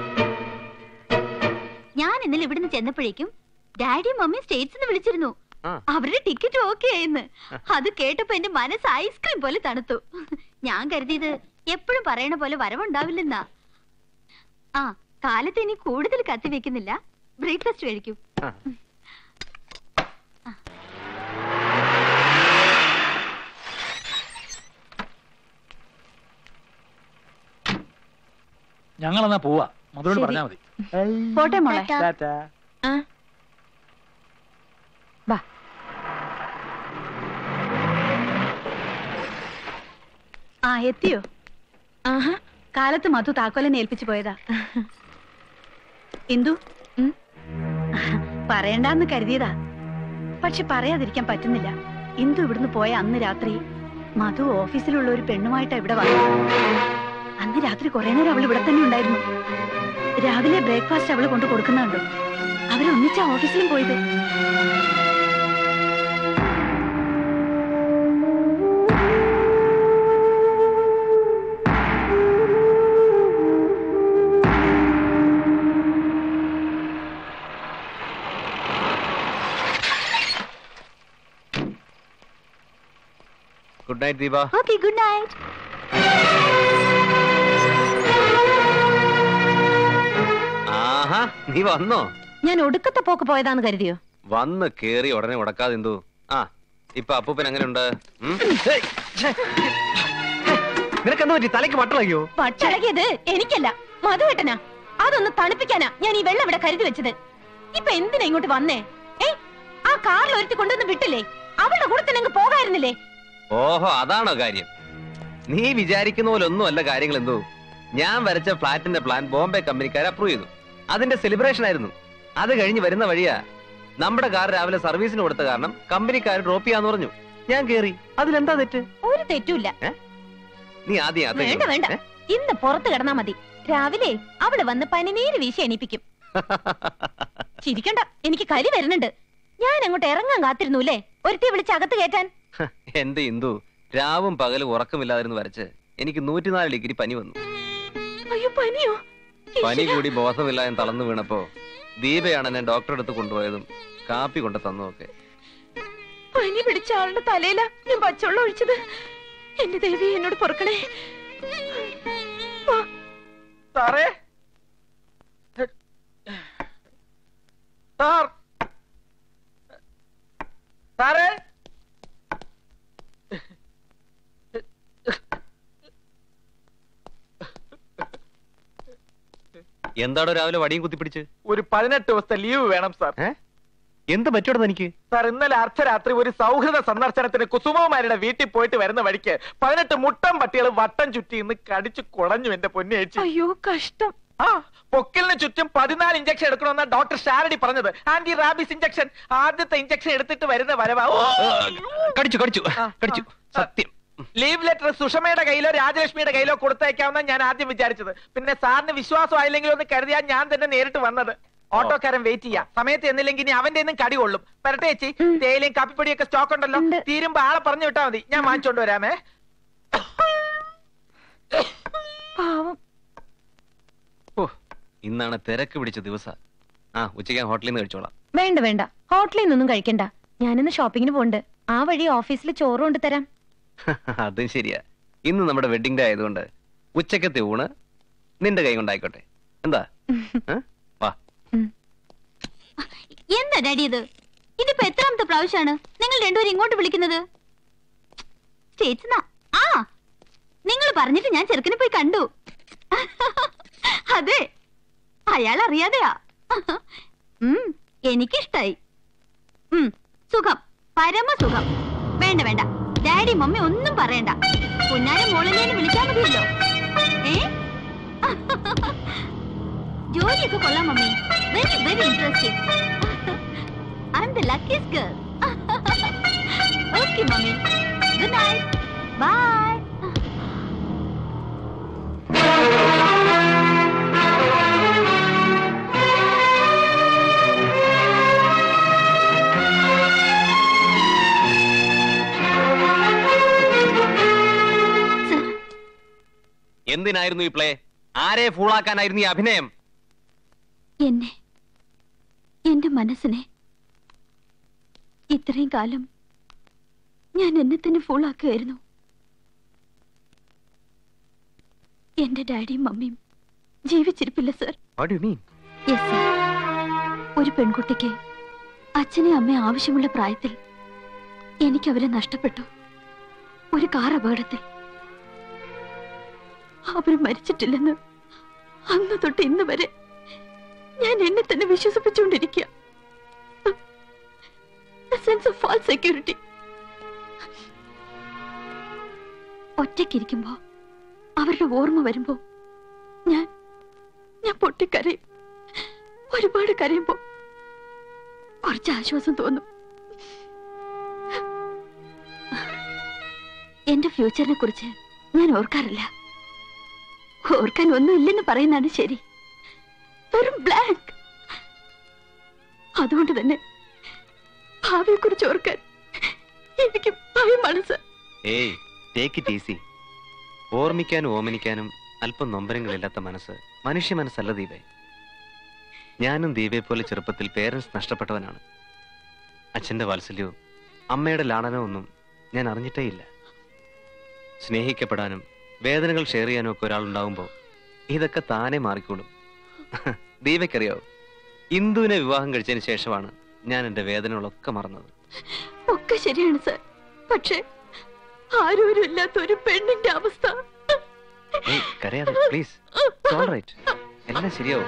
Speaker 12: ഞാൻ ഇന്നലെ ഇവിടുന്ന് ചെന്നപ്പോഴേക്കും ഡാഡിയും മമ്മിയും സ്റ്റേറ്റ്സ് വിളിച്ചിരുന്നു. അവരുടെ ടിക്കറ്റ് ഓക്കെ ആയെന്ന്. അത് കേട്ടപ്പോ എന്റെ മനസ്സ് ഐസ്ക്രീം പോലെ തണുത്തു. ഞാൻ കരുതിയത് എപ്പോഴും പറയണ പോലെ വരവുണ്ടാവില്ലെന്നാ. കാലത്ത് ഇനി കൂടുതൽ കത്തി വെക്കുന്നില്ല. ബ്രേക്ക്ഫാസ്റ്റ് കഴിക്കൂ.
Speaker 7: ഞങ്ങളെന്നാ പോവാ. മധുരോട് പറഞ്ഞാ മതി.
Speaker 1: പോട്ടെ മോളെ. വാ. എത്തിയോ? കാലത്ത് മധു താക്കോലെന്നെ ഏൽപ്പിച്ചു പോയതാ. ഇന്ദു, പറയണ്ടെന്ന് കരുതിയതാ, പക്ഷെ പറയാതിരിക്കാൻ പറ്റുന്നില്ല. ഇന്ദു ഇവിടുന്ന് പോയ അന്ന് രാത്രി മധു ഓഫീസിലുള്ള ഒരു പെണ്ണുമായിട്ടാ ഇവിടെ വന്നത്. അന്ന് രാത്രി കുറെ നേരം അവൾ ഇവിടെ തന്നെ ഉണ്ടായിരുന്നു. രാവിലെ ബ്രേക്ക്ഫാസ്റ്റ് അവള് കൊണ്ട് കൊടുക്കുന്നുണ്ടോ? അവരൊന്നിച്ചാ ഓഫീസിലും പോയത്.
Speaker 8: Good night Deepa.
Speaker 12: Okay, good night.
Speaker 8: ആഹാ, നീ വന്നോ?
Speaker 3: ഞാൻ ഒടുക്കത്തെ പോക്ക് പോയതാന്ന് കരുതിയോ?
Speaker 8: വന്ന് കേറി ഉടനെ ഉടക്കാതെ എന്തോ. ഇപ്പൊ അപ്പൂപ്പൻ എങ്ങനെയുണ്ട്?
Speaker 6: നിനക്കെന്താ പറ്റി? തലയ്ക്ക് വട്ടളയോ?
Speaker 3: വട്ടളകിയത് എനിക്കല്ല, മധുവേട്ടനാ. അതൊന്ന് തണുപ്പിക്കാനാ ഞാൻ ഈ വെള്ളം ഇവിടെ കരുതി വെച്ചത്. ഇപ്പൊ എന്തിനാ ഇങ്ങോട്ട് വന്നേ? ആ കാറിൽ ഒരുത്തി കൊണ്ടുവന്ന് വിട്ടില്ലേ? അവളുടെ കൂടെ തന്നെ അങ്ങ് പോകായിരുന്നില്ലേ?
Speaker 8: ഓഹോ, അതാണോ കാര്യം? നീ വിചാരിക്കുന്ന പോലെ ഒന്നും അല്ല കാര്യങ്ങൾ. എന്തോ, ഞാൻ വരച്ച ഫ്ലാറ്റിന്റെ പ്ലാൻ ബോംബെ കമ്പനിക്കാർ അപ്രൂവ് ചെയ്തു. അതിന്റെ സെലിബ്രേഷൻ ആയിരുന്നു. അത് കഴിഞ്ഞ് വരുന്ന വഴിയാ നമ്മുടെ കാർ രാവിലെ സർവീസിന് കൊടുത്ത കാരണം കമ്പനിക്കാർ ഡ്രോപ്പ് ചെയ്യാന്ന് പറഞ്ഞു. ഞാൻ കേറി. അതിലെന്താ തെറ്റ്?
Speaker 3: ഒരു തെറ്റുമില്ല.
Speaker 8: നീ ആദ്യം
Speaker 3: വേണ്ട വേണ്ട, ഇന്ന് പുറത്ത് കിടന്നാ മതി. രാവിലെ അവള് വന്ന് പനിനീര് വീശി എണീപ്പിക്കും. ചിരിക്കണ്ട, എനിക്ക് കരി വരുന്നുണ്ട്. ഞാൻ അങ്ങോട്ട് ഇറങ്ങാൻ കാത്തിരുന്നു അല്ലേ ഒരുത്തി വിളിച്ച് അകത്ത് കയറ്റാൻ.
Speaker 8: എന്റെ ഇന്ദു, രാവും പകലും ഉറക്കമില്ലാതിരുന്ന് വരച്ച് എനിക്ക് 104 ഡിഗ്രി പനി വന്നു.
Speaker 3: അയ്യോ, പനിയോ?
Speaker 8: പനി കൂടി ബോധമില്ല എന്ന് തളർന്നു വീണപ്പോ ദീപയാണ് എന്നെ ഡോക്ടറെ അടുത്ത് കൊണ്ടുപോയതും കാപ്പി കൊണ്ട് തന്നതൊക്കെ.
Speaker 3: പനി പിടിച്ച ആളുടെ തലയില ഞാൻ പച്ചവെള്ളം ഒഴിച്ചത്. എന്റെ ദേവി എന്നോട് പൊറുക്കണേ.
Speaker 6: സാറേ, സാർ, സാറേ,
Speaker 8: എന്താടോ രാവിലെ വടിയും കുത്തിപ്പിടിച്ച്?
Speaker 6: ഒരു 18 ദിവസത്തെ ലീവ് വേണം സാർ.
Speaker 8: എന്ത് പറ്റോടോ എനിക്ക്?
Speaker 6: സാർ, ഇന്നലെ അർദ്ധരാത്രി ഒരു സൗഹൃദ സന്ദർശനത്തിന് കുസുമകുമാരിയുടെ വീട്ടിൽ പോയിട്ട് വരുന്ന വഴിക്ക് 18 മുട്ടം പട്ടികൾ വട്ടം ചുറ്റി ഇന്ന് കടിച്ചു കുളഞ്ഞു എന്റെ പൊന്നേച്ചി.
Speaker 3: അയ്യോ കഷ്ടം.
Speaker 6: ആ പൊക്കലിന് ചുറ്റും 14 ഇഞ്ചക്ഷൻ എടുക്കണമെന്ന ഡോക്ടർ ഷാരടി പറഞ്ഞത്. Anti rabies injection. ആദ്യത്തെ ഇഞ്ചക്ഷൻ എടുത്തിട്ട് വരുന്ന വരവാ.
Speaker 8: കടിച്ചു കടിച്ചു കടിച്ചു. സത്യം.
Speaker 6: ലീവ് ലെറ്റർ സുഷമയുടെ കയ്യിലോ രാജലക്ഷ്മിയുടെ കയ്യിലോ കൊടുത്തയക്കാവുന്ന ഞാൻ ആദ്യം വിചാരിച്ചത്. പിന്നെ സാറിന് വിശ്വാസമായില്ലെങ്കിലും ഒന്ന് കരുതിയാ ഞാൻ തന്നെ നേരിട്ട് വന്നത്. ഓട്ടോക്കാരൻ വെയിറ്റ് ചെയ്യാം. സമയത്ത് എന്നില്ലെങ്കിൽ ഇനി അവന്റെ ഒന്നും കടി കൊള്ളും. വരട്ടെ ചേച്ചി. തേയിലയും കാപ്പിപ്പൊടിയൊക്കെ സ്റ്റോക്ക് ഉണ്ടല്ലോ. തീരുമ്പോ ആളെ പറഞ്ഞു വിട്ടാ മതി. ഞാൻ വാങ്ങിച്ചോണ്ട് വരാമേ.
Speaker 8: ഇന്നാണ് തിരക്ക് പിടിച്ച ദിവസം. ഉച്ചയ്ക്ക് ഹോട്ടലിൽ നിന്ന് കഴിച്ചോളാം.
Speaker 3: വേണ്ട വേണ്ട, ഹോട്ടലിൽ നിന്നൊന്നും കഴിക്കണ്ട. ഞാനിന്ന് ഷോപ്പിങ്ങിന് പോണ്ട്. ആ വഴി ഓഫീസിൽ ചോറ് കൊണ്ട് തരാം.
Speaker 8: അതും ശരിയാ. ഇന്ന് നമ്മുടെ വെഡിങ് ഡേ ആയതുകൊണ്ട് ഉച്ചക്കത്തെ ഊണ് നിന്റെ കൈ കൊണ്ടായിക്കോട്ടെ. എന്താ? വാ.
Speaker 12: എന്താ ഡാഡി ഇത്? ഇതിപ്പോ എത്രാമത്തെ പ്രാവശ്യമാണ് നിങ്ങൾ രണ്ടുപേരും ഇങ്ങോട്ട് വിളിക്കുന്നത്? നിങ്ങൾ പറഞ്ഞിട്ട് ഞാൻ ചെറുക്കനെ പോയി കണ്ടു. അതെ, അയാൾ അറിയാതെയാ. എനിക്കിഷ്ടായി. സുഖം, പരമസുഖം. വേണ്ട വേണ്ട, ഡാഡി മമ്മി ഒന്നും പറയണ്ട. പൊന്നാരും മോളിലേന്ന് വിളിച്ചാ മതിയല്ലോ. ജോലിയൊക്കെ കൊള്ളാം mummy. Very very interesting. I am the luckiest girl. Okay mummy, good night, bye.
Speaker 8: എന്തിനായിരുന്നു ഈ പ്ലേ? ആരെ ഫൂളാക്കാനായിരുന്നു ഈ അഭിനയം?
Speaker 12: എന്നെ, എന്റെ മനസ്സിനെ. ഇത്രയും കാലം ഞാൻ എന്നെ തന്നെ ഫൂളാക്കുകയായിരുന്നു. എന്റെ ഡാഡിയും മമ്മിയും ജീവിച്ചിരിപ്പില്ല സർ. Yes sir. ഒരു പെൺകുട്ടിക്ക് അച്ഛനെ അമ്മയെ ആവശ്യമുള്ള പ്രായത്തിൽ എനിക്ക് അവരെ നഷ്ടപ്പെട്ടു. ഒരു കാർ അപകടത്തിൽ. അവർ മരിച്ചിട്ടില്ലെന്ന് അന്ന് തൊട്ട് ഇന്ന് വരെ ഞാൻ എന്നെ തന്നെ വിശ്വസിപ്പിച്ചുകൊണ്ടിരിക്കുക. Sense of false security. ഒറ്റയ്ക്കിരിക്കുമ്പോ അവരുടെ ഓർമ്മ വരുമ്പോ ഞാൻ പൊട്ടിക്കരയും. ഒരുപാട് കരയുമ്പോ കുറച്ച് ആശ്വാസം തോന്നും. എന്റെ ഫ്യൂച്ചറിനെ കുറിച്ച് ഞാൻ ഓർക്കാറില്ല. ഓർക്കാൻ ഒന്നുമില്ലെന്ന് പറയുന്നതാണ് ശരി. വെറും ബ്ലാങ്ക്. അതുകൊണ്ട് തന്നെ ഭാവിയെ കുറിച്ച് ഓർക്കാൻ എനിക്ക് ഭയമാണ് സർ.
Speaker 8: ഓർമ്മിക്കാനും ഓമനിക്കാനും അല്പം നൊമ്പരങ്ങളില്ലാത്ത മനസ്സ് മനുഷ്യ മനസ്സല്ല ദീപേ. ഞാനും ദീപയെ പോലെ ചെറുപ്പത്തിൽ പേരൻസ് നഷ്ടപ്പെട്ടവനാണ്. അച്ഛന്റെ വാത്സല്യവും അമ്മയുടെ ലാളനവും ഒന്നും ഞാൻ അറിഞ്ഞിട്ടേ ഇല്ല. സ്നേഹിക്കപ്പെടാനും വേദനകൾ ഷെയർ ചെയ്യാനും ഒക്കെ ഒരാളുണ്ടാവുമ്പോ ഇതൊക്കെ താനെ മാറിക്കോളും. ദീപയ്ക്കറിയാവോ, ഇന്ദുവിനെ വിവാഹം കഴിച്ചതിന് ശേഷമാണ് ഞാൻ എന്റെ വേദനകളൊക്കെ മറന്നത്.
Speaker 12: ഒക്കെ ശരിയാണ് സർ. പക്ഷേ ആരും ഇല്ലാത്ത ഒരു പെണ്ണിന്റെ അവസ്ഥ.
Speaker 8: കരയാതെ പ്ലീസ്. എല്ലാം ശരിയാവും.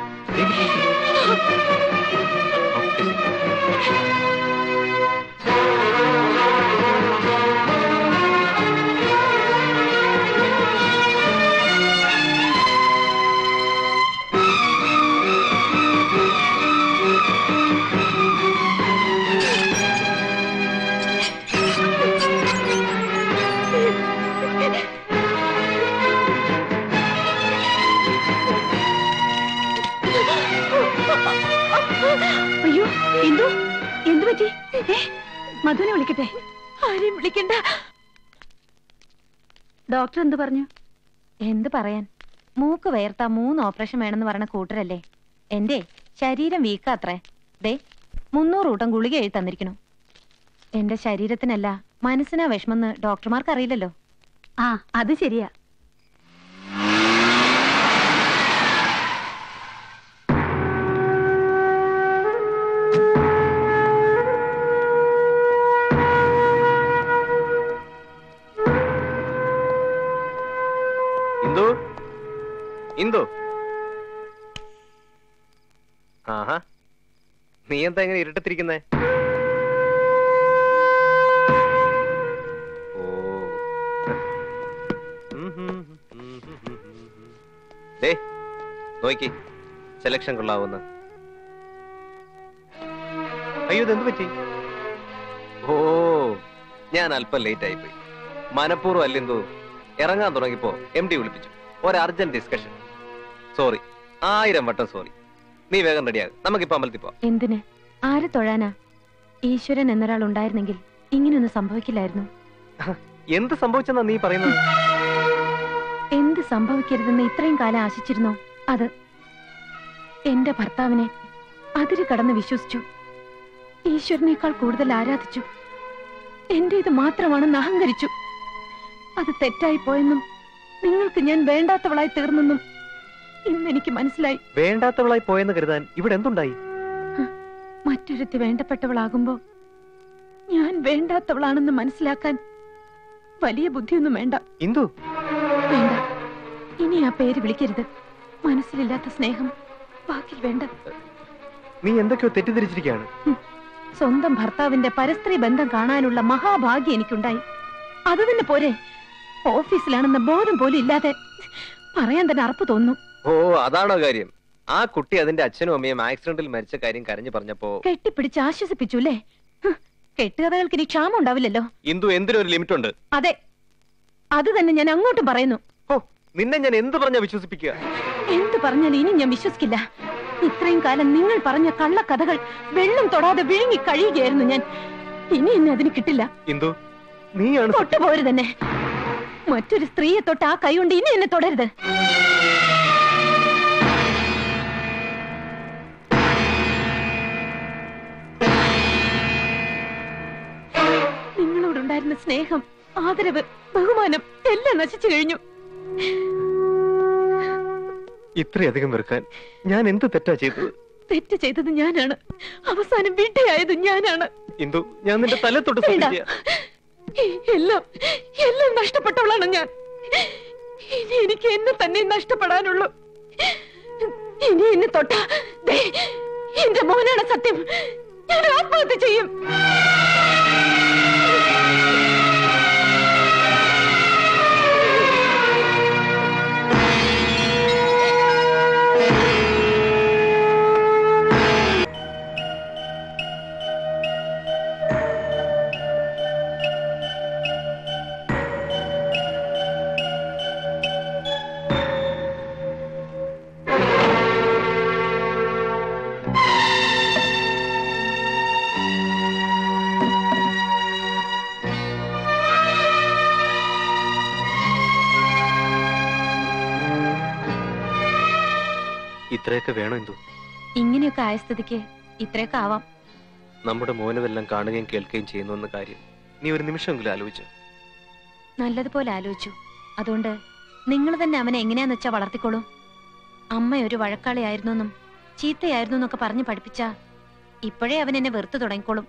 Speaker 12: അയ്യോ, എന്തു പറ്റി? മധുവിനെ വിളിക്കട്ടെ? ആരെയും വിളിക്കണ്ട. ഡോക്ടർ എന്ത് പറഞ്ഞു?
Speaker 3: എന്ത് പറയാൻ, മൂക്ക് വേർത്താ 3 ഓപ്പറേഷൻ വേണമെന്ന് പറഞ്ഞ കൂട്ടരല്ലേ. എന്റെ ശരീരം വീക്കാത്രേ. ദേ 300 കൂട്ടം ഗുളിക എഴുതി തന്നിരിക്കണു. എന്റെ ശരീരത്തിനല്ല മനസ്സിനാ വിഷമെന്ന് ഡോക്ടർമാർക്ക് അറിയില്ലല്ലോ.
Speaker 12: ആ അത് ശരിയാ.
Speaker 8: ഇന്ദു ഇന്ദു, ആഹാ, നീ എന്താ ഇങ്ങനെ ഇരുട്ടത്തിരിക്കുന്നേ? ഓ, ദേ നോക്കി, സെലക്ഷൻ കൊള്ളാവുന്ന. അയ്യോ, ഇതെന്ത് പറ്റി? ഓ, ഞാൻ അല്പം ലേറ്റ് ആയിപ്പോയി. മനഃപൂർവ്വം അല്ലെന്തോ. ഇറങ്ങാൻ തുടങ്ങിയപ്പോ MD വിളിപ്പിച്ചു. ഒരു അർജന്റ് ഡിസ്കഷൻ. സോറി, 1000 വട്ടം സോറി. നീ വേഗം റെഡിയാകും, നമുക്കിപ്പോ അമ്പലത്തിൽ പോവാം.
Speaker 3: എന്തിന്? ആര് തൊഴാനാ? ഈശ്വരൻ എന്നൊരാൾ ഉണ്ടായിരുന്നെങ്കിൽ ഇങ്ങനെയൊന്നും സംഭവിക്കില്ലായിരുന്നു.
Speaker 8: എന്ത് സംഭവിച്ചെന്നാ നീ പറയുന്നത്?
Speaker 3: എന്ത് സംഭവിക്കരുതെന്ന് ഇത്രയും കാലം ആശിച്ചിരുന്നോ അത്. എന്റെ ഭർത്താവിനെ അതിര് കടന്ന് വിശ്വസിച്ചു. ഈശ്വരനേക്കാൾ കൂടുതൽ ആരാധിച്ചു. എന്റെ ഇത് മാത്രമാണെന്ന് അഹങ്കരിച്ചു. അത് തെറ്റായി പോയെന്നും നിങ്ങൾക്ക് ഞാൻ വേണ്ടാത്തവളായി തീർന്നെന്നും ഇന്നെനിക്ക് മനസ്സിലായി.
Speaker 8: വേണ്ടാത്തവളായി പോയെന്ന് കരുതാൻ ഇവിടെ എന്തുണ്ടായി?
Speaker 3: മറ്റൊരുത്തി വേണ്ടപ്പെട്ടവളാകുമ്പോ ഞാൻ വേണ്ടാത്തവളാണെന്ന് മനസ്സിലാക്കാൻ വലിയ ബുദ്ധിയൊന്നും വേണ്ട.
Speaker 8: ഇന്ദു,
Speaker 3: വേണ്ട, ഇനി ആ പേര് വിളിക്കരുത്. മനസ്സിലില്ലാത്ത സ്നേഹം വാക്കിൽ വേണ്ട.
Speaker 8: നീ എന്തൊക്കെയോ തെറ്റിദ്ധരിച്ചിരിക്കുകയാണ്.
Speaker 3: സ്വന്തം ഭർത്താവിന്റെ പരസ്ത്രീ ബന്ധം കാണാനുള്ള മഹാഭാഗ്യം എനിക്കുണ്ടായി. അത് തന്നെ പോരെ. ഓഫീസിലാണെന്ന ബോധം പോലും ഇല്ലാതെ പറയാൻ തന്നെ അറപ്പ് തോന്നുന്നു.
Speaker 8: ഓ, അതാണോ കാര്യം? ആ കുട്ടി അതിന്റെ അച്ഛനും അമ്മയും ആക്സിഡന്റിൽ മരിച്ച കാര്യം കരഞ്ഞു പറഞ്ഞപ്പോ
Speaker 3: കെട്ടിപ്പിടിച്ച് ആശ്വസിപ്പിച്ചു അല്ലേ? കെട്ടുകഥകൾക്ക് ഇനി ക്ഷാമം ഉണ്ടാവില്ലല്ലോ.
Speaker 8: ഇന്ദു, എന്തിനൊരു ലിമിറ്റ് ഉണ്ട്.
Speaker 3: അതെ, അത് തന്നെ ഞാൻ അങ്ങോട്ടും പറയുന്നു.
Speaker 8: ഓ, നിന്നെ ഞാൻ എന്ത് പറഞ്ഞാ വിശ്വസിപ്പിക്കുക?
Speaker 3: എന്ത് പറഞ്ഞാലും ഇനി ഞാൻ വിശ്വസിക്കില്ല. ഇത്രയും കാലം നിങ്ങൾ പറഞ്ഞ കള്ളക്കഥകൾ വെള്ളം തൊടാതെ വിഴുങ്ങി കഴിയുകയായിരുന്നു ഞാൻ. ഇനി എന്നെ അതിന് കിട്ടില്ല.
Speaker 8: ഇന്ദു, നീയാണ്
Speaker 3: തൊട്ടുപോരു തന്നെ. മറ്റൊരു സ്ത്രീയെ തൊട്ട് ആ കൈ കൊണ്ട് ഇനി എന്നെ തുടരുത്. നിങ്ങളോടുണ്ടായിരുന്ന സ്നേഹം, ആദരവ്, ബഹുമാനം എല്ലാം നശിച്ചു കഴിഞ്ഞു.
Speaker 8: ഇത്രയധികം വെറുക്കാൻ ഞാൻ എന്ത് തെറ്റാ ചെയ്തത്?
Speaker 3: തെറ്റ് ചെയ്തത് ഞാനാണ്. അവസാനം വിട്ടയായത് ഞാനാണ്.
Speaker 8: ഇന്ദു, ഞാൻ നിന്റെ തലത്തൊട്ട്
Speaker 3: എല്ലാം എല്ലാം നഷ്ടപ്പെട്ടവളാണ് ഞാൻ. ഇനി എനിക്ക് എന്നെ തന്നെ നഷ്ടപ്പെടാനുള്ളൂ. ഇനി എന്നെ തൊട്ട എന്റെ മോനാണ് സത്യം. ഞാൻ ആത്മഹത്യ ചെയ്യും.
Speaker 8: ഇത്രയൊക്കെ വേണോ ഇന്ദു?
Speaker 3: ഇങ്ങനെയൊക്കെ ആയ സ്ഥിതിക്ക് ഇത്രയൊക്കെ ആവാം.
Speaker 8: നമ്മുടെ മോനതെല്ലാം കാണുകയും കേൾക്കുകയും ചെയ്യുന്നു എന്ന കാര്യം നീ ഒരു നിമിഷമെങ്കിലും ആലോചിച്ചു?
Speaker 3: നല്ലതുപോലെ ആലോചിച്ചു. അതുകൊണ്ട് നിങ്ങൾ തന്നെ അവനെ എങ്ങനെയാന്ന് വെച്ചാ വളർത്തിക്കോളൂ. അമ്മ ഒരു വഴക്കാളിയായിരുന്നു എന്നും ചീത്തയായിരുന്നു എന്നൊക്കെ പറഞ്ഞു പഠിപ്പിച്ച ഇപ്പോഴേ അവൻ എന്നെ വെറുത്തു തുടങ്ങിക്കോളും.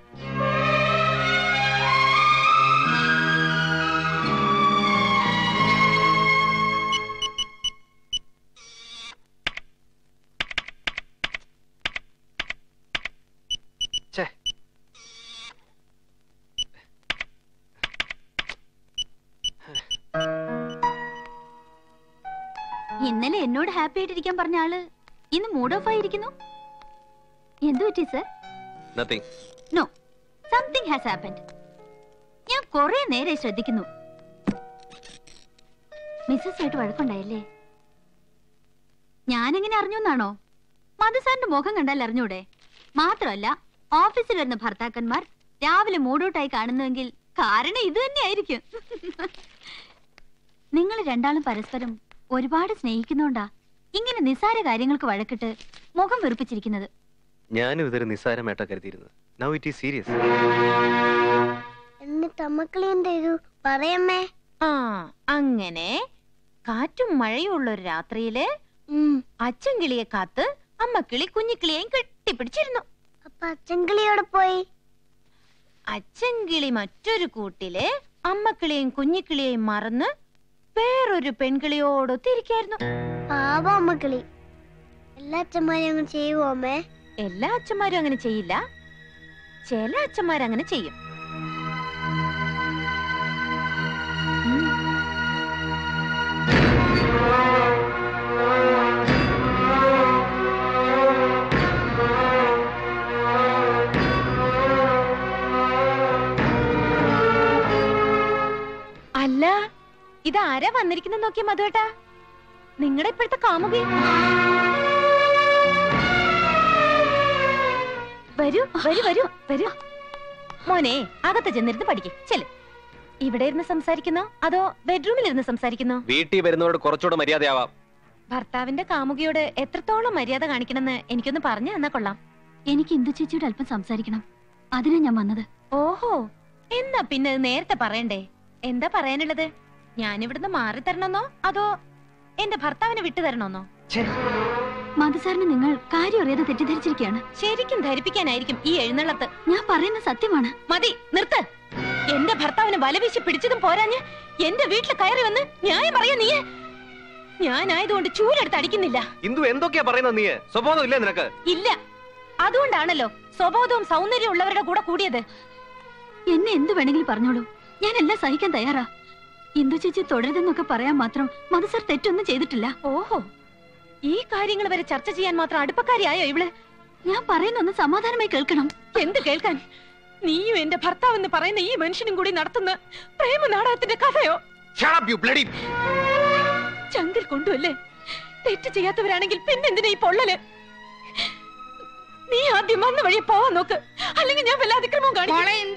Speaker 12: ഇന്നലെ എന്നോട് ഹാപ്പി ആയിട്ടിരിക്കാൻ പറഞ്ഞ ആള് ഇന്ന് മൂഡ് ഓഫ് ആയിരിക്കുന്നു. എന്തു പറ്റി sir?
Speaker 8: Nothing.
Speaker 12: No, something has happened. ഞാൻ കുറെ നേരെ ശ്രദ്ധിക്കുന്നു. മിസ്സസ് ആയിട്ട് വഴക്കുണ്ടായല്ലേ? ഞാനെങ്ങനെ അറിഞ്ഞുന്നാണോ? മധുസാറിന്റെ മുഖം കണ്ടാൽ അറിഞ്ഞൂടെ? മാത്രമല്ല, ഓഫീസിൽ വരുന്ന ഭർത്താക്കന്മാർ രാവിലെ മൂഡൌട്ടായി കാണുന്നുവെങ്കിൽ കാരണം ഇത് തന്നെയായിരിക്കും. നിങ്ങൾ രണ്ടാളും പരസ്പരം ഒരുപാട് സ്നേഹിക്കുന്നോണ്ടാ ഇങ്ങനെ നിസ്സാര കാര്യങ്ങൾക്ക് വഴക്കിട്ട് മുഖം വെറുപ്പിച്ചിരിക്കുന്നത്.
Speaker 8: ഞാനും ഇതൊരു നിസ്സാരമായിട്ടാ കരുതിയിരുന്നത്. Now it is serious.
Speaker 13: എന്നിട്ട് അമ്മക്കളി എന്ത് ചെയ്തു പറയമ്മേ?
Speaker 3: അങ്ങനെ കാറ്റും മഴയും ഉള്ള ഒരു രാത്രിയില് അച്ഛൻ കിളിയെ കാത്ത് അമ്മക്കിളി കുഞ്ഞിക്കിളിയെയും കെട്ടിപ്പിടിച്ചിരുന്നു.
Speaker 13: അപ്പൊ അച്ഛൻ കിളിയോടെ പോയി?
Speaker 3: അച്ഛൻ കിളി മറ്റൊരു കൂട്ടില് അമ്മക്കിളിയെയും കുഞ്ഞിക്കിളിയെയും മറന്ന് വേറൊരു പെൺകിളിയോടൊത്തിരിക്കായിരുന്നു.
Speaker 13: പാവ അമ്മക്കിളി. എല്ലാ അച്ഛന്മാരും അങ്ങനെ ചെയ്യുവോ അമ്മേ?
Speaker 3: എല്ലാ അച്ഛന്മാരും അങ്ങനെ ചെയ്യില്ല, ചില അച്ഛന്മാരങ്ങനെ ചെയ്യും. അല്ല, ഇതാരാ വന്നിരിക്കുന്ന നോക്കിയ മധുവേട്ടാ? നിങ്ങളുടെ ഇപ്പോഴത്തെ കാമുകി. വരൂ വരൂ വരൂ വരൂ. മോനെ, അകത്ത് ചെന്നിരുന്ന് പഠിക്കും. ചെല്. ഇവിടെ ഇരുന്ന് സംസാരിക്കുന്നോ അതോ ബെഡ്റൂമിൽ ഇരുന്ന് സംസാരിക്കുന്നോ?
Speaker 8: വീട്ടിൽ വരുന്നവരോട് കുറച്ചുകൂടെ മര്യാദയാവാം.
Speaker 3: ഭർത്താവിന്റെ കാമുകിയോട് എത്രത്തോളം മര്യാദ കാണിക്കണമെന്ന് എനിക്കൊന്ന് പറഞ്ഞു തന്നാ കൊള്ളാം.
Speaker 12: എനിക്ക് ഇന്ദു ചേച്ചിയോട് അല്പം സംസാരിക്കണം, അതിനാ ഞാൻ വന്നത്.
Speaker 3: ഓഹോ, എന്നാ പിന്നെ നേരത്തെ പറയണ്ടേ? എന്താ പറയാനുള്ളത്? ഞാനിവിടുന്ന് മാറി തരണമെന്നോ അതോ എന്റെ ഭർത്താവിനെ വിട്ടു തരണമെന്നോ?
Speaker 12: മധുസാറിന് നിങ്ങൾ കാര്യം അറിയാതെ തെറ്റിദ്ധരിച്ചിരിക്കുകയാണ്.
Speaker 3: ശരിക്കും ധരിപ്പിക്കാനായിരിക്കും ഈ എഴുന്നള്ളത്ത്.
Speaker 12: ഞാൻ പറയുന്ന സത്യമാണ്.
Speaker 3: മതി, നിർത്ത്. എന്റെ ഭർത്താവിനെ വലവീശി പിടിച്ചതും പോരാഞ്ഞ് എന്റെ വീട്ടിൽ കയറി വന്ന് ന്യായം പറയാ നീ? ഞാനായതുകൊണ്ട് ചൂരെടുത്ത് അടിക്കുന്നില്ല.
Speaker 8: ഇന്ദു എന്തൊക്കെയാ പറയുന്നത്? നീ സ്വഭാവം ഇല്ലേ നിനക്ക്?
Speaker 3: ഇല്ല, അതുകൊണ്ടാണല്ലോ സ്വബോധവും സൗന്ദര്യം ഉള്ളവരുടെ കൂടെ കൂടിയത്.
Speaker 12: എന്നെ എന്ത് വേണമെങ്കിലും പറഞ്ഞോളൂ, ഞാൻ എല്ലാം സഹിക്കാൻ തയ്യാറാ. ഇന്ദു ചേച്ചി തുടരുതെന്നൊക്കെ പറയാൻ മാത്രം മധുസാർ തെറ്റൊന്നും ചെയ്തിട്ടില്ല.
Speaker 3: ഓഹോ, ഈ കാര്യങ്ങൾ വരെ ചർച്ച ചെയ്യാൻ മാത്രം അടുപ്പക്കാരിയായോ ഇവള്?
Speaker 12: ഞാൻ പറയുന്നൊന്ന് സമാധാനമായി കേൾക്കണം.
Speaker 3: എന്ത് കേൾക്കാൻ? നീയും എന്റെ ഭർത്താവ് എന്ന് പറയുന്ന ഈ മനുഷ്യനും കൂടി നടത്തുന്ന പ്രേമ നാടകത്തിന്റെ കഥയോ? ചങ്കിൽ കൊണ്ടുവല്ലേ? തെറ്റ് ചെയ്യാത്തവരാണെങ്കിൽ പിന്നെന്തിനാ ഈ പൊള്ളല്? നീ ആദ്യം വന്ന വഴി പോവാൻ നോക്ക്, അല്ലെങ്കിൽ ഞാൻ വല്ല അതിക്രമവും കാണിക്കും.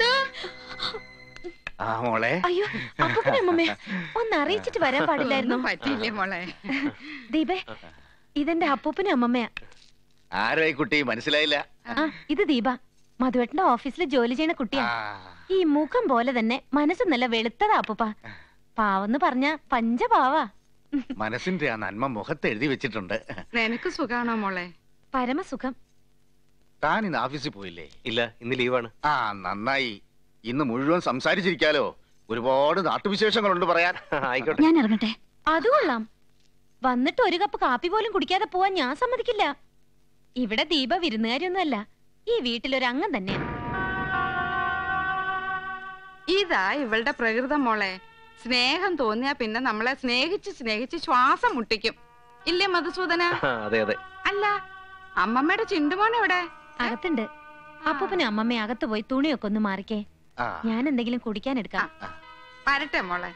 Speaker 3: അയ്യോ അപ്പൂപ്പനമ്മേ, ഒന്ന് അറിയിച്ചിട്ട് വരാൻ പാടില്ലായിരുന്നു.
Speaker 1: പറ്റില്ലേ മോളെ?
Speaker 3: ദീപേ, ഇതെന്റെ അപ്പൂപ്പനും അമ്മമ്മയാ.
Speaker 2: ആരായി കുട്ടി? മനസ്സിലായില്ല.
Speaker 3: ഇത് ദീപ, മധുവേട്ടന്റെ ഓഫീസിൽ ജോലി ചെയ്യണ കുട്ടിയാ. ഈ മുഖം പോലെ തന്നെ മനസ്സ് നല്ല വെളുത്തതാ അപ്പൂപ്പ. പാവെന്ന് പറഞ്ഞ പഞ്ചപാവാ.
Speaker 2: മനസ്സിന്റെ ആ നന്മ മുഖത്ത് എഴുതി വെച്ചിട്ടുണ്ട്.
Speaker 1: നിനക്ക് സുഖാണോ മോളെ?
Speaker 3: പരമസുഖം.
Speaker 2: താൻ ഇന്ന് ഓഫീസിൽ പോയില്ലേ?
Speaker 8: ഇല്ല, ഇന്ന് ലീവാണ്.
Speaker 2: നന്നായി. ഇന്ന് മുഴുവൻ സംസാരിച്ചിരിക്കാലോ. ഒരുപാട് നാട്ടുവിശേഷങ്ങളുണ്ട് പറയാൻ.
Speaker 8: ആയിക്കോട്ടെ,
Speaker 12: ഞാൻ ഇറങ്ങട്ടെ.
Speaker 3: അത് കൊള്ളാം. വന്നിട്ട് ഒരു കപ്പ് കാപ്പി പോലും കുടിക്കാതെ പോവാൻ ഞാൻ സമ്മതിക്കില്ല. ഇവിടെ ദീപ വിരുന്നുകാരിയൊന്നുമല്ല, ഈ വീട്ടിലൊരു അംഗം തന്നെയാ.
Speaker 1: ഇതാ ഇവളുടെ പ്രകൃതം മോളെ. സ്നേഹം തോന്നിയാ പിന്നെ നമ്മളെ സ്നേഹിച്ച് സ്നേഹിച്ച് ശ്വാസം മുട്ടിക്കും. ഇല്ലേ മധുസൂദന?
Speaker 8: അതെ അതെ.
Speaker 1: അല്ല, അമ്മമ്മയുടെ ചിണ്ടുമോൻ എവിടെ?
Speaker 3: അകത്തുണ്ട്. അപ്പൂപ്പനും അമ്മമ്മ അകത്ത് പോയി തുണിയൊക്കെ ഒന്ന് മാറിക്കേ. ഞാൻ എന്തെങ്കിലും കുടിക്കാൻ എടുക്കാം.
Speaker 1: വരട്ടെ മോളെ.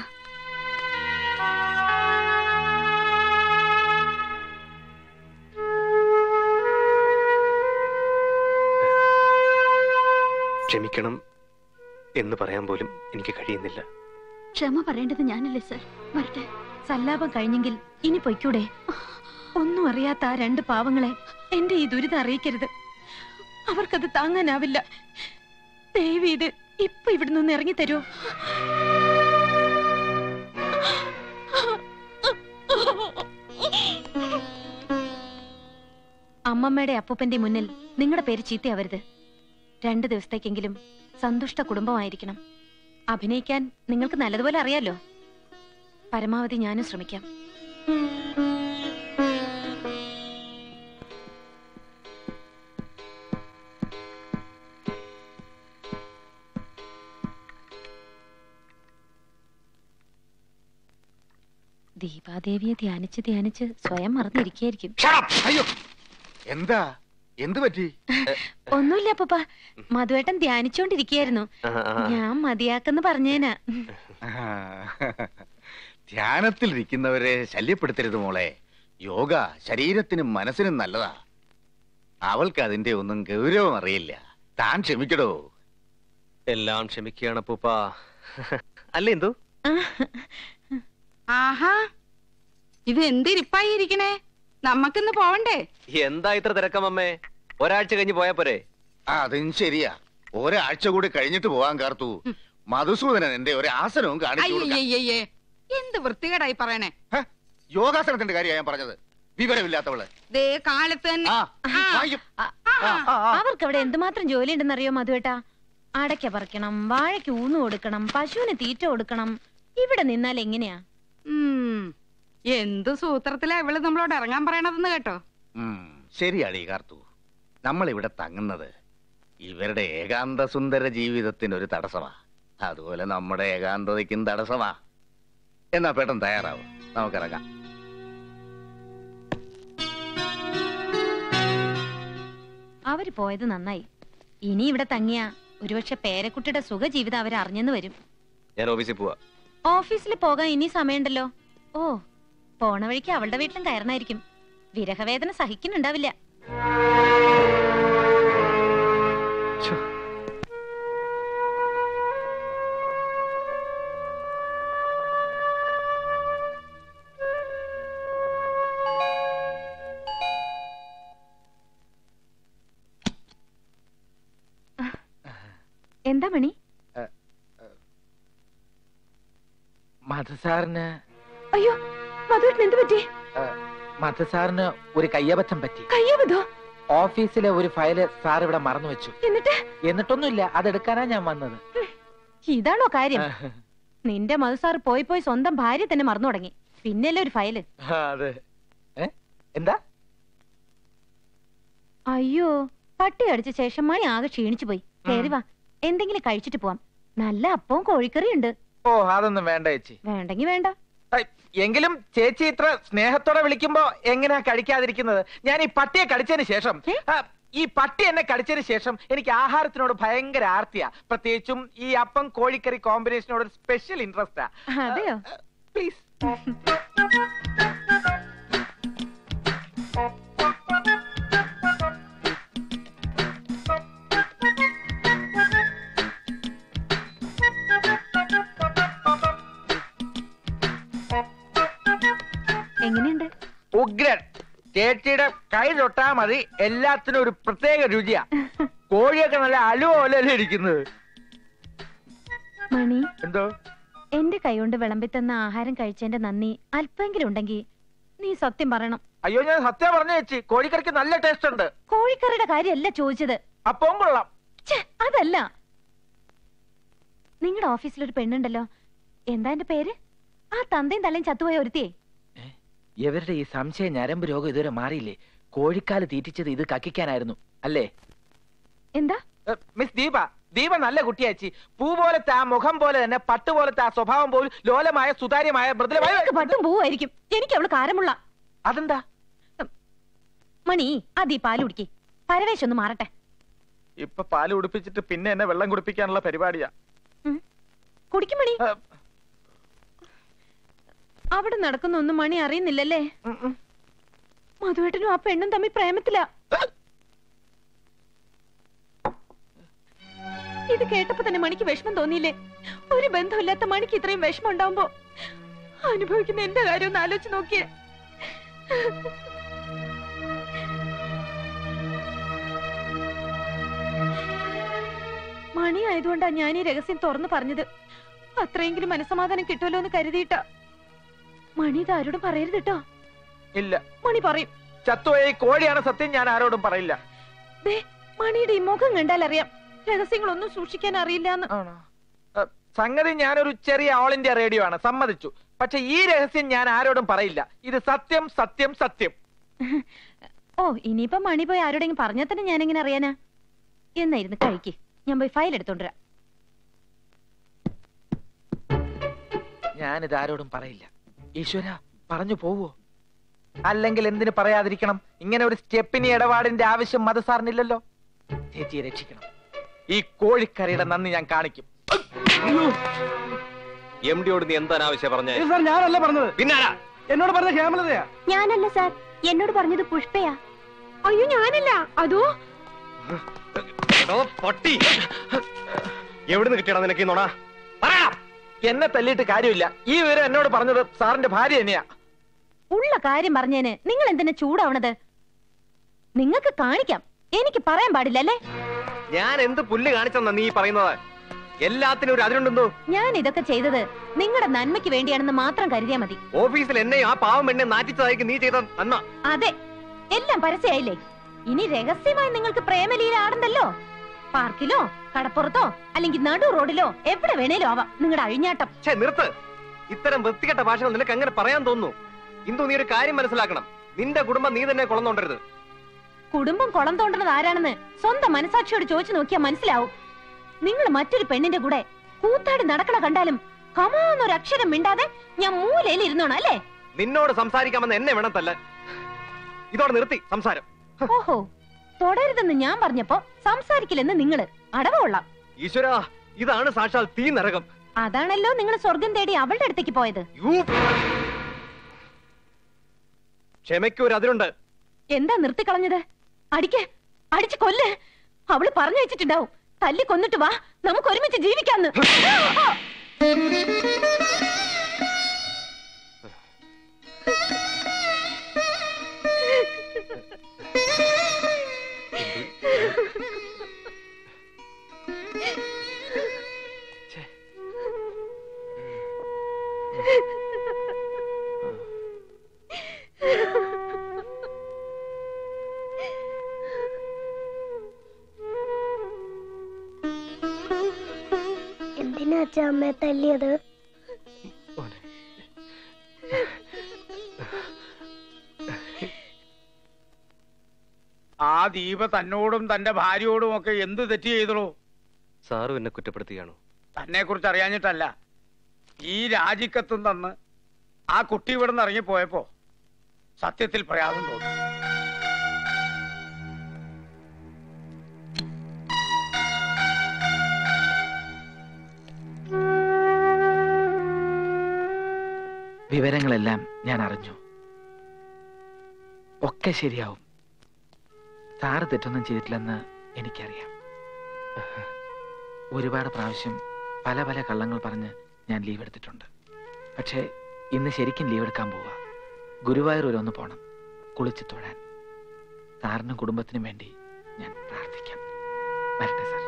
Speaker 8: ക്ഷമിക്കണം എന്ന് പറയാൻ പോലും എനിക്ക് കഴിയുന്നില്ല.
Speaker 12: ക്ഷമ പറയേണ്ടത് ഞാനല്ലേ സർ? വരട്ടെ.
Speaker 3: സല്ലാപം കഴിഞ്ഞെങ്കിൽ ഇനി പൊയ്ക്കൂടെ? ഒന്നും അറിയാത്ത ആ രണ്ട് പാവങ്ങളെ എന്റെ ഈ ദുരിതം അറിയിക്കരുത്. അവർക്കത് താങ്ങാനാവില്ല. ദയവ് ഇത് ഇപ്പൊ ഇവിടെ നിന്ന് ഇറങ്ങി തരൂ. അമ്മമ്മയുടെ അപ്പൂപ്പന്റെ മുന്നിൽ നിങ്ങളുടെ പേര് ചീത്തയാവരുത്. 2 ദിവസത്തേക്കെങ്കിലും സന്തുഷ്ട കുടുംബമായിരിക്കണം. അഭിനയിക്കാൻ നിങ്ങൾക്ക് നല്ലതുപോലെ അറിയാലോ. പരമാവധി ഞാനും ശ്രമിക്കാം. ദീപാദേവിയെ ധ്യാനിച്ച് ധ്യാനിച്ച് സ്വയം മറന്നിരിക്കായിരിക്കും.
Speaker 2: അയ്യോ, എന്താ? എന്ത് പറ്റി?
Speaker 3: ഒന്നുമില്ല അപ്പൂപ്പ, മധുവേട്ടൻ ധ്യാനിച്ചോണ്ടിരിക്കായിരുന്നു. ഞാൻ മതിയാക്കെന്ന് പറഞ്ഞേനാ.
Speaker 2: ധ്യാനത്തിലിരിക്കുന്നവരെ ശല്യപ്പെടുത്തരുത് മോളെ. യോഗ ശരീരത്തിനും മനസ്സിനും നല്ലതാ. അവൾക്ക് അതിന്റെ ഒന്നും ഗൗരവം അറിയില്ല. താൻ ക്ഷമിക്കടോ.
Speaker 8: എല്ലാം ക്ഷമിക്കുകയാണ് അപ്പൂപ്പ. അല്ലേ എന്തോ?
Speaker 1: ആഹാ, ഇത് എന്തിരിപ്പായിരിക്കണേ? നമ്മക്കിന്ന് പോവണ്ടേ?
Speaker 8: എന്താ ഇത്ര തിരക്കമ്മേ? ഒരാഴ്ച കഴിഞ്ഞ് പോയാ പോരെ?
Speaker 2: അതും ശരിയാ, ഒരാഴ്ച കൂടി കഴിഞ്ഞിട്ട് പോവാൻ കാർത്തു. മധുസൂദനൻ എന്റെ ഒരു ആസനവും കാണിച്ചു.
Speaker 1: എന്ത് വൃത്തികേടായി പറയണേ.
Speaker 2: യോഗാസനത്തിന്റെ കാര്യമാണ് ഞാൻ പറഞ്ഞത്. വിവരമില്ലാത്തവള്
Speaker 1: ദേ കാലത്ത് തന്നെ.
Speaker 3: അവർക്ക് അവിടെ എന്തുമാത്രം ജോലി ഉണ്ടെന്നറിയോ മധുവേട്ടാ? അടയ്ക്ക പറിക്കണം, വാഴയ്ക്ക് ഊന്നു കൊടുക്കണം, പശുവിന് തീറ്റ കൊടുക്കണം. ഇവിടെ നിന്നാൽ എങ്ങനെയാ?
Speaker 1: എന്ത് സൂത്രത്തിലാ ഇവള് നമ്മളോട് ഇറങ്ങാൻ പറയണതെന്ന് കേട്ടോ?
Speaker 2: ശരിയാടി കാർത്തു, നമ്മളിവിടെ തങ്ങുന്നത് ഇവരുടെ ഏകാന്ത സുന്ദര ജീവിതത്തിനൊരു തടസ്സമാ. അതുപോലെ നമ്മുടെ ഏകാന്തതയ്ക്കും തടസ്സമാ. എന്നാ പെട്ടെന്ന് തയ്യാറാവും, നമുക്കിറങ്ങാം.
Speaker 3: അവര് പോയത് നന്നായി. ഇനി ഇവിടെ തങ്ങിയ ഒരുപക്ഷെ പേരക്കുട്ടിയുടെ സുഖജീവിതം അവർ അറിഞ്ഞെന്ന് വരും.
Speaker 8: ഞാൻ ഓഫീസിൽ പോവാ.
Speaker 3: ഓഫീസിൽ പോകാൻ ഇനി സമയമുണ്ടല്ലോ. ഓ, പോണ വഴിക്ക് അവളുടെ വീട്ടിലും കയറണായിരിക്കും. വിരഹവേദന സഹിക്കുന്നുണ്ടാവില്ല. എന്താ മണി?
Speaker 10: മധുസാറിന്
Speaker 3: അയ്യോ, മധുവേട്ടന് എന്ത് പറ്റി?
Speaker 10: മധുസാറിന് ഒരു കയ്യബദ്ധം പറ്റി.
Speaker 3: കയ്യബദ്ധോ?
Speaker 10: ഓഫീസിലെ ഒരു ഫയല് സാർ ഇവിടെ മറന്നു വെച്ചു. എന്നിട്ടൊന്നുമില്ല, അതെടുക്കാനാ ഞാൻ വന്നത്.
Speaker 3: ഇതാണോ കാര്യം? നിന്റെ മധുസാർ പോയി പോയി സ്വന്തം ഭാര്യ തന്നെ മറന്നു തുടങ്ങി. പിന്നല്ലേ ഒരു ഫയല്.
Speaker 10: അതെ. എന്താ?
Speaker 3: അയ്യോ, പട്ടി അടിച്ച ശേഷം മണി ആകെ ക്ഷീണിച്ചു പോയി. കയറി വാ, എന്തെങ്കിലും കഴിച്ചിട്ട് പോവാം. നല്ല അപ്പവും കോഴിക്കറി ഉണ്ട്.
Speaker 10: ഓ, അതൊന്നും വേണ്ട ചേച്ചി.
Speaker 3: വേണ്ടെങ്കി വേണ്ട.
Speaker 10: എങ്കിലും ചേച്ചി ഇത്ര സ്നേഹത്തോടെ വിളിക്കുമ്പോ എങ്ങനെയാ കഴിക്കാതിരിക്കുന്നത്? ഞാൻ ഈ പട്ടിയെ കടിച്ചതിന് ശേഷം, ഈ പട്ടി എന്നെ കടിച്ചതിന് ശേഷം എനിക്ക് ആഹാരത്തിനോട് ഭയങ്കര ആർത്തിയാ. പ്രത്യേകിച്ചും ഈ അപ്പം കോഴിക്കറി കോമ്പിനേഷനോട് ഒരു സ്പെഷ്യൽ ഇൻട്രസ്റ്റാ.
Speaker 3: അതെയോ?
Speaker 10: പ്ലീസ്.
Speaker 3: എങ്ങനെയുണ്ട്?
Speaker 10: ഉഗ്രൻ. ചേച്ചിയുടെ കൈ തൊട്ടാ മതി, എല്ലാത്തിനും ഒരു പ്രത്യേക രുചിയാ. കോഴിയൊക്കെ നല്ല അലുവോലല്ലേ ഇരിക്കുന്നത്.
Speaker 3: മണി,
Speaker 10: എന്തോ?
Speaker 3: എന്റെ കൈകൊണ്ട് വിളമ്പി തന്ന ആഹാരം കഴിച്ചതിന്റെ നന്ദി അല്പെങ്കിലും ഉണ്ടെങ്കിൽ നീ സത്യം പറയണം.
Speaker 10: അയ്യോ, ഞാൻ സത്യം പറഞ്ഞു ചേച്ചി. കോഴിക്കറിക്ക് നല്ല ടേസ്റ്റ് ഉണ്ട്.
Speaker 3: കോഴിക്കറിയുടെ കാര്യമല്ല ചോദിച്ചത്.
Speaker 10: അപ്പം കൊള്ളാം.
Speaker 3: അതല്ല, നിങ്ങളുടെ ഓഫീസിലൊരു പെണ്ണുണ്ടല്ലോ, എന്താ എന്റെ പേര്? ആ തന്തയും തലയും ചത്തുപോയ ഒരുത്തിയെ.
Speaker 10: ഇവരുടെ ഈ സംശയ ഞരമ്പ് രോഗം ഇതുവരെ മാറിയില്ലേ? കോഴിക്കാല് തീറ്റിച്ചത് ഇത് കക്കിക്കാനായിരുന്നു അല്ലേ?
Speaker 3: എന്താ?
Speaker 10: മിസ് ദീപ. ദീപ നല്ല കുട്ടിയാച്ചി. പൂ പോലത്തെ ആ മുഖം പോലെ തന്നെ പട്ട് പോലത്തെ ആ സ്വഭാവം പോലും ലോലമായ സുതാര്യമായ മൃദുലമായ
Speaker 3: പട്ടും പൂവായിരിക്കും. എനിക്ക് അവള് കാരമുള്ള.
Speaker 10: അതെന്താ?
Speaker 3: മണി, അതീ പാല് കുടിക്കേ. പരവേശം ഒന്ന് മാറട്ടെ.
Speaker 10: ഇപ്പൊ പാല് കുടിപ്പിച്ചിട്ട് പിന്നെ എന്നെ വെള്ളം കുടിപ്പിക്കാനുള്ള പരിപാടിയാ.
Speaker 3: കുടിക്കും മണി. അവിടെ നടക്കുന്ന ഒന്നും മണി അറിയുന്നില്ലല്ലേ? മധുവേട്ടനും ആ പെണ്ണും തമ്മിൽ പ്രേമത്തില. ഇത് കേട്ടപ്പോ തന്നെ മണിക്ക് വിഷമം തോന്നിയില്ലേ? ഒരു ബന്ധമില്ലാത്ത മണിക്ക് ഇത്രയും വിഷമം ഉണ്ടാവുമ്പോ അനുഭവിക്കുന്ന എന്റെ കാര്യം ഒന്ന് ആലോചിച്ച് നോക്കിയേ. മണി ആയതുകൊണ്ടാ ഞാൻ ഈ രഹസ്യം തുറന്നു പറഞ്ഞത്. അത്രയെങ്കിലും മനസ്സമാധാനം കിട്ടുമല്ലോ എന്ന് കരുതിയിട്ടാ. മണി ഇത് ആരോടും പറയരുത് കേട്ടോ.
Speaker 10: ഇല്ല.
Speaker 3: മണി പറയും.
Speaker 10: ചത്തുപോയ കോഴിയാണ് സത്യം, ഞാൻ ആരോടും പറയില്ല.
Speaker 3: മണിയുടെ ഈ മുഖം കണ്ടാൽ അറിയാം രഹസ്യങ്ങളൊന്നും സൂക്ഷിക്കാൻ അറിയില്ല.
Speaker 10: സംഗതി ഞാനൊരു ചെറിയ ഓൾ ഇന്ത്യ റേഡിയോ ആണ്, സമ്മതിച്ചു. പക്ഷെ ഈ രഹസ്യം ഞാൻ ആരോടും പറയില്ല. ഇത് സത്യം സത്യം സത്യം.
Speaker 3: ഓ, ഇനിയിപ്പോ മണി പോയി ആരോടെങ്കിലും പറഞ്ഞാൽ തന്നെ ഞാൻ എങ്ങനെ അറിയാനാ? എന്നായിരുന്നു കഴിക്ക്, ഞാൻ പോയി ഫയൽ എടുത്തോണ്ടിരാം.
Speaker 10: ഞാനിത് ആരോടും പറയില്ല. ഈശ്വര, പറഞ്ഞു പോവോ? അല്ലെങ്കിൽ എന്തിനു പറയാതിരിക്കണം? ഇങ്ങനെ ഒരു സ്റ്റെപ്പിനി ഇടപാടിന്റെ ആവശ്യം മധുസാറിനില്ലല്ലോ. ചേച്ചിയെ രക്ഷിക്കണം. ഈ കോഴിക്കറിയുടെ നന്ദി ഞാൻ കാണിക്കും.
Speaker 8: എംഡിയോട് നീ എന്താ ആവശ്യം പറഞ്ഞേ?
Speaker 9: ഞാനല്ല പറഞ്ഞത്.
Speaker 8: പിന്നാരാ?
Speaker 9: എന്നോട് പറഞ്ഞ ഹേമലതയാ.
Speaker 12: ഞാനല്ല സാർ, എന്നോട് പറഞ്ഞത് പുഷ്പയാ.
Speaker 3: അയ്യോ, ഞാനല്ല. അതോ
Speaker 8: പട്ടി, എവിടുന്ന് കിട്ടിയടാ നിനക്ക് നോണ?
Speaker 10: എന്നെ തല്ലിയിട്ട് കാര്യമില്ല. ഈ വിവരം എന്നോട് പറഞ്ഞത് സാറിന്റെ ഭാര്യ തന്നെയാ.
Speaker 3: ഉള്ള കാര്യം പറഞ്ഞേന് നിങ്ങൾ എന്തിനാ ചൂടാവണത്? നിങ്ങൾക്ക് കാണിക്കാം, എനിക്ക് പറയാൻ പാടില്ലല്ലേ?
Speaker 8: ഞാൻ എന്ത് പുല്ല് കാണിച്ചെന്നാ നീ പറയുന്നത്? എല്ലാത്തിനും ഒരു അതിരുണ്ടെന്തോ.
Speaker 3: ഞാൻ ഇതൊക്കെ ചെയ്തത് നിങ്ങളുടെ നന്മയ്ക്ക് വേണ്ടിയാണെന്ന് മാത്രം കരുതിയാ മതി.
Speaker 8: ഓഫീസിൽ എന്നെ ആ പാവം എന്നെ നാറ്റിച്ചതായിരിക്കും നീ ചെയ്ത നന്മ.
Speaker 3: അതെ, എല്ലാം പരസ്യമായില്ലേ? ഇനി രഹസ്യമായി നിങ്ങൾക്ക് പ്രേമലീല ആടണ്ടല്ലോ. പാർക്കിലോ കടപ്പുറത്തോ അല്ലെങ്കിൽ നടു റോഡിലോ എവിടെ വേണേലും ആവാം നിങ്ങളുടെ അഴിഞ്ഞാട്ടം.
Speaker 8: നിർത്ത്. ഇത്തരം വൃത്തികെട്ട ഭാഷകൾ നിനക്ക് എങ്ങനെ പറയാൻ തോന്നുന്നു? ഇന്ദു, നീ ഒരു കാര്യം മനസ്സിലാക്കണം. നിന്റെ കുടുംബം നീ തന്നെ കുളം തോണ്ടരുത്.
Speaker 3: കുടുംബം കുളം തോണ്ടുന്നത് ആരാണെന്ന് സ്വന്തം മനസാക്ഷിയോട് ചോദിച്ചു നോക്കിയാൽ മനസ്സിലാവും. നിങ്ങൾ മറ്റൊരു പെണ്ണിന്റെ കൂടെ കൂത്താടി നടക്കണ കണ്ടാലും കമാന്നൊരു അക്ഷരം മിണ്ടാതെ ഞാൻ മൂലയിൽ ഇരുന്നോണം അല്ലേ?
Speaker 8: നിന്നോട് സംസാരിക്കാമെന്ന് എന്നെ വേണത്തല്ല. ഇതോടെ നിർത്തി സംസാരം.
Speaker 3: ഓഹോ, തുടരുതെന്ന് ഞാൻ പറഞ്ഞപ്പോ സംസാരിക്കില്ലെന്ന് നിങ്ങള് അടവുകൊള്ളാം.
Speaker 8: ഈശ്വരാ, ഇതാണ് സാക്ഷാൽ തീ നരകം.
Speaker 3: അതാണല്ലോ നിങ്ങൾ സ്വർഗം തേടി അവളുടെ അടുത്തേക്ക് പോയത്.
Speaker 8: ക്ഷമയ്ക്ക് ഒരു അതിരുണ്ട്.
Speaker 3: എന്താ നിർത്തിക്കളഞ്ഞത്? അടിച്ച് കൊല്ല്. അവള് പറഞ്ഞു വെച്ചിട്ടുണ്ടാവും, തല്ലി കൊന്നിട്ട് വാ, നമുക്ക് ഒരുമിച്ച് ജീവിക്കാന്ന്.
Speaker 13: എന്തിനാ അമ്മയെ തല്ലിയത്?
Speaker 9: ആ ദീപ തന്നോടും തന്റെ ഭാര്യയോടും ഒക്കെ എന്ത് തെറ്റ് ചെയ്തോ?
Speaker 8: സാറും എന്നെ കുറ്റപ്പെടുത്തുകയാണോ?
Speaker 9: തന്നെ കുറിച്ച് അറിയാഞ്ഞിട്ടല്ല. ഈ രാജിക്കത്തും തന്ന് ആ കുട്ടി ഇവിടെ നിന്ന് ഇറങ്ങിപ്പോയപ്പോ സത്യത്തിൽ പ്രയാസം തോന്നി.
Speaker 10: വിവരങ്ങളെല്ലാം ഞാൻ അറിഞ്ഞു. ഒക്കെ ശരിയാവും. സാറ് തെറ്റൊന്നും ചെയ്തിട്ടില്ലെന്ന് എനിക്കറിയാം. ഒരുപാട് പ്രാവശ്യം പല പല കള്ളങ്ങൾ പറഞ്ഞ് ഞാൻ ലീവ് എടുത്തിട്ടുണ്ട്. പക്ഷേ ഇന്ന് ശരിക്കും ലീവ് എടുക്കാൻ പോവാ. ഗുരുവായൂർ വരെ ഒന്ന് പോണം, കുളിച്ച് തൊഴാൻ. സാറിനും കുടുംബത്തിനും വേണ്ടി ഞാൻ പ്രാർത്ഥിക്കാം. വരട്ടെ സാർ.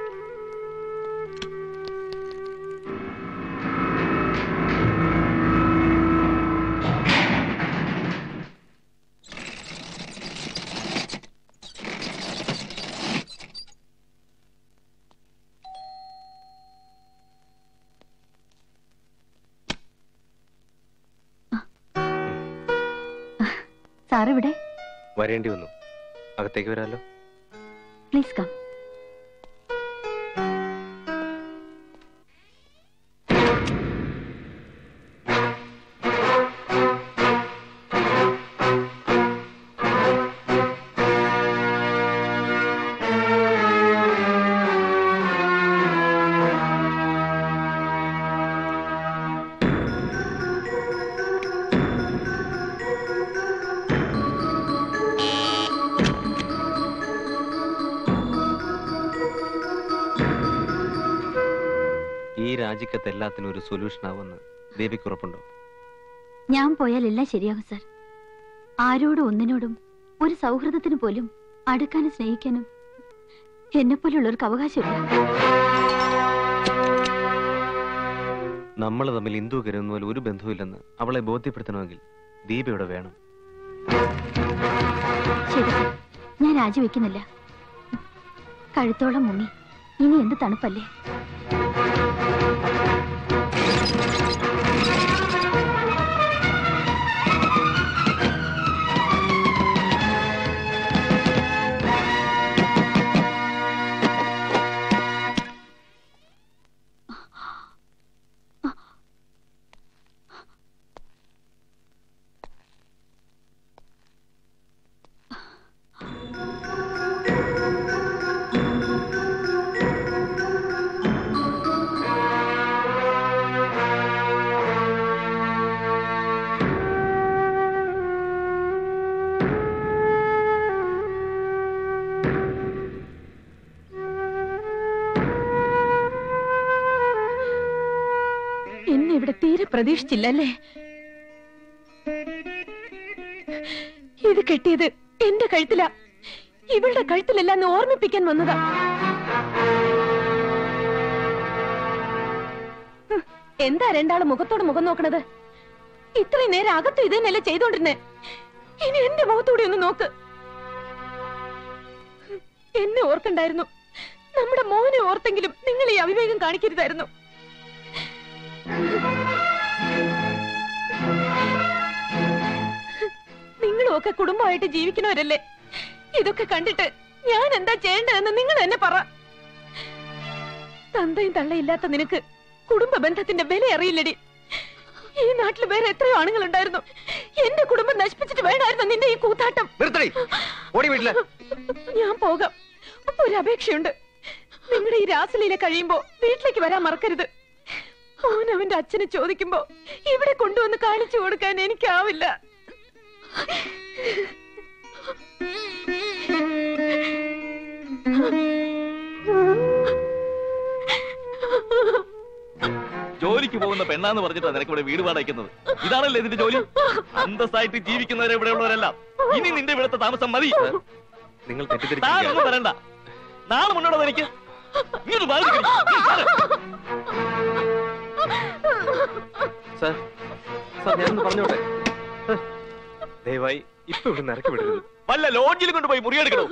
Speaker 12: സാറിവിടെ
Speaker 8: വരേണ്ടി വന്നു. അകത്തേക്ക് വരാലോ?
Speaker 12: Please come.
Speaker 8: ഈ രാജിക്കത്ത് എല്ലാത്തിനും ഒരു സൊല്യൂഷൻ ആവുമെന്ന് ദേവിക്ക് ഉറപ്പുണ്ടോ?
Speaker 12: ഞാൻ പോയാൽ എല്ലാം ശരിയാകും സാർ. ആരോടും ഒന്നിനോടും ഒരു സൗഹൃദത്തിന് പോലും അടുക്കാനും സ്നേഹിക്കാനും എന്നെപ്പോലുള്ളവർക്ക് അവകാശമില്ല.
Speaker 8: നമ്മൾ തമ്മിൽ ഇന്ദു കരുതുന്ന പോലെ ഒരു ബന്ധവുമില്ലെന്ന് അവളെ ബോധ്യപ്പെടുത്തണമെങ്കിൽ ദീപ ഇവിടെ വേണം.
Speaker 12: ശരി, ഞാൻ രാജിവെക്കുന്നില്ല. കഴുത്തോളം മുങ്ങി, ഇനി എന്ത് തണുപ്പല്ലേ.
Speaker 3: എന്നെ ഇവിടെ തീരെ പ്രതീക്ഷിച്ചില്ലല്ലേ? ഇത് കെട്ടിയത് എന്റെ കഴുത്തിലാ, ഇവളുടെ കഴുത്തിലല്ല എന്ന് ഓർമ്മിപ്പിക്കാൻ വന്നതാ. എന്താ രണ്ടാള് മുഖത്തോട് മുഖം നോക്കണത്? ഇത്രയും നേരം അകത്തും ഇത് തന്നെയല്ലേ ചെയ്തോണ്ടിരുന്നേ. ഇനി എന്റെ മുഖത്തൂടെ ഒന്ന് നോക്ക്. എന്നെ ഓർക്കണ്ടായിരുന്നു, നമ്മുടെ മോനെ ഓർത്തെങ്കിലും നിങ്ങൾ ഈ അവിവേകം കാണിക്കരുതായിരുന്നു. നിങ്ങളും ഒക്കെ കുടുംബമായിട്ട് ജീവിക്കണവരല്ലേ? ഇതൊക്കെ കണ്ടിട്ട് ഞാൻ എന്താ ചെയ്യേണ്ടതെന്ന് നിങ്ങൾ തന്നെ പറ. തന്തയും തള്ളയില്ലാത്ത നിനക്ക് കുടുംബ ബന്ധത്തിന്റെ വില അറിയില്ലടി. ഈ നാട്ടിൽ വേറെ എത്രയോ ആണുങ്ങളുണ്ടായിരുന്നു. എന്റെ കുടുംബം നശിപ്പിച്ചിട്ട് വേണമായിരുന്നു നിന്റെ ഈ കൂത്താട്ടം. ഞാൻ പോകാം. ഒരു അപേക്ഷയുണ്ട്. നിങ്ങളുടെ ഈ രാസലീല കഴിയുമ്പോ വീട്ടിലേക്ക് വരാൻ മറക്കരുത്. മോൻ അവന്റെ അച്ഛനെ ചോദിക്കുമ്പോ ഇവിടെ കൊണ്ടുവന്ന് കാണിച്ചു കൊടുക്കാൻ എനിക്കാവില്ല.
Speaker 11: ജോലിക്ക് പോകുന്ന പെണ്ണാന്ന് പറഞ്ഞിട്ടാണ് നിനക്ക് ഇവിടെ വീട് വാടകയ്ക്കുന്നത്. ഇതാണല്ലേ ഇതിന്റെ ജോലി? അന്തസ്സായിട്ട് ജീവിക്കുന്നവരെ ഇവിടെ ഉള്ളവരെല്ലാം. ഇനി നിന്റെ ഇവിടുത്തെ താമസം മതി.
Speaker 8: നിങ്ങൾ
Speaker 11: താനൊന്നും പറയണ്ട. നാളെ മുന്നോട്ട് എനിക്ക്
Speaker 8: സാർ, ഞാനൊന്ന് പറഞ്ഞോട്ടെ? ദയവായി ഇപ്പൊ ഇവിടെ ഇറക്കി വിടരുത്.
Speaker 11: വല്ല ലോഡ്ജിൽ കൊണ്ടുപോയി മുറിയെടുക്കണോ?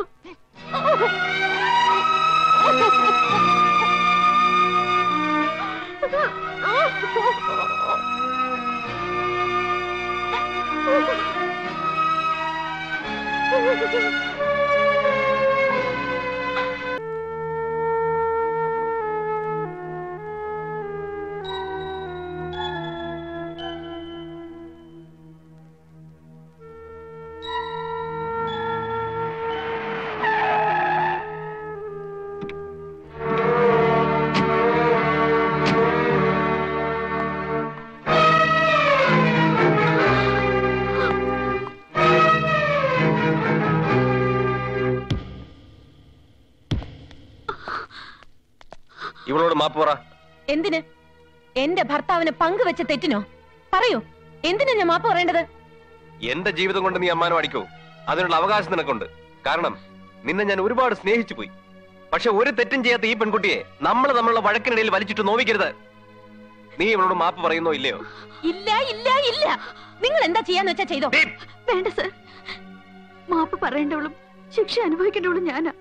Speaker 8: ഇവളോട് മാപ്പ് പറ.
Speaker 3: എന്തിന്? എന്റെ ഭർത്താവിന് പങ്കുവെച്ച തെറ്റിനോ? പറയൂ, എന്തിനാ ഞാൻ മാപ്പ് പറയേണ്ടത്?
Speaker 8: എന്റെ ജീവിതം കൊണ്ട് നീ അമ്മാനം അടിക്കോ? അതിനുള്ള അവകാശം നിനക്കുണ്ട്. കാരണം നിന്നെ ഞാൻ ഒരുപാട് സ്നേഹിച്ചു പോയി. പക്ഷെ ഒരു തെറ്റും ചെയ്യാത്ത ഈ പെൺകുട്ടിയെ നമ്മൾ തമ്മിലുള്ള വഴക്കിനിടയിൽ വലിച്ചിട്ട് നോവിക്കരുത്. നീ ഇവളോട് മാപ്പ് പറയുന്നോ ഇല്ലയോ?
Speaker 3: ഇല്ല ഇല്ല ഇല്ല. നിങ്ങൾ എന്താ ചെയ്യാന്ന് വെച്ചാ ചെയ്തോ.
Speaker 12: വേണ്ട സർ, മാപ്പ് പറയേണ്ടവളും ശിക്ഷ അനുഭവിക്കേണ്ടവളും ഞാനാ.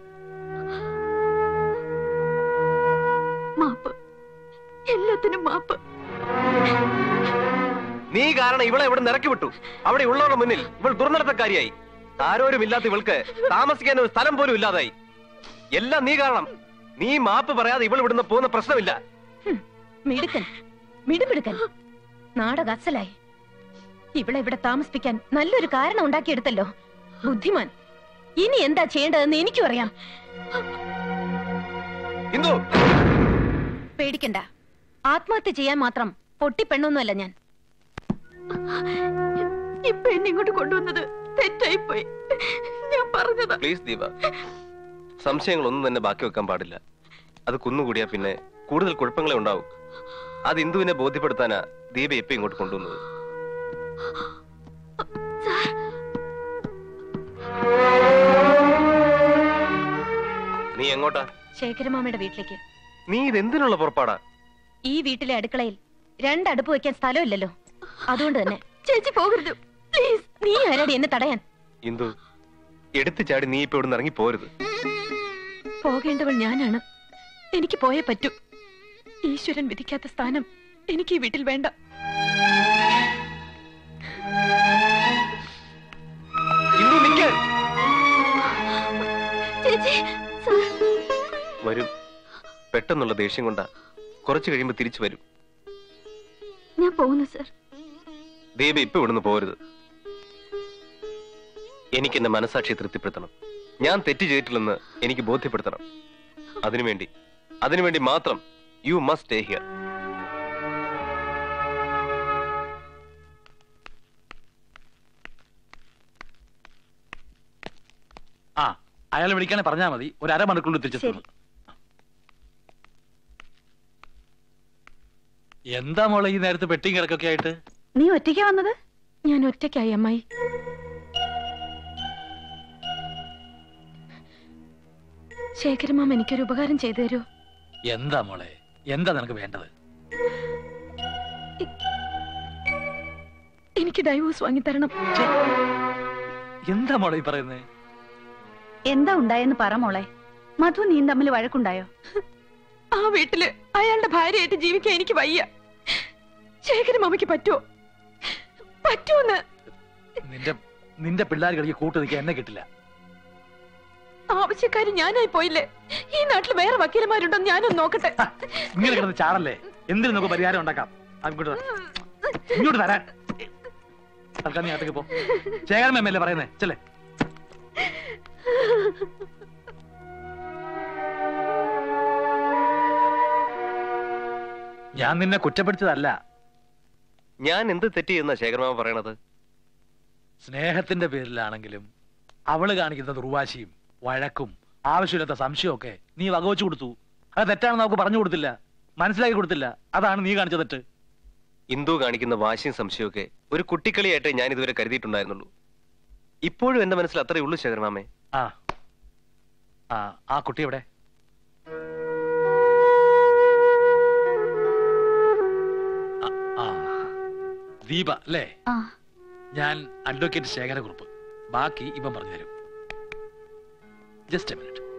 Speaker 12: മാപ്പ്, എല്ലാത്തിനും മാപ്പ്.
Speaker 8: നീ കാരണം ഇവളെ ഇവിടെ നിറക്കി വിട്ടു. അവിടെ ഉള്ളവരുടെ മുന്നിൽ ഇവൾ ദുർനടത്തക്കാരിയായി. ആരോരും ഇല്ലാത്ത ഇവൾക്ക് താമസിക്കാൻ ഒരു സ്ഥലം പോലും ഇല്ലാതായി. എല്ലാം നീ കാരണം. നീ മാപ്പ് പറയാതെ ഇവൾ ഇവിടുന്ന് പോകുന്ന പ്രശ്നമില്ല.
Speaker 3: മിടുക്കൻ, മിടുമിടുക്കൻ. നാടക അസലായി. ഇവളെ ഇവിടെ താമസിപ്പിക്കാൻ നല്ലൊരു കാരണം ഉണ്ടാക്കിയെടുത്തല്ലോ. ബുദ്ധിമാൻ. ഇനി എന്താ ചെയ്യേണ്ടതെന്ന് എനിക്കും അറിയാം. പേടിക്കണ്ട. ആത്മഹത്യ ചെയ്യാൻ മാത്രം പൊട്ടിപ്പെണ്ണൊന്നുമല്ല ഞാൻ.
Speaker 12: ഇപ്പൊ എന്നെ ഇങ്ങോട്ട് കൊണ്ടുവന്നത് തെറ്റായി പോയി. ഞാൻ പറഞ്ഞതാ.
Speaker 8: പ്ലീസ് ദീപ, സംശയങ്ങളൊന്നും തന്നെ ബാക്കി വെക്കാൻ പാടില്ല. അത് കുന്നുകൂടിയാ പിന്നെ കൂടുതൽ കുഴപ്പങ്ങളെ ഉണ്ടാവും. അത് ഇന്ദുവിനെ ബോധ്യപ്പെടുത്താനാ ദീപ ഇപ്പൊ ഇങ്ങോട്ട് കൊണ്ടുവന്നത്. നീ എങ്ങോട്ടാ?
Speaker 3: ശേഖരമാമയുടെ വീട്ടിലേക്ക്.
Speaker 8: നീ ഇതെന്തിനുള്ള പുറപ്പാടാ?
Speaker 3: ഈ വീട്ടിലെ അടുക്കളയിൽ 2 അടുപ്പ് വെക്കാൻ സ്ഥലമില്ലല്ലോ. അതുകൊണ്ട് തന്നെ.
Speaker 12: ചേച്ചി പോകരുത് പ്ലീസ്.
Speaker 3: നീ ആരാടി എന്നെ തടയാൻ?
Speaker 8: ഇന്ദു, എടുത്തു ചാടി നീ ഇപ്പൊ ഇവിടെ ഇറങ്ങി പോരുത്.
Speaker 3: പോകേണ്ടവൾ ഞാനാണ്. എനിക്ക് പോയേ പറ്റൂ. ഈശ്വരൻ വിധിക്കാത്ത സ്ഥാനം എനിക്ക് ഈ വീട്ടിൽ വേണ്ട.
Speaker 8: വരും. പെട്ടെന്നുള്ള ദേഷ്യം കൊണ്ടാ. കുറച്ചു കഴിയുമ്പോ തിരിച്ചു വരും.
Speaker 12: ഞാൻ പോകുന്നു സർ.
Speaker 8: ദീപ ഇപ്പൊ ഇവിടുന്ന് പോരുത്. എനിക്ക് എന്റെ മനസാക്ഷിയെ തൃപ്തിപ്പെടുത്തണം. ഞാൻ തെറ്റ് ചെയ്തിട്ടില്ലെന്ന് എനിക്ക് ബോധ്യപ്പെടുത്തണം. അതിനുവേണ്ടി മാത്രം യു മസ്റ്റ് സ്റ്റേ ഹിയർ.
Speaker 7: ആ, അയാളെ വിളിക്കാനെ പറഞ്ഞാൽ മതി. ഒരു 1/2 മണിക്കൂറിൽ തിരിച്ചെത്തും. എന്താ മോളെ ഈ നേരത്തെ പെട്ടിയും കിടക്കൊക്കെ ആയിട്ട്?
Speaker 3: നീ ഒറ്റയ്ക്കാ വന്നത്? ഞാൻ ഒറ്റയ്ക്കായി അമ്മായി. ശേഖരമാമ എനിക്കൊരു ഉപകാരം ചെയ്തു തരൂ.
Speaker 7: എന്താ മോളെ, എന്താ നിനക്ക് വേണ്ടത്?
Speaker 3: എനിക്ക് ഡൈവോഴ്സ് വാങ്ങിത്തരണം.
Speaker 7: എന്താ മോളെ ഈ പറയുന്നേ?
Speaker 12: എന്താ ഉണ്ടായെന്ന് പറ മോളെ. മധു നീ തമ്മിൽ വഴക്കുണ്ടായോ?
Speaker 3: ആ വീട്ടില് അയാളുടെ ഭാര്യയായിട്ട് ജീവിക്കാൻ എനിക്ക് വയ്യ. ശേഖരമാമയ്ക്ക് പറ്റുമോ? പറ്റൂന്ന്.
Speaker 7: നിന്റെ പിള്ളേർ കളിക്ക് കൂട്ടു നിൽക്കാൻ എന്നെ കിട്ടില്ല.
Speaker 3: ആവശ്യക്കാരി ഞാനായി പോയില്ലേ? ഈ നാട്ടിൽ വേറെ വക്കീലന്മാരുണ്ടോ? ഞാനൊന്ന് നോക്കട്ടെ.
Speaker 7: ഇങ്ങനെ കിടന്ന് ചാടല്ലേ, എന്തിനും നമുക്ക് പരിഹാരം ഉണ്ടാക്കാം. ഇങ്ങോട്ട് തരാൻ തൽക്കാലം നീ അകത്തേക്ക് പോ. ശേഖരമല്ലേ പറയുന്നേ, ചെല്ലേ. ഞാൻ നിന്നെ കുറ്റപ്പെടുത്തതല്ല.
Speaker 8: ഞാൻ എന്ത് തെറ്റ് ചെയ്യുന്ന ശേഖരമാമ പറയണത്?
Speaker 7: സ്നേഹത്തിന്റെ പേരിലാണെങ്കിലും അവള് കാണിക്കുന്ന ദുർവാശിയും വഴക്കും ആവശ്യമില്ലാത്ത സംശയമൊക്കെ നീ വകവച്ചു കൊടുത്തു. അത് തെറ്റാണെന്ന് നമുക്ക് പറഞ്ഞു കൊടുത്തില്ല, മനസ്സിലാക്കി കൊടുത്തില്ല. അതാണ് നീ കാണിച്ച തെറ്റ്.
Speaker 8: ഇന്ദു കാണിക്കുന്ന വാശിയും സംശയമൊക്കെ ഒരു കുട്ടിക്കളിയായിട്ട് ഞാൻ ഇതുവരെ കരുതിയിട്ടുണ്ടായിരുന്നുള്ളൂ. ഇപ്പോഴും എന്റെ മനസ്സിൽ അത്രയേ ഉള്ളൂ ശേഖരമാമേ.
Speaker 7: ആ കുട്ടി എവിടെ? ദീപ അല്ലേ? ഞാൻ അഡ്വക്കേറ്റ് ശേഖരകുറുപ്പ്. ബാക്കി ഇപ്പം പറഞ്ഞു തരും. Just a minute.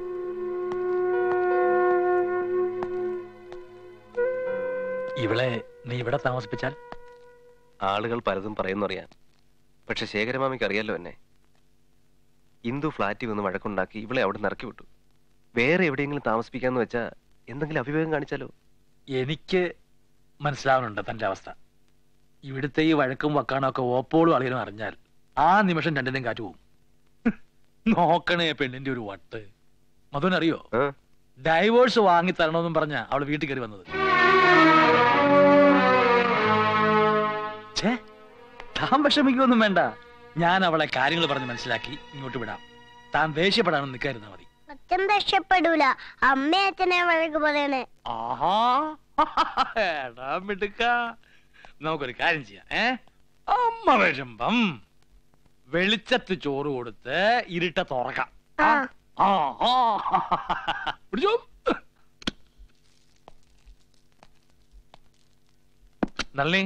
Speaker 7: ഇവളെ നീ ഇവിടെ താമസിപ്പിച്ചാൽ?
Speaker 8: ആളുകൾ പലതും പറയുന്നറിയാം. പക്ഷെ ശേഖരമാമയ്ക്ക് അറിയാലോ എന്നെ. ഇന്ദു ഫ്ലാറ്റിൽ വന്ന് വഴക്കുണ്ടാക്കി ഇവളെ അവിടെ നിറക്കി വിട്ടു. വേറെ എവിടെയെങ്കിലും താമസിപ്പിക്കാന്ന് വെച്ചാ എന്തെങ്കിലും അവിവേകം കാണിച്ചാലോ?
Speaker 7: എനിക്ക് മനസ്സിലാവുന്നുണ്ട് തന്റെ അവസ്ഥ. ഇവിടുത്തെ ഈ വഴക്കും വക്കാണോ ഒക്കെ ഓപ്പോളും അളിയനും അറിഞ്ഞാൽ ആ നിമിഷം രണ്ടിനും കാറ്റ് പോവും. നോക്കണേ പെണ്ണിന്റെ ഒരു വട്ട്. മധുവിനറിയോ, ഡൈവോഴ്സ് വാങ്ങി തരണമെന്നും പറഞ്ഞ അവള് വീട്ടിൽ കയറി വന്നത്. താൻ വിഷമിക്കൊന്നും വേണ്ട. ഞാൻ അവളെ കാര്യങ്ങൾ പറഞ്ഞ് മനസ്സിലാക്കി ഇങ്ങോട്ട് വിടാം. താൻ ദേഷ്യപ്പെടാനും നിൽക്കാതിരുന്നാ മതി.
Speaker 13: അച്ഛൻ ദേഷ്യപ്പെടൂല, അമ്മ അച്ഛനെ വഴക്ക് പറയണേ.
Speaker 7: ആഹാ മിടുക്ക. നമുക്കൊരു കാര്യം ചെയ്യാം. അമ്മ വരുമ്പം വെളിച്ചത്ത് ചോറ് കൊടുത്ത് ഇരുട്ട തുറക്കാം. നളിനി,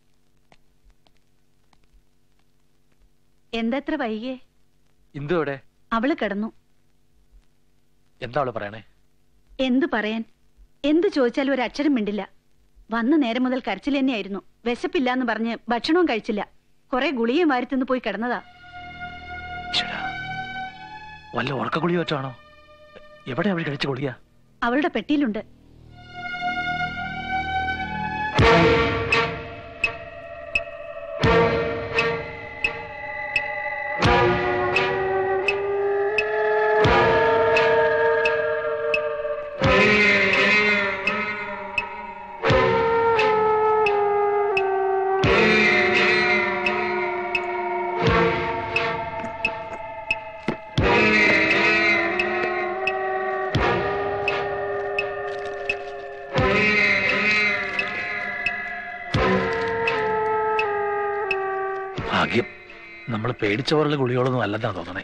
Speaker 12: എന്തത്ര വൈകിയേ?
Speaker 7: ഇന്ദു എവിടെ?
Speaker 12: അവള് കിടന്നു.
Speaker 7: എന്താ അവള് പറയണേ?
Speaker 12: എന്തു പറയാൻ? എന്തു ചോദിച്ചാലും ഒരു അക്ഷരം മിണ്ടില്ല. വന്ന നേരം മുതൽ കരച്ചിൽ തന്നെയായിരുന്നു. വിശപ്പില്ലാന്ന് പറഞ്ഞ് ഭക്ഷണവും കഴിച്ചില്ല. കുറെ ഗുളിയും വാരിത്തിന്ന് പോയി കിടന്നതാ.
Speaker 7: വല്ല ഉറക്ക ഗുളിക വെച്ചാണോ? എവിടെ അവൾ കഴിച്ച ഗുളിക?
Speaker 12: അവളുടെ പെട്ടിയിലുണ്ട്.
Speaker 7: ഭാഗ്യം, നമ്മൾ പേടിച്ച പോലുള്ള ഗുളികളൊന്നും അല്ലെന്നാ തോന്നണേ.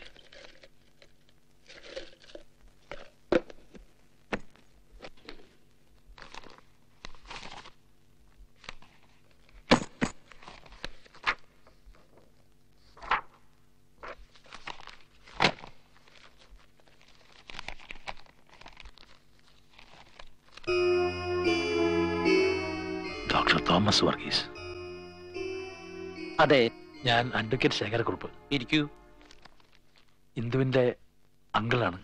Speaker 7: ഡോക്ടർ തോമസ് വർഗീസ്.
Speaker 10: അതെ,
Speaker 7: ഞാൻ അഡ്വക്കേറ്റ് ശേഖരകുറുപ്പ്.
Speaker 10: ഇരിക്കൂ.
Speaker 7: ഇന്ദുവിന്റെ അങ്കിളാണ്.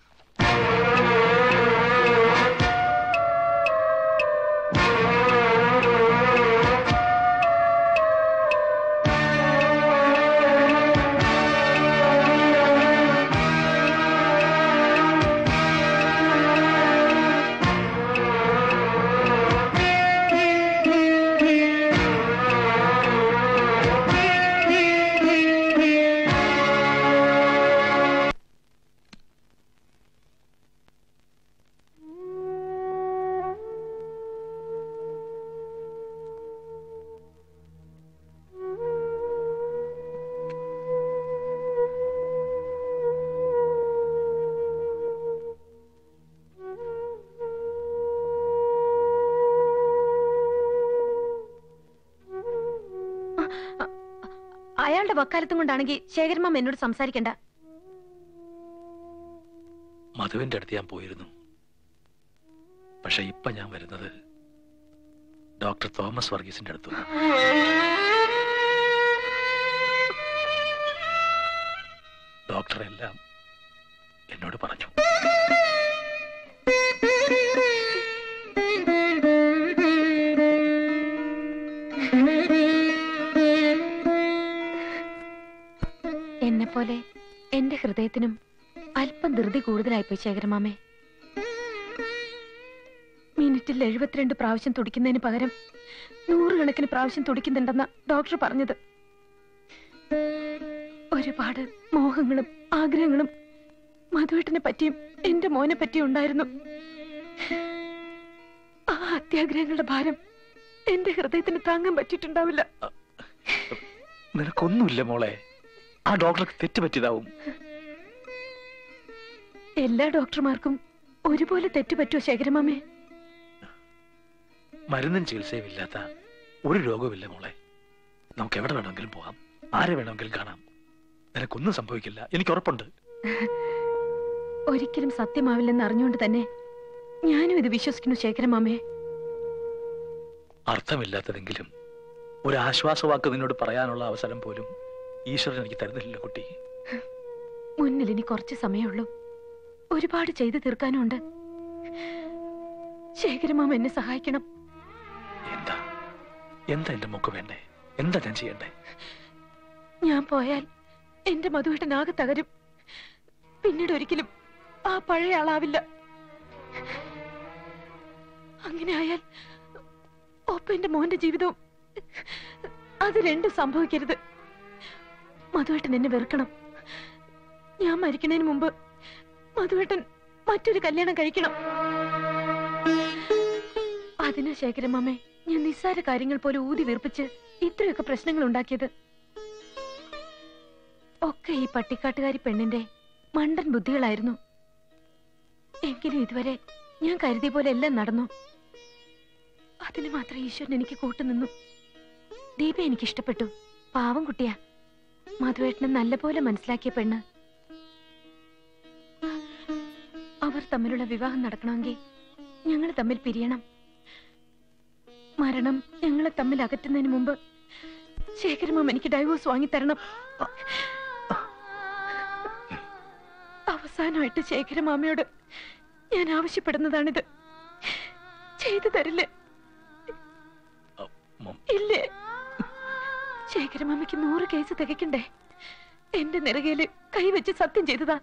Speaker 3: അയാളുടെ വക്കാലത്തും കൊണ്ടാണെങ്കിൽ ശേഖരമാമ എന്നോട് സംസാരിക്കണ്ട.
Speaker 7: മധുവിന്റെ അടുത്ത് ഞാൻ പോയിരുന്നു. പക്ഷെ ഇപ്പൊ ഞാൻ വരുന്നത് ഡോക്ടർ തോമസ് വർഗീസിന്റെ അടുത്തുനിന്ന്. ഡോക്ടർ എല്ലാം എന്നോട് പറഞ്ഞു.
Speaker 3: എന്നെപ്പോലെ എന്റെ ഹൃദയത്തിനും അല്പം ധൃതി കൂടുതലായിപ്പോയി ശേഖരമാമേ. മിനിറ്റിൽ 72 പ്രാവശ്യം തുടിക്കുന്നതിന് പകരം 100 കണക്കിന് പ്രാവശ്യം തുടിക്കുന്നുണ്ടെന്ന ഡോക്ടർ പറഞ്ഞത്. ഒരുപാട് മോഹങ്ങളും ആഗ്രഹങ്ങളും മധുവേട്ടനെ പറ്റിയും എന്റെ മോനെ പറ്റിയും ഉണ്ടായിരുന്നു. ആ അത്യാഗ്രഹങ്ങളുടെ ഭാരം എന്റെ ഹൃദയത്തിന് താങ്ങാൻ പറ്റിയിട്ടുണ്ടാവില്ല.
Speaker 7: നിനക്കൊന്നുമില്ല മോളെ, ആ ഡോക്ടർക്ക് തെറ്റുപറ്റിയതാവും.
Speaker 3: എല്ലാ ഡോക്ടർമാർക്കും ഒരുപോലെ തെറ്റുപറ്റുമോ ശേഖരമാമേ?
Speaker 7: മരുന്നും ചികിത്സയും ഇല്ലാത്ത ഒരു രോഗവുമില്ല മോളെ. നമുക്ക് എവിടെ വേണമെങ്കിലും പോകാം, ആരെ വേണമെങ്കിലും കാണാം. നിനക്കൊന്നും സംഭവിക്കില്ല, എനിക്ക് ഉറപ്പുണ്ട്.
Speaker 3: ഒരിക്കലും സത്യമാവില്ലെന്ന് അറിഞ്ഞുകൊണ്ട് തന്നെ ഞാനും ഇത് വിശ്വസിക്കുന്നു ശേഖരമാമേ.
Speaker 7: അർത്ഥമില്ലാത്തതെങ്കിലും ഒരു ആശ്വാസവാക്ക് നിന്നോട് പറയാനുള്ള അവസരം പോലും ഈശ്വരൻ എനിക്ക് തരുന്നില്ല കുട്ടി.
Speaker 3: മുന്നിൽ ഇനി കുറച്ച് സമയമുള്ളൂ. ഒരുപാട് ചെയ്തു തീർക്കാനുണ്ട്. ശേഖരമാമ എന്നെ സഹായിക്കണം.
Speaker 7: എന്താ എന്താ എന്റെ മോക്ക് വേണ്ടേ? എന്താ ഞാൻ ചെയ്യണ്ടേ?
Speaker 3: ഞാൻ പോയാൽ എന്റെ മധുവേട്ടൻ ആകെ തകരും. പിന്നീട് ഒരിക്കലും ആ പഴയ ആളാവില്ല. അങ്ങനെ ആയാൽ ഒപ്പം എന്റെ മോന്റെ ജീവിതവും. അത് രണ്ടും സംഭവിക്കരുത്. മധുവേട്ടൻ എന്നെ വെറുക്കണം. ഞാൻ മരിക്കുന്നതിന് മുമ്പ് മധുവേട്ടൻ മറ്റൊരു കല്യാണം കഴിക്കണം. അതിന് ശേഖരമാമേ ഞാൻ നിസ്സാര കാര്യങ്ങൾ പോലെ ഊതി വീർപ്പിച്ച് ഇത്രയൊക്കെ പ്രശ്നങ്ങൾ ഉണ്ടാക്കിയത്. ഒക്കെ ഈ പട്ടിക്കാട്ടുകാരി പെണ്ണിന്റെ മണ്ടൻ ബുദ്ധികളായിരുന്നു. എങ്കിലും ഇതുവരെ ഞാൻ കരുതിയ പോലെ എല്ലാം നടന്നു. അതിന് മാത്രം ഈശ്വരൻ എനിക്ക് കൂട്ടുനിന്നു. ദീപ എനിക്ക് ഇഷ്ടപ്പെട്ടു. പാവം കുട്ടിയാ. മധുവേട്ടനെ നല്ലപോലെ മനസ്സിലാക്കിയ പെണ്ണ്. അവർ തമ്മിലുള്ള വിവാഹം നടക്കണമെങ്കിൽ ഞങ്ങൾ തമ്മിൽ പിരിയണം. മരണം ഞങ്ങളെ തമ്മിൽ അകറ്റുന്നതിന് മുമ്പ് ശേഖരമാമ എനിക്ക് ഡൈവോഴ്സ് വാങ്ങിത്തരണം. അവസാനമായിട്ട് ശേഖരമാമയോട് ഞാൻ ആവശ്യപ്പെടുന്നതാണിത്. ചെയ്തു തരില്ലേ? ഇല്ലേ? ശേഖരമാമയ്ക്ക് 100 കേസ് തികയ്ക്കണ്ടേ? എന്റെ നെറുകയില് കൈവച്ച് സത്യം ചെയ്തതാ.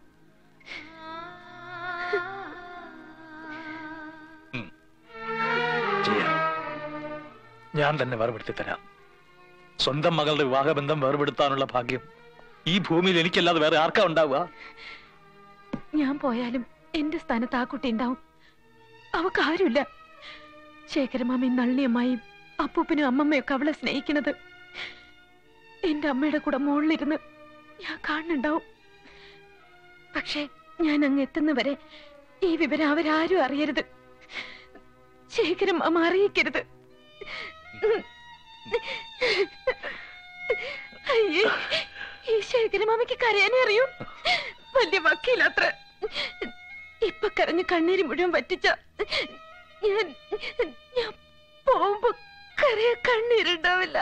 Speaker 7: ഞാൻ തന്നെ വേർപെടുത്തി തരാം. സ്വന്തം മകളുടെ വിവാഹബന്ധം വേർപെടുത്താനുള്ള ഭാഗ്യം ഈ ഭൂമിയിൽ എനിക്കല്ലാതെ വേറെ ആർക്കാ ഉണ്ടാവുക?
Speaker 3: ഞാൻ പോയാലും എന്റെ സ്ഥാനത്ത് ആ കുട്ടി ഉണ്ടാവും. അവക്ക് ആരുമില്ല. ശേഖരമാമയും നളിനിയമ്മായും അപ്പൂപ്പനും അമ്മമ്മയൊക്കെ അവളെ സ്നേഹിക്കണത് എന്റെ അമ്മയുടെ കൂടെ മുകളിലിരുന്ന് ഞാൻ കാണുന്നുണ്ടാവും. പക്ഷെ ഞാൻ അങ്ങ് എത്തുന്നവരെ ഈ വിവരം അവരാരും അറിയരുത്. ശേഖരമാമ അറിയിക്കരുത്. അയ്യേ, ഈ ശേഖരമാമയ്ക്ക് കരയാനേ അറിയൂ. വലിയ വക്കീലത്ര. ഇപ്പൊ കരഞ്ഞ് കണ്ണീര് മുഴുവൻ പറ്റിച്ച ഞാൻ പോകുമ്പോ കരയ കണ്ണീരുണ്ടാവില്ല.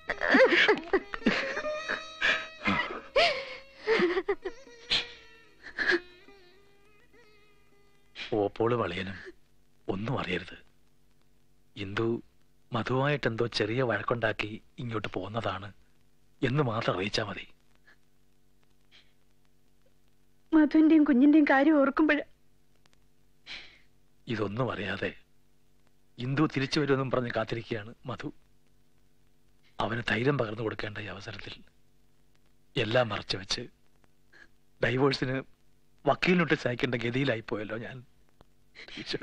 Speaker 7: ഓപ്പോള് വളയനും ഒന്നും അറിയരുത്. ഇന്ദു മധുവായിട്ടെന്തോ ചെറിയ വഴക്കുണ്ടാക്കി ഇങ്ങോട്ട് പോകുന്നതാണ് എന്ന് മാത്രം അറിയിച്ചാ മതി.
Speaker 3: മധുവിന്റെയും കുഞ്ഞിന്റെയും കാര്യം ഓർക്കുമ്പോഴ
Speaker 7: ഇതൊന്നും അറിയാതെ ഇന്ദു തിരിച്ചു വരുമെന്നും പറഞ്ഞ് കാത്തിരിക്കുകയാണ് മധു. അവന് ധൈര്യം പകർന്നു കൊടുക്കേണ്ട ഈ അവസരത്തിൽ എല്ലാം മറച്ചു വെച്ച് ഡൈവോഴ്സിന് വക്കീലിനോട്ട് സഹായിക്കേണ്ട ഗതിയിലായി പോയല്ലോ ഞാൻ. ഈശ്വര,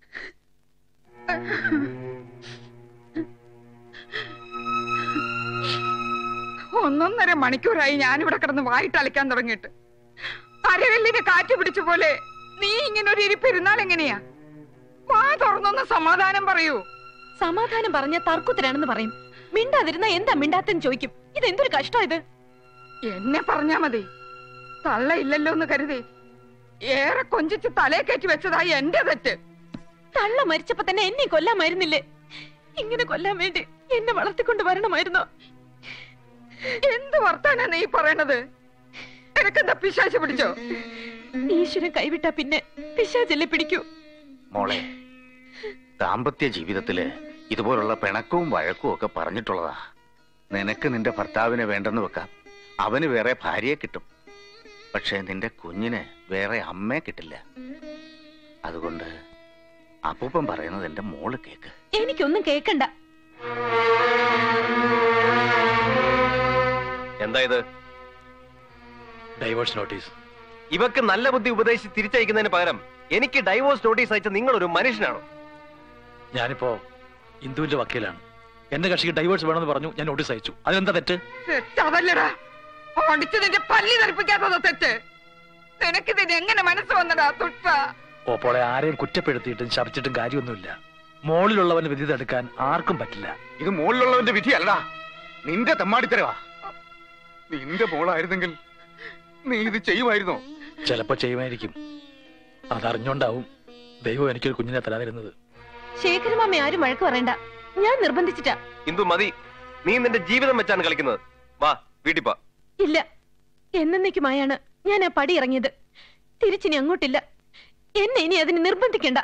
Speaker 1: 1.5 മണിക്കൂറായി ഞാനിവിടെ കിടന്ന് വായിട്ട് അലക്കാൻ തുടങ്ങിയിട്ട്. അരവെല്ലിന് കാറ്റ് പിടിച്ച പോലെ നീ ഇങ്ങനെ ഒരു ഇരിപ്പിരുന്നാൽ എങ്ങനെയാ? വാ തുറന്നൊന്ന് സമാധാനം പറയൂ.
Speaker 3: സമാധാനം പറഞ്ഞ തർക്കുത്തരാണെന്ന് പറയും. മിണ്ടാതിരുന്ന എന്താ മിണ്ടാത്തെന്ന് ചോദിക്കും. ഇതെന്തൊരു കഷ്ടം ഇത്.
Speaker 1: എന്നെ പറഞ്ഞാ മതി. തള്ളയില്ലല്ലോ എന്ന് കരുതി ഏറെ കൊഞ്ചിച്ച് തലയെ കയറ്റി വെച്ചതായി എന്റെ തെറ്റ്.
Speaker 3: തള്ള മരിച്ചപ്പോ തന്നെ എന്നെ കൊല്ലാമായിരുന്നില്ലേ? ഇങ്ങനെ കൊല്ലാൻ വേണ്ടി എന്നെ വളർത്തിക്കൊണ്ട് വരണമായിരുന്നോ?
Speaker 1: എന്ത് വർത്താനാ നീ പറയണത്? എനക്കെന്താ പിശാച് പിടിച്ചോ?
Speaker 3: ഈശ്വരൻ കൈവിട്ടാ പിന്നെ പിശാചല്ലേ പിടിക്കൂ.
Speaker 2: മോളെ, ദാമ്പത്യ ജീവിതത്തില് ഇതുപോലുള്ള പിണക്കവും വഴക്കവും ഒക്കെ പറഞ്ഞിട്ടുള്ളതാ. നിനക്ക് നിന്റെ ഭർത്താവിനെ വേണ്ടെന്ന് വെക്കാം, അവന് വേറെ ഭാര്യയെ കിട്ടും. പക്ഷെ നിന്റെ കുഞ്ഞിന് വേറെ അമ്മയെ കിട്ടില്ല. അതുകൊണ്ട് അപ്പൂപ്പൻ പറയുന്നത് എന്റെ മോള് കേക്ക്.
Speaker 3: എനിക്കൊന്നും കേക്കണ്ട.
Speaker 8: എന്താ ഇത്?
Speaker 7: Divorce notice.
Speaker 8: ഇവക്ക് നല്ല ബുദ്ധി ഉപദേശിച്ച് തിരിച്ചയക്കുന്നതിന് പകരം എനിക്ക് ഡൈവോഴ്സ് നോട്ടീസ് അയച്ച നിങ്ങളൊരു മനുഷ്യനാണോ?
Speaker 7: ഞാനിപ്പോ ഇന്ദുവിന്റെ വക്കീലാണ്. എന്റെ കക്ഷിക്ക് ഡൈവോഴ്സ് വേണമെന്ന് പറഞ്ഞു, ഞാൻ നോട്ടീസ് അയച്ചു. അതെന്താ തെറ്റ്?
Speaker 1: തെറ്റതല്ലടാ, ഓടിച്ച് നിന്റെ പല്ലി തെറിപ്പിക്കാത്തത് തെറ്റ്. നിനക്കിതിന് എങ്ങനെ മനസ്സ് വന്നടാ തുട്ട?
Speaker 7: ഓപ്പോളെ ആരെയും കുറ്റപ്പെടുത്തിയിട്ടും ശപിച്ചിട്ടും കാര്യമൊന്നുമില്ല. മോളിലുള്ളവന്റെ വിധി തടുക്കാൻ ആർക്കും പറ്റില്ല.
Speaker 2: ഇത് മോളിലുള്ളവന്റെ വിധിയല്ലടാ, നിന്റെ തെമ്മാടിത്തരവാ. നിന്റെ മോളായിരുന്നെങ്കിൽ നീ ഇത് ചെയ്യുമായിരുന്നോ?
Speaker 7: ചിലപ്പോ ചെയ്യുമായിരിക്കും. അതറിഞ്ഞോണ്ടാവും ദൈവം എനിക്കൊരു കുഞ്ഞിനെ തരാതിരുന്നത്.
Speaker 3: ശേഖരമാമ ആരും വഴക്ക് പറയണ്ട, ഞാൻ നിർബന്ധിച്ചിട്ടാ.
Speaker 8: ഇന്ദു മതി, നീ നിന്റെ ജീവിതം വെച്ചാണ് കളിക്കുന്നത്. വാ വീട്ടിൽ പോ.
Speaker 3: ഇല്ല, എന്നേക്കുമായാണ് ഞാൻ ആ പടി ഇറങ്ങിയത്. തിരിച്ചിനി അങ്ങോട്ടില്ല. എന്നെ ഇനി അതിന് നിർബന്ധിക്കണ്ട.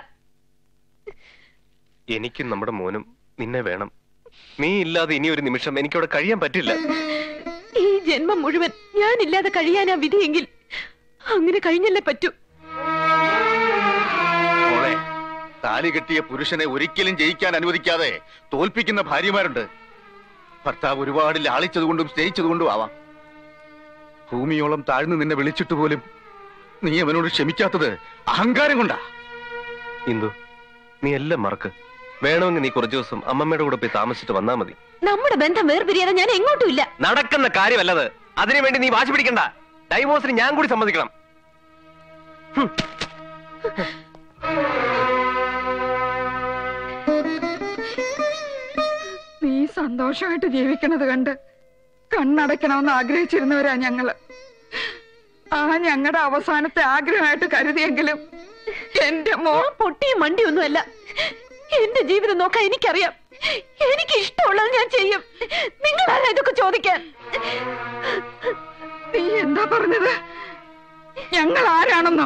Speaker 8: എനിക്കും നമ്മുടെ മോനും നിന്നെ വേണം. നീ ഇല്ലാതെ ഇനി ഒരു നിമിഷം എനിക്കവിടെ കഴിയാൻ പറ്റില്ല.
Speaker 3: ഈ ജന്മം മുഴുവൻ ഞാനില്ലാതെ കഴിയാനാ വിധിയെങ്കിൽ അങ്ങനെ കഴിഞ്ഞല്ലേ പറ്റൂ.
Speaker 2: മോളെ, താലി കെട്ടിയ പുരുഷനെ ഒരിക്കലും ജയിക്കാൻ അനുവദിക്കാതെ തോൽപ്പിക്കുന്ന ഭാര്യമാരുണ്ട്. ഭർത്താവ് ഒരുപാട് ലാളിച്ചതുകൊണ്ടും സ്നേഹിച്ചതുകൊണ്ടും ആവാം. ഭൂമിയോളം താഴ്ന്നു നിന്നെ വിളിച്ചിട്ട് പോലും നീ അവനോട് ക്ഷമിക്കാത്തത് അഹങ്കാരം കൊണ്ടാ.
Speaker 8: ഇന്ദു, നീ എല്ലാം മറക്ക്. വേണമെങ്കിൽ നീ കുറച്ചു ദിവസം അമ്മമ്മയുടെ കൂടെ പോയി താമസിച്ചിട്ട് വന്നാ മതി.
Speaker 3: നമ്മുടെ ബന്ധം വേർപിരിയാതെ ഞാൻ എങ്ങോട്ടും ഇല്ല.
Speaker 8: നടക്കുന്ന കാര്യമല്ലത്. അതിനുവേണ്ടി നീ വാശി പിടിക്കണ്ട. ഡൈവോഴ്സിന് ഞാൻ കൂടി സമ്മതിക്കണം.
Speaker 1: നീ സന്തോഷമായിട്ട് ജീവിക്കണത് കണ്ട് കണ്ണടയ്ക്കണമെന്ന് ആഗ്രഹിച്ചിരുന്നവരാ ഞങ്ങള്. ആ ഞങ്ങളുടെ അവസാനത്തെ ആഗ്രഹമായിട്ട് കരുതിയെങ്കിലും എന്റെ മോൻ
Speaker 3: പൊട്ടിയും മണ്ടിയൊന്നുമല്ല. എന്റെ ജീവിതം നോക്കാൻ എനിക്കറിയാം. എനിക്ക് ഇഷ്ടമുള്ളത് ഞാൻ ചെയ്യും. നിങ്ങളാരാ ഇതൊക്കെ ചോദിക്കാൻ?
Speaker 1: നീ എന്താ പറഞ്ഞത്? ഞങ്ങൾ ആരാണെന്നോ?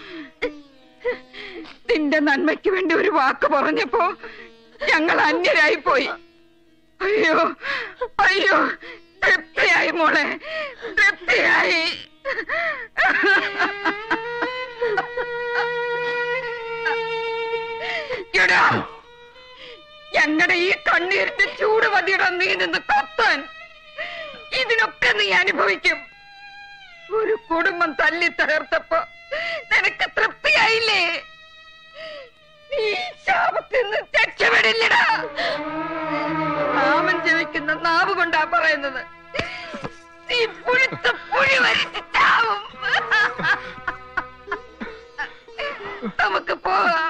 Speaker 1: നിന്റെ നന്മയ്ക്ക് വേണ്ടി ഒരു വാക്ക് പറഞ്ഞപ്പോ ഞങ്ങൾ അന്യരായി പോയി. അയ്യോ അയ്യോ, തൃപ്തിയായി മോളെ, തൃപ്തിയായി. ഞങ്ങളുടെ ഈ കണ്ണീരിന്റെ ചൂട് മതിയുടെ നീ നിന്ന് കത്താൻ. ഇതിനൊക്കെ നീ അനുഭവിക്കും. ഒരു കുടുംബം തല്ലി തകർത്തപ്പോ നിനക്ക് തൃപ്തിയായില്ലേ? നീ ശാപത്തിൽ നിന്ന് രക്ഷപ്പെടില്ലടാ. നാമം ജപിക്കുന്ന നാവ് കൊണ്ടാ പറയുന്നത്. നീ പുഴുത്ത പുഴി വരച്ചിട്ടാവും. നമുക്ക് പോകാം.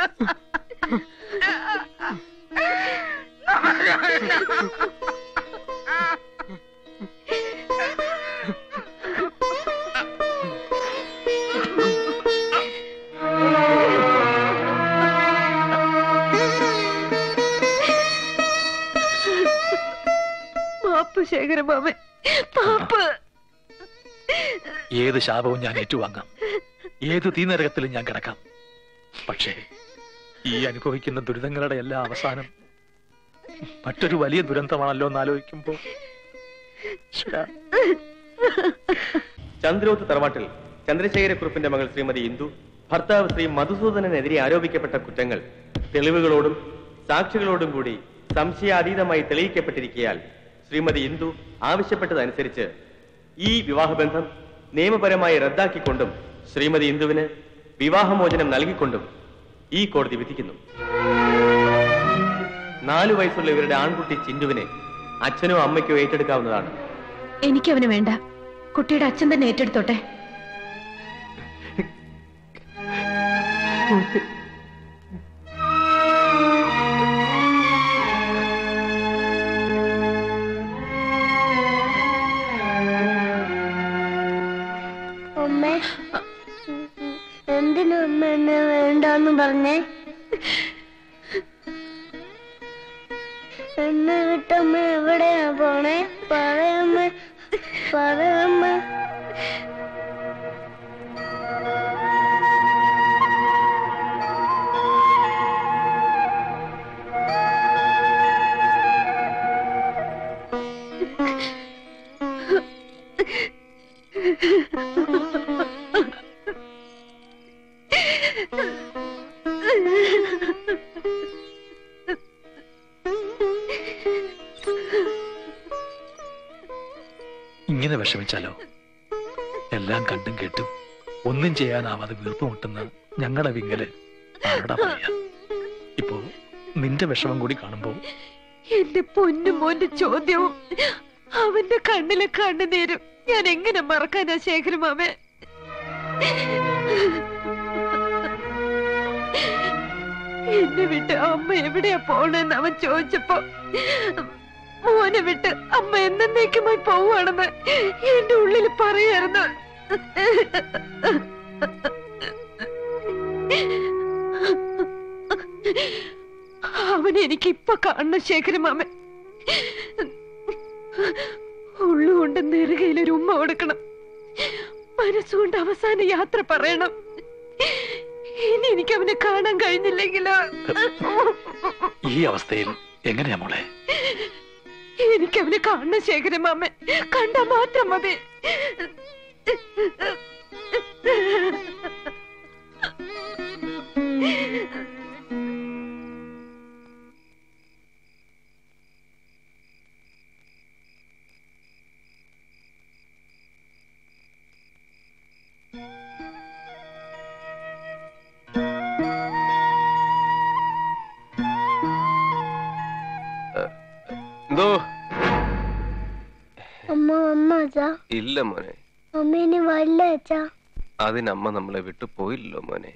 Speaker 3: പാപ്പ് ശേഖരമാമൻ, പാപ്പ്.
Speaker 7: ഏത് ശാപവും ഞാൻ ഏറ്റുവാങ്ങാം, ഏത് തീനരകത്തിലും ഞാൻ കിടക്കാം. പക്ഷേ ഈ അനുഭവിക്കുന്ന ദുരിതങ്ങളുടെ എല്ലാ അവസാനം മറ്റൊരു വലിയ ദുരന്തമാണല്ലോ എന്നാലോചിക്കുമ്പോ.
Speaker 14: ചന്ദ്രോത്ത് തറവാട്ടിൽ ചന്ദ്രശേഖരക്കുറുപ്പിന്റെ മകൾ ശ്രീമതി ഇന്ദു ഭർത്താവ് ശ്രീ മധുസൂദനനെതിരെ ആരോപിക്കപ്പെട്ട കുറ്റങ്ങൾ തെളിവുകളോടും സാക്ഷികളോടും കൂടി സംശയാതീതമായി തെളിയിക്കപ്പെട്ടിരിക്കയാൽ ശ്രീമതി ഇന്ദു ആവശ്യപ്പെട്ടതനുസരിച്ച് ഈ വിവാഹബന്ധം നിയമപരമായി റദ്ദാക്കിക്കൊണ്ടും ശ്രീമതി ഇന്ദുവിന് വിവാഹമോചനം നൽകിക്കൊണ്ടും ഈ കോടതി വിധിക്കുന്നു. 4 വയസ്സുള്ള ഇവരുടെ ആൺകുട്ടി ചിന്തുവിനെ അച്ഛനോ അമ്മയ്ക്കോ ഏറ്റെടുക്കാവുന്നതാണ്.
Speaker 3: എനിക്കവന് വേണ്ട. കുട്ടിയുടെ അച്ഛൻ തന്നെ ഏറ്റെടുത്തോട്ടെ.
Speaker 13: എന്നെ വേണ്ടെന്ന് പറഞ്ഞേ? എന്നെ വിട്ടമ്മ എവിടെയാ പോണേ? പറയമ്മ, പറയമ്മ.
Speaker 7: ഇങ്ങനെ വിഷമിച്ചാലോ? എല്ലാം കണ്ടും കേട്ടും ഒന്നും ചെയ്യാനാവാതെ വീർപ്പുമുട്ടുന്ന ഞങ്ങളുടെ വിങ്ങല് ആരോടാ പറയാ? ഇപ്പോ നിന്റെ വിഷമം കൂടി കാണുമ്പോ
Speaker 3: എന്റെ പൊന്നു മോന്റെ ചോദ്യവും അവന്റെ കണ്ണിലെ കണ്ണുനീരും ഞാൻ എങ്ങനെ മറക്കാനാ ശേഖരമാമേ? എന്നെ വിട്ട് അമ്മ എവിടെയാ പോണെന്ന് അവൻ ചോദിച്ചപ്പോ മോനെ വിട്ട് അമ്മ എന്നേക്കുമായി പോവുകയാണെന്ന് എന്റെ ഉള്ളിൽ പറയായിരുന്നു. അവനെ എനിക്ക് ഇപ്പൊ കാണണം ശേഖരമാമൻ. ഉള്ളുകൊണ്ട് നെറുകയിലൊരു ഉമ്മ കൊടുക്കണം, മനസ്സുകൊണ്ട് അവസാന യാത്ര പറയണം. ഇനി എനിക്ക് അവനെ കാണാൻ കഴിഞ്ഞില്ലെങ്കിലോ?
Speaker 7: ഈ അവസ്ഥയിൽ എങ്ങനെയാ മോളെ?
Speaker 3: എനിക്ക് അവനെ കാണണം ശേഖരമാമൻ, കണ്ടാ മാത്രം മതി.
Speaker 8: എന്തോ
Speaker 13: അമ്മ അമ്മ അച്ഛാ.
Speaker 8: ഇല്ല മോനെ,
Speaker 13: അമ്മ ഇനി വല്ല അച്ഛാ.
Speaker 8: അതിനമ്മ നമ്മളെ വിട്ടു പോയില്ലല്ലോ മോനെ.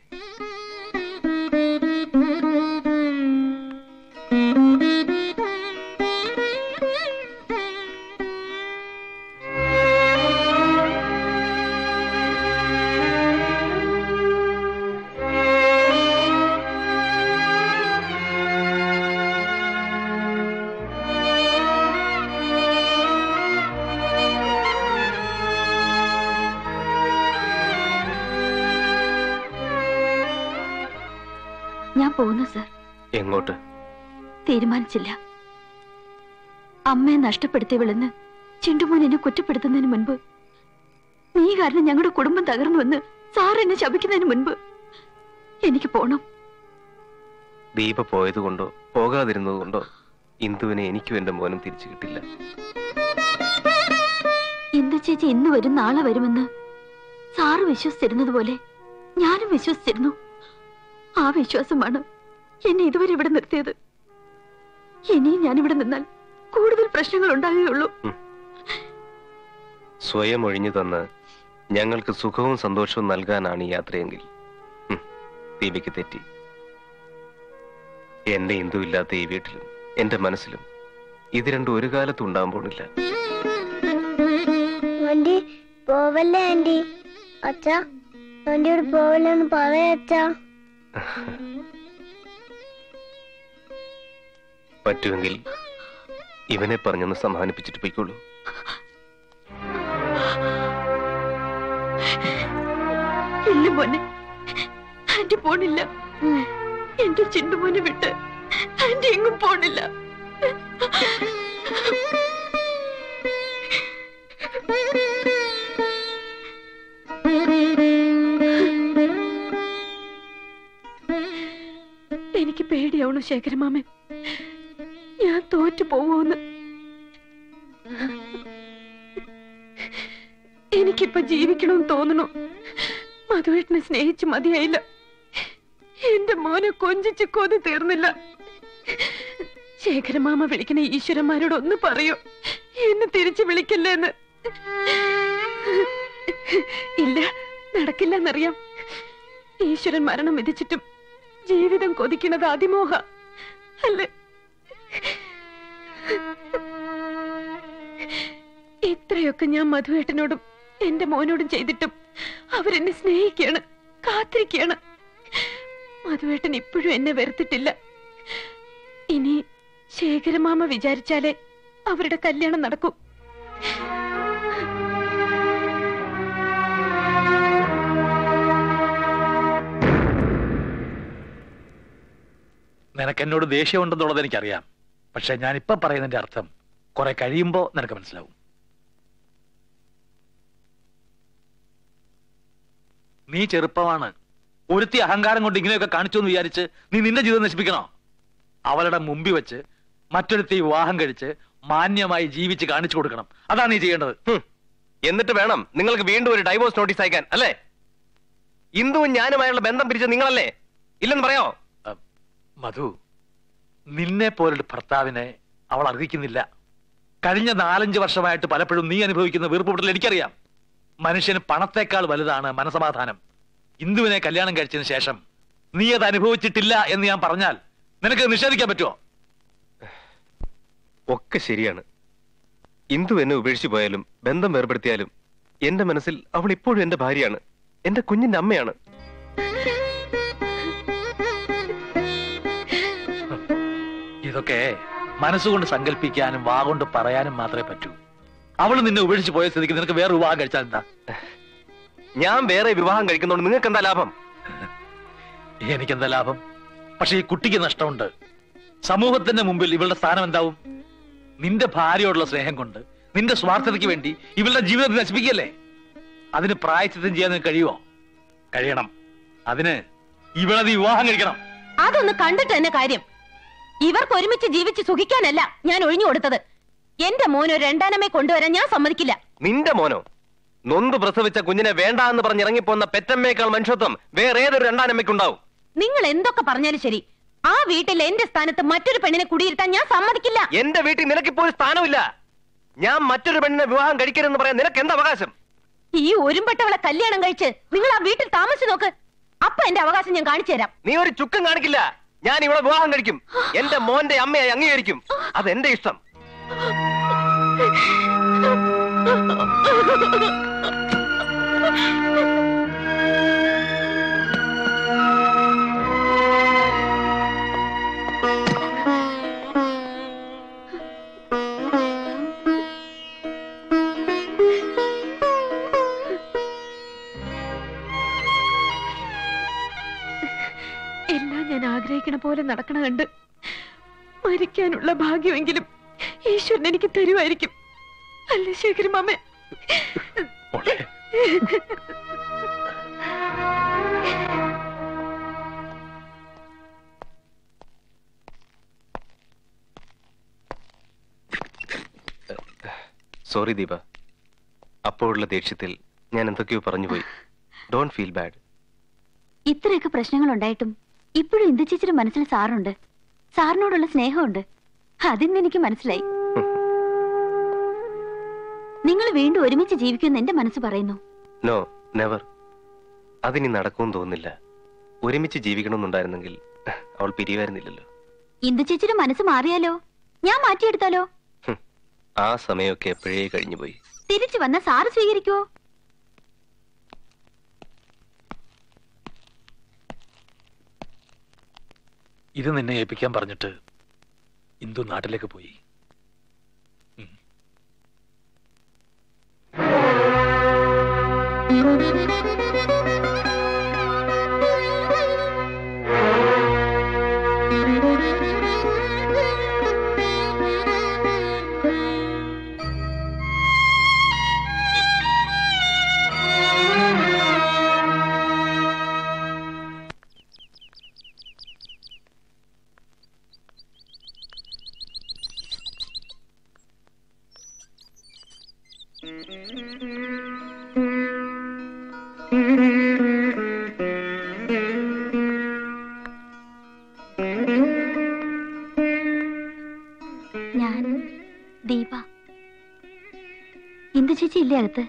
Speaker 12: ഞാൻ പോകുന്നു സർ.
Speaker 8: എങ്ങോട്ട്?
Speaker 12: തീരുമാനിച്ചില്ല. അമ്മയെ നഷ്ടപ്പെടുത്തിയവളെന്ന് ചിണ്ടുമോൻ എന്നെ കുറ്റപ്പെടുത്തുന്നതിന് മുൻപ്, നീ കാരണം ഞങ്ങളുടെ കുടുംബം തകർന്നുവെന്ന് സാർ എന്നെ ശപിക്കുന്നതിന് മുൻപ് എനിക്ക് പോണം.
Speaker 8: ദീപ പോയതുകൊണ്ടോ പോകാതിരുന്നതുകൊണ്ടോ ഇന്ദുവിനെ എനിക്കും എന്റെ മോനും തിരിച്ചു കിട്ടില്ല.
Speaker 12: ഇന്ദു ചേച്ചി ഇന്ന് വരും നാളെ വരുമെന്ന് സാറ് വിശ്വസിച്ചിരുന്നത് പോലെ ഞാനും വിശ്വസിച്ചിരുന്നു. ആ വിശ്വാസമാണ് എന്നെ ഇതുവരെ ഇവിടെ നിർത്തിയത്. ഇനിയും ഞാനിവിടെ നിന്നാൽ കൂടുതൽ പ്രശ്നങ്ങൾ ഉണ്ടാകുകയുള്ളൂ.
Speaker 8: സ്വയം ഒഴിഞ്ഞു തന്ന് ഞങ്ങൾക്ക് സുഖവും സന്തോഷവും നൽകാനാണ് ഈ യാത്രയെങ്കിൽ ദീപയ്ക്ക് തെറ്റി. എന്റെ ഇന്ദു ഇല്ലാത്ത ഈ വീട്ടിലും എന്റെ മനസ്സിലും ഇത് രണ്ടും ഒരു കാലത്തും ഉണ്ടാകാൻ പോണില്ല.
Speaker 13: ആന്റി പോവല്ലേ ആന്റി? അച്ഛാ ആന്റിയോട് പോവല്ലെന്ന് പറയാ അച്ഛാ.
Speaker 8: പറ്റുമെങ്കിൽ ഇവനെ പറഞ്ഞൊന്ന് സമാധാനിപ്പിച്ചിട്ട് പോയിക്കോളൂ.
Speaker 3: ഇല്ല മോനെ, ആന്റി പോണില്ല. എന്റെ ചിണ്ടുമോനെ വിട്ട് ആന്റി എങ്ങും പോണില്ല. എനിക്ക് പേടിയാവണു ശേഖരമാമൻ, ഞാൻ തോറ്റു പോവോന്ന്. എനിക്കിപ്പൊ ജീവിക്കണമെന്ന് തോന്നണു. മധുവേട്ടനെ സ്നേഹിച്ച് മതിയായില്ല. എന്റെ മോനെ കൊഞ്ചിച്ച് കൊതി തീർന്നില്ല. ശേഖരമാമ വിളിക്കണ ഈശ്വരന്മാരോട് ഒന്ന് പറയൂ, എന്നെ തിരിച്ചു വിളിക്കല്ലേന്ന്. ഇല്ല, നടക്കില്ലെന്നറിയാം. ഈശ്വരൻ മരണം വിധിച്ചിട്ടും ജീവിതം കൊതിക്കണത് അതിമോഹ അല്ലേ? ഇത്രയൊക്കെ ഞാൻ മധുവേട്ടനോടും എന്റെ മോനോടും ചെയ്തിട്ടും അവരെന്നെ സ്നേഹിക്കാണ്, കാത്തിരിക്കാണ്. മധുവേട്ടൻ ഇപ്പോഴും എന്നെ വെറുത്തിട്ടില്ല. ഇനി ശേഖരമാമ വിചാരിച്ചാലേ അവരുടെ കല്യാണം നടക്കൂ.
Speaker 7: നിനക്കെന്നോട് ദേഷ്യമുണ്ടെന്നുള്ളത് എനിക്കറിയാം. പക്ഷെ ഞാനിപ്പം പറയുന്നതിന്റെ അർത്ഥം കുറെ കഴിയുമ്പോ നിനക്ക് മനസ്സിലാവും. നീ ചെറുപ്പമാണ്. ഒരുത്തി അഹങ്കാരം കൊണ്ട് ഇങ്ങനെയൊക്കെ കാണിച്ചു എന്ന് വിചാരിച്ച് നീ നിന്റെ ജീവിതം നശിപ്പിക്കണോ? അവളുടെ മുമ്പിൽ വെച്ച് മറ്റൊരുത്തി വിവാഹം കഴിച്ച് മാന്യമായി ജീവിച്ച് കാണിച്ചു കൊടുക്കണം. അതാണ് നീ ചെയ്യേണ്ടത്.
Speaker 8: എന്നിട്ട് വേണം നിങ്ങൾക്ക് വീണ്ടും ഒരു ഡൈവോഴ്സ് നോട്ടീസ് അയക്കാൻ, അല്ലേ? ഇന്ദുവും ഞാനുമായുള്ള ബന്ധം പിരിച്ച നിങ്ങളല്ലേ? ഇല്ലെന്ന് പറയോ?
Speaker 7: മധു, നിന്നെ പോലൊരു ഭർത്താവിനെ അവൾ അർഹിക്കുന്നില്ല. കഴിഞ്ഞ 4-5 വർഷമായിട്ട് പലപ്പോഴും നീ അനുഭവിക്കുന്ന വീർപ്പുമുട്ടൽ എനിക്കറിയാം. മനുഷ്യന് പണത്തേക്കാൾ വലുതാണ് മനസമാധാനം. ഇന്ദുവിനെ കല്യാണം കഴിച്ചതിന് ശേഷം നീ അത് അനുഭവിച്ചിട്ടില്ല എന്ന് ഞാൻ പറഞ്ഞാൽ നിനക്ക് നിഷേധിക്കാൻ പറ്റുമോ?
Speaker 8: ഒക്കെ ശരിയാണ്. ഇന്ദു എന്നെ ഉപേക്ഷിച്ചു പോയാലും ബന്ധം വേർപെടുത്തിയാലും എന്റെ മനസ്സിൽ അവൾ ഇപ്പോഴും എന്റെ ഭാര്യയാണ്, എന്റെ കുഞ്ഞിന്റെ അമ്മയാണ്.
Speaker 7: ഇതൊക്കെ മനസ്സുകൊണ്ട് സങ്കല്പിക്കാനും വാഗൊണ്ട് പറയാനും മാത്രമേ പറ്റൂ. അവള് നിന്നെ ഉപേക്ഷിച്ച് പോയ സ്ഥിതിക്ക് നിനക്ക് വേറെ വിവാഹം കഴിച്ചാൽ എന്താ?
Speaker 8: ഞാൻ വേറെ വിവാഹം കഴിക്കുന്നതുകൊണ്ട് നിങ്ങൾക്ക് എന്താ ലാഭം?
Speaker 7: എനിക്കെന്താ ലാഭം? പക്ഷെ ഈ കുട്ടിക്ക് നഷ്ടമുണ്ട്. സമൂഹത്തിന്റെ മുമ്പിൽ ഇവളുടെ സ്ഥാനം എന്താവും? നിന്റെ ഭാര്യയോടുള്ള സ്നേഹം കൊണ്ട് നിന്റെ സ്വാർത്ഥതയ്ക്ക് വേണ്ടി ഇവളുടെ ജീവിതത്തെ നശിപ്പിക്കല്ലേ? അതിന് പ്രായശ്ചിത്തം ചെയ്യാൻ നിനക്ക് കഴിയുമോ? കഴിയണം. അതിന് ഇവളത് വിവാഹം കഴിക്കണം.
Speaker 3: അതൊന്ന് കണ്ടിട്ട് തന്നെ കാര്യം. ഇവർക്ക് ഒരുമിച്ച് ജീവിച്ച് സുഖിക്കാനല്ല ഞാൻ ഒഴിഞ്ഞു കൊടുത്തത്. എന്റെ മോനോ രണ്ടാനമ്മയെ കൊണ്ടുവരാൻ ഞാൻ സമ്മതിക്കില്ല.
Speaker 8: നിന്റെ മോനോ? നൊന്ത് പ്രസവിച്ച കുഞ്ഞിനെ വേണ്ട എന്ന് പറഞ്ഞിറങ്ങിപ്പോന്ന പെറ്റമ്മയേക്കാൾ മനുഷ്യത്വം വേറെ ഏതൊരു രണ്ടാനമ്മയ്ക്കുണ്ടാവും.
Speaker 3: നിങ്ങൾ എന്തൊക്കെ പറഞ്ഞാലും ശരി, ആ വീട്ടിൽ എന്റെ സ്ഥാനത്ത് മറ്റൊരു പെണ്ണിനെ കുടിയിരുത്താൻ ഞാൻ സമ്മതിക്കില്ല.
Speaker 8: എന്റെ വീട്ടിൽ നിനക്കിപ്പോ ഒരു സ്ഥാനമില്ല. ഞാൻ മറ്റൊരു പെണ്ണിനെ വിവാഹം കഴിക്കരുതെന്ന് പറയാൻ നിനക്ക് എന്താ അവകാശം?
Speaker 3: ഈ ഒരുമ്പെട്ടവളെ കല്യാണം കഴിച്ച് നിങ്ങൾ ആ വീട്ടിൽ താമസിച്ചു നോക്ക്. അപ്പൊ എന്റെ അവകാശം ഞാൻ കാണിച്ചു തരാം.
Speaker 8: നീ ഒരു ചുക്കും കാണിക്കില്ല. ഞാൻ ഇവിടെ വിവാഹം കഴിക്കും. എന്റെ മോന്റെ അമ്മയായി അംഗീകരിക്കും. അതെന്റെ ഇഷ്ടം.
Speaker 3: എല്ലാം ഞാൻ ആഗ്രഹിക്കണ പോലെ നടക്കണ കണ്ട് മരിക്കാനുള്ള ഭാഗ്യമെങ്കിലും ഈശ്വരൻ എനിക്ക് തരുമായിരിക്കും, അല്ലേ ശേഖരമാമേ?
Speaker 8: സോറി ദീപ, അപ്പോഴുള്ള ദേഷ്യത്തിൽ ഞാൻ എന്തൊക്കെയോ പറഞ്ഞുപോയി. Don't feel bad.
Speaker 12: ഇത്രയൊക്കെ പ്രശ്നങ്ങൾ ഉണ്ടായിട്ടും ഇപ്പോഴും ഇന്ദു ചേച്ചിയുടെ മനസ്സിൽ സാറുണ്ട്. സാറിനോടുള്ള സ്നേഹമുണ്ട്. അതിന്ന് എനിക്ക് മനസ്സിലായി. നിങ്ങൾ വീണ്ടും ഒരുമിച്ച് ജീവിക്കുമെന്ന് എന്റെ മനസ്സ് പറയുന്നു.
Speaker 8: No, never. അതിനി നടക്കുമെന്ന് തോന്നുന്നില്ല. ഒരുമിച്ച് ജീവിക്കണമെന്നുണ്ടായിരുന്നെങ്കിൽ അവൾ പിരിവായിരുന്നില്ലല്ലോ.
Speaker 12: ഇന്ദു ചേച്ചിയുടെ മനസ്സ് മാറിയാലോ? ഞാൻ മാറ്റിയെടുത്താലോ?
Speaker 8: ആ സമയമൊക്കെ എപ്പോഴേ കഴിഞ്ഞുപോയി.
Speaker 12: തിരിച്ചു വന്ന സാറ് സ്വീകരിക്കുവോ?
Speaker 7: ഇത് നിന്നെ ഏൽപ്പിക്കാൻ പറഞ്ഞിട്ട് ഇന്ദു നാട്ടിലേക്ക് പോയി.
Speaker 12: ഞാൻ ദീപ. ഇന്ദു ചേച്ചി ഇല്ലേ അകത്ത്?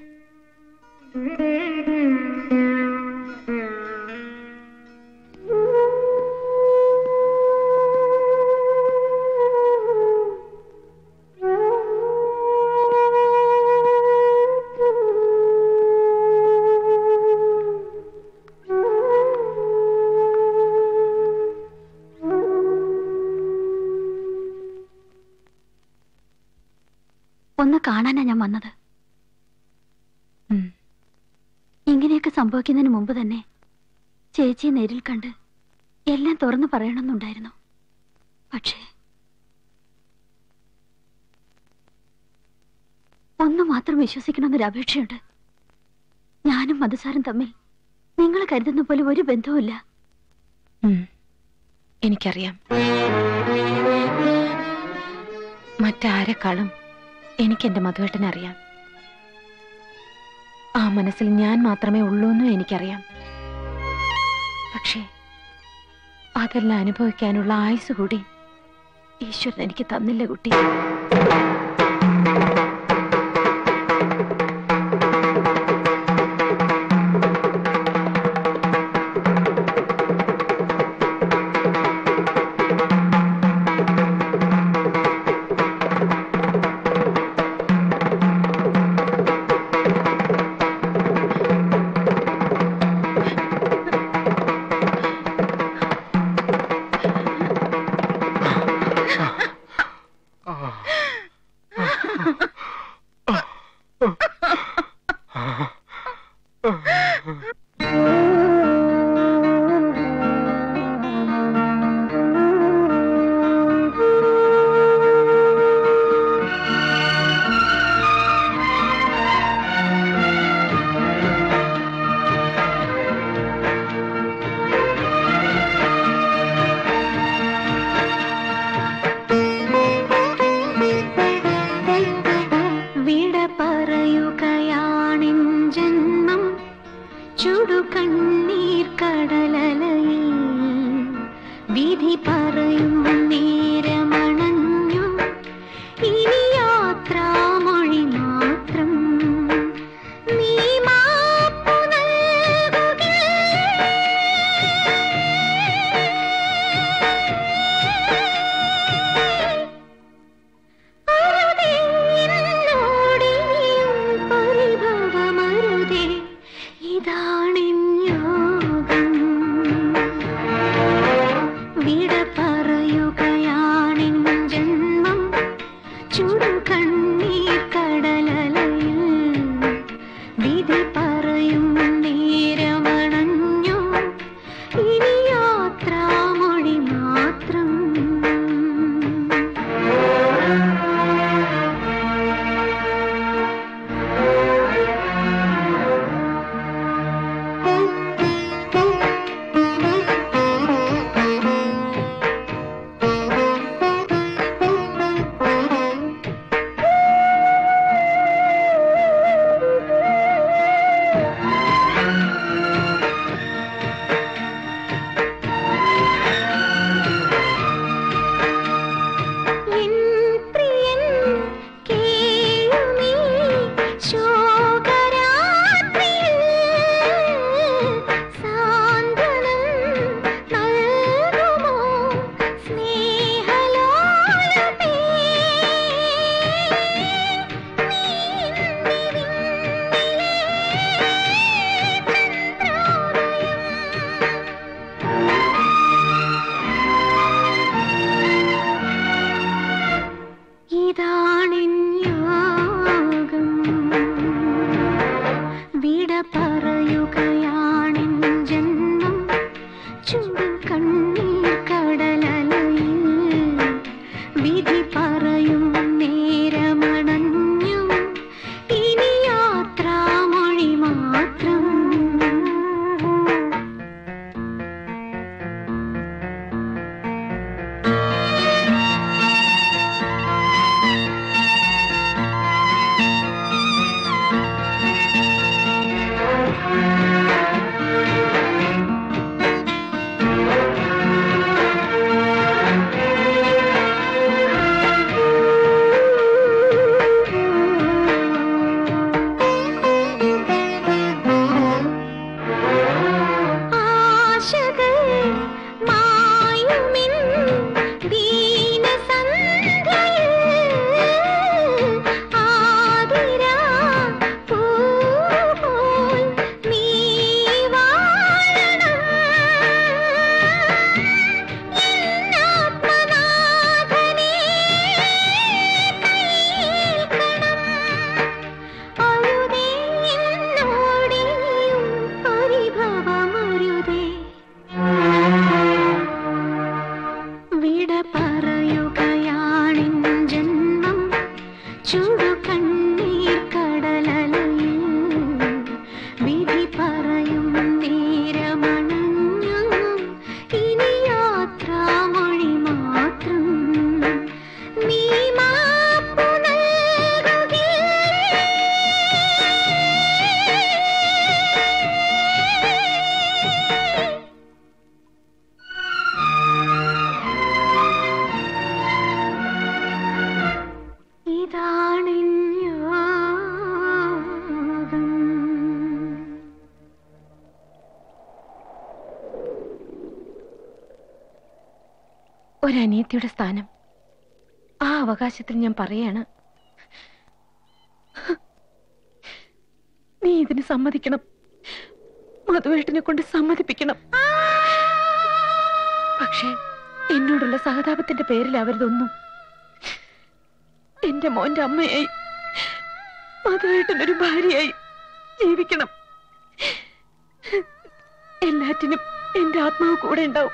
Speaker 12: ഒന്ന് കാണാനാ ഞാൻ വന്നത്. ഇങ്ങനെയൊക്കെ സംഭവിക്കുന്നതിന് മുമ്പ് തന്നെ ചേച്ചിയെ നേരിൽ കണ്ട് എല്ലാം തുറന്നു പറയണമെന്നുണ്ടായിരുന്നു. പക്ഷേ ഒന്ന് മാത്രം വിശ്വസിക്കണമെന്നൊരു അപേക്ഷയുണ്ട്. ഞാനും മധുസാരും തമ്മിൽ നിങ്ങൾ കരുതുന്ന പോലെ ഒരു ബന്ധവുമില്ല.
Speaker 3: എനിക്കറിയാം. മറ്റാരെക്കാളും എനിക്കെന്റെ മധുവേട്ടനെ അറിയാം. ആ മനസ്സിൽ ഞാൻ മാത്രമേ ഉള്ളൂ എന്നും എനിക്കറിയാം. പക്ഷേ അതെല്ലാം അനുഭവിക്കാനുള്ള ആയുസ് കൂടി ഈശ്വരൻ എനിക്ക് തന്നില്ല കുട്ടി.
Speaker 12: ചുടു കണ്ണീർ കടലലയിൽ വിധി പറയും നേരമണഞ്ഞു ഇനി യാത്രാമൊഴി മാത്രം നീ മാപ്പു നൽകുകില്ലേ
Speaker 3: ഒരനിയത്തിയുടെ സ്ഥാനം ആ അവകാശത്തിൽ ഞാൻ പറയാണ്. നീ ഇതിന് സമ്മതിക്കണം. മധുവേട്ടനെ കൊണ്ട് സമ്മതിപ്പിക്കണം. പക്ഷേ എന്നോടുള്ള സഹതാപത്തിന്റെ പേരിലാവരുതൊന്നും. എന്റെ മോന്റെ അമ്മയായി മധുവേട്ടനൊരു ഭാര്യയായി ജീവിക്കണം. എല്ലാറ്റിനും എന്റെ ആത്മാവ് കൂടെ ഉണ്ടാവും.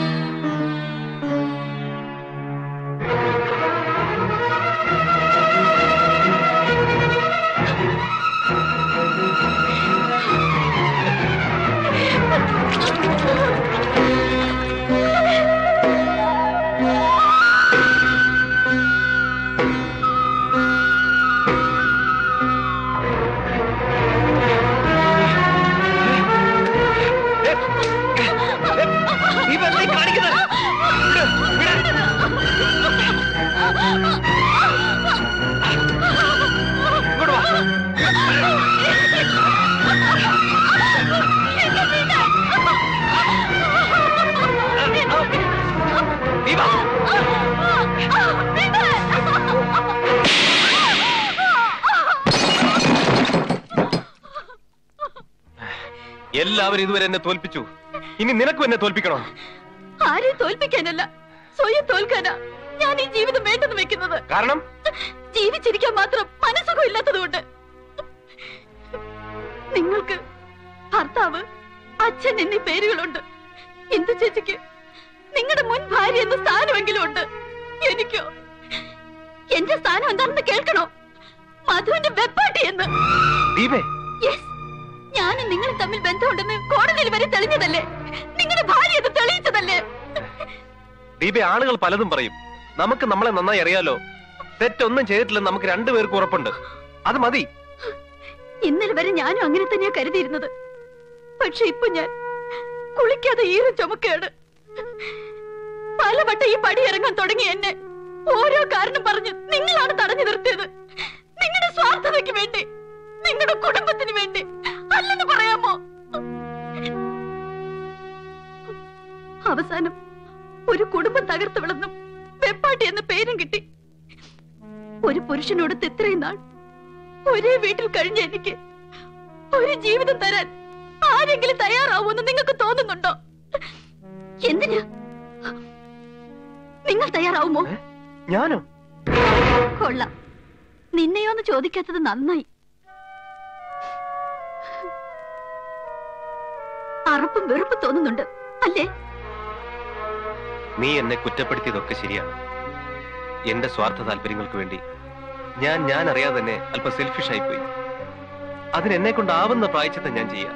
Speaker 8: എല്ലാവരും ഇതുവരെ എന്നെ തോൽപ്പിച്ചു. ഇനി നിനക്കും എന്നെ തോൽപ്പിക്കണോ?
Speaker 3: ആരെയും തോൽപ്പിക്കാനല്ല, സ്വയം തോൽക്കാനാ ഞാൻ ഈ ജീവിതം വേണ്ടെന്ന് വെക്കുന്നത്.
Speaker 8: കാരണം
Speaker 3: ജീവിച്ചിരിക്കാൻ മാത്രം മനസ്സുഖം ഇല്ലാത്തതുകൊണ്ട്. നിങ്ങൾക്ക് ഭർത്താവ്, അച്ഛൻ എന്നീ പേരുകളുണ്ട്. എന്തു ചേച്ചിക്ക് നിങ്ങളുടെ മുൻ ഭാര്യ എന്ന സ്ഥാനമെങ്കിലും ഉണ്ട്. എനിക്കോ എന്റെ സ്ഥാനം എന്താണെന്ന് കേൾക്കണോ? മധുവിന്റെ വെപ്പാട്ടി എന്ന്. ഞാനും നിങ്ങൾ തമ്മിൽ ബന്ധമുണ്ടെന്ന് കോടതിയിൽ വരെ തെളിഞ്ഞതല്ലേ? നിങ്ങളുടെ ഭാര്യ അത് തെളിയിച്ചതല്ലേ?
Speaker 8: ദീപേ, ആളുകൾ പലതും പറയും. നമുക്ക് നമ്മളെ നന്നായി അറിയാലോ. തെറ്റൊന്നും ചെയ്തിട്ടില്ലെന്ന് നമുക്ക് രണ്ടുപേർക്കും ഉറപ്പുണ്ട്. അത് മതി.
Speaker 3: ഇന്നലെ വരെ ഞാനും അങ്ങനെ തന്നെയാ കരുതിയിരുന്നത്. പക്ഷെ ഇപ്പൊ ഞാൻ കുളിക്കാതെ ഈറും ചുമക്കുകയാണ്. പലവട്ടം ഈ പടി ഇറങ്ങാൻ തുടങ്ങി എന്നെ ഓരോ കാരണം പറഞ്ഞ് നിങ്ങളാണ് തടഞ്ഞു നിർത്തിയത്. നിങ്ങളുടെ സ്വാർത്ഥതയ്ക്ക് വേണ്ടി, നിങ്ങളുടെ കുടുംബത്തിന് വേണ്ടി അല്ലെന്ന് പറയാമോ? അവസാനം ഒരു കുടുംബം തകർത്തു വിളന്നും വെപ്പാട്ടി എന്ന പേരും കിട്ടി. ഒരു പുരുഷനോട് ഇത്രയും നാൾ ഒരേ വീട്ടിൽ കഴിഞ്ഞ എനിക്ക് ഒരു ജീവിതം തരാൻ ആരെങ്കിലും തയ്യാറാവുമെന്ന് നിങ്ങൾക്ക് തോന്നുന്നുണ്ടോ? എന്തിനാ? നിങ്ങൾ തയ്യാറാവുമോ?
Speaker 8: ഞാനോ?
Speaker 3: കൊള്ളാം. നിന്നെയോന്ന് ചോദിക്കാത്തത് നന്നായി. അറപ്പും വെറുപ്പും തോന്നുന്നുണ്ട് അല്ലേ?
Speaker 8: നീ എന്നെ കുറ്റപ്പെടുത്തിയതൊക്കെ ശരിയാണ്. എന്റെ സ്വാർത്ഥ താല്പര്യങ്ങൾക്ക് വേണ്ടി ഞാൻ അറിയാതെ തന്നെ അല്പം സെൽഫിഷ് ആയിപ്പോയി. അതിന് എന്നെ കൊണ്ടാവുന്ന പ്രായച്ചിത്തം ഞാൻ ചെയ്യാം.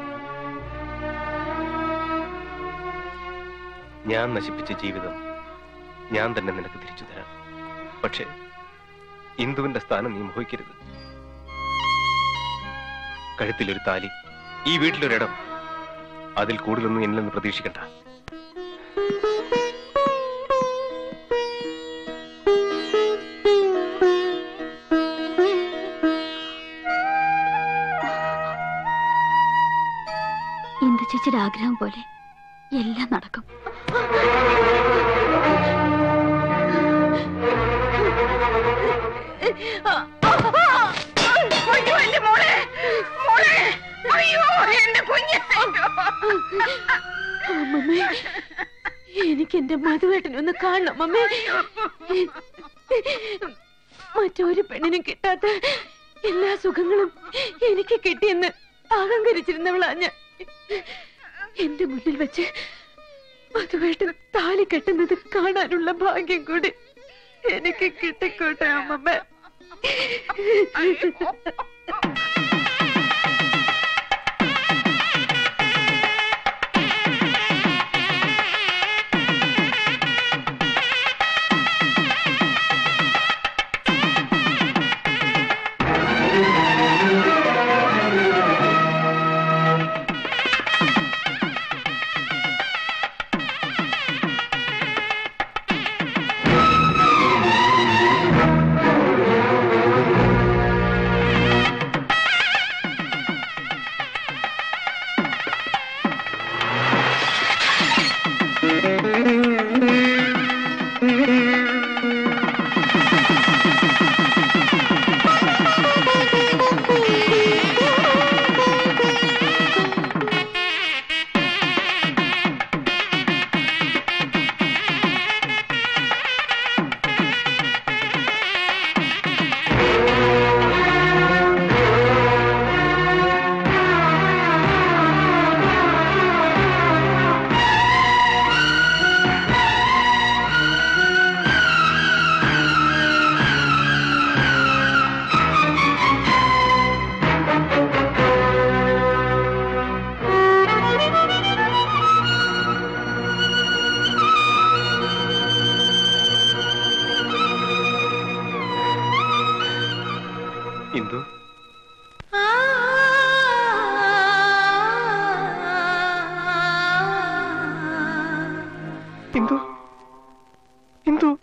Speaker 8: ഞാൻ നശിപ്പിച്ച ജീവിതം ഞാൻ തന്നെ നിനക്ക് തിരിച്ചു തരാം. പക്ഷേ ഇന്ദുവിന്റെ സ്ഥാനം നീ മോഹിക്കരുത്. കഴുത്തിലൊരു താലി, ഈ വീട്ടിലൊരിടം, അതിൽ കൂടുതലൊന്നും എന്നിൽ നിന്ന് പ്രതീക്ഷിക്കണ്ട.
Speaker 3: ഇന്ദു ചേച്ചിയുടെ ആഗ്രഹം പോലെ എല്ലാം നടക്കും.
Speaker 1: അയ്യോ എന്റെ മോളെ, മോളെ, അയ്യോ എന്റെ കുഞ്ഞ്.
Speaker 3: എനിക്ക് എന്റെ മധുവേട്ടനൊന്ന് കാണണം മമ്മേ. മറ്റൊരു പെണ്ണിനും കിട്ടാത്ത എല്ലാ സുഖങ്ങളും എനിക്ക് കിട്ടിയെന്ന് അഹങ്കരിച്ചിരുന്നവളാ ഞാൻ. എന്റെ മുന്നിൽ വെച്ച് മധുവേട്ടൻ താലി കെട്ടുന്നത് കാണാനുള്ള ഭാഗ്യം കൂടി എനിക്ക് കിട്ടിക്കോട്ടെ അമ്മമ്മ.
Speaker 8: ഇന്ദു ഇന്ദു ഇന്ദു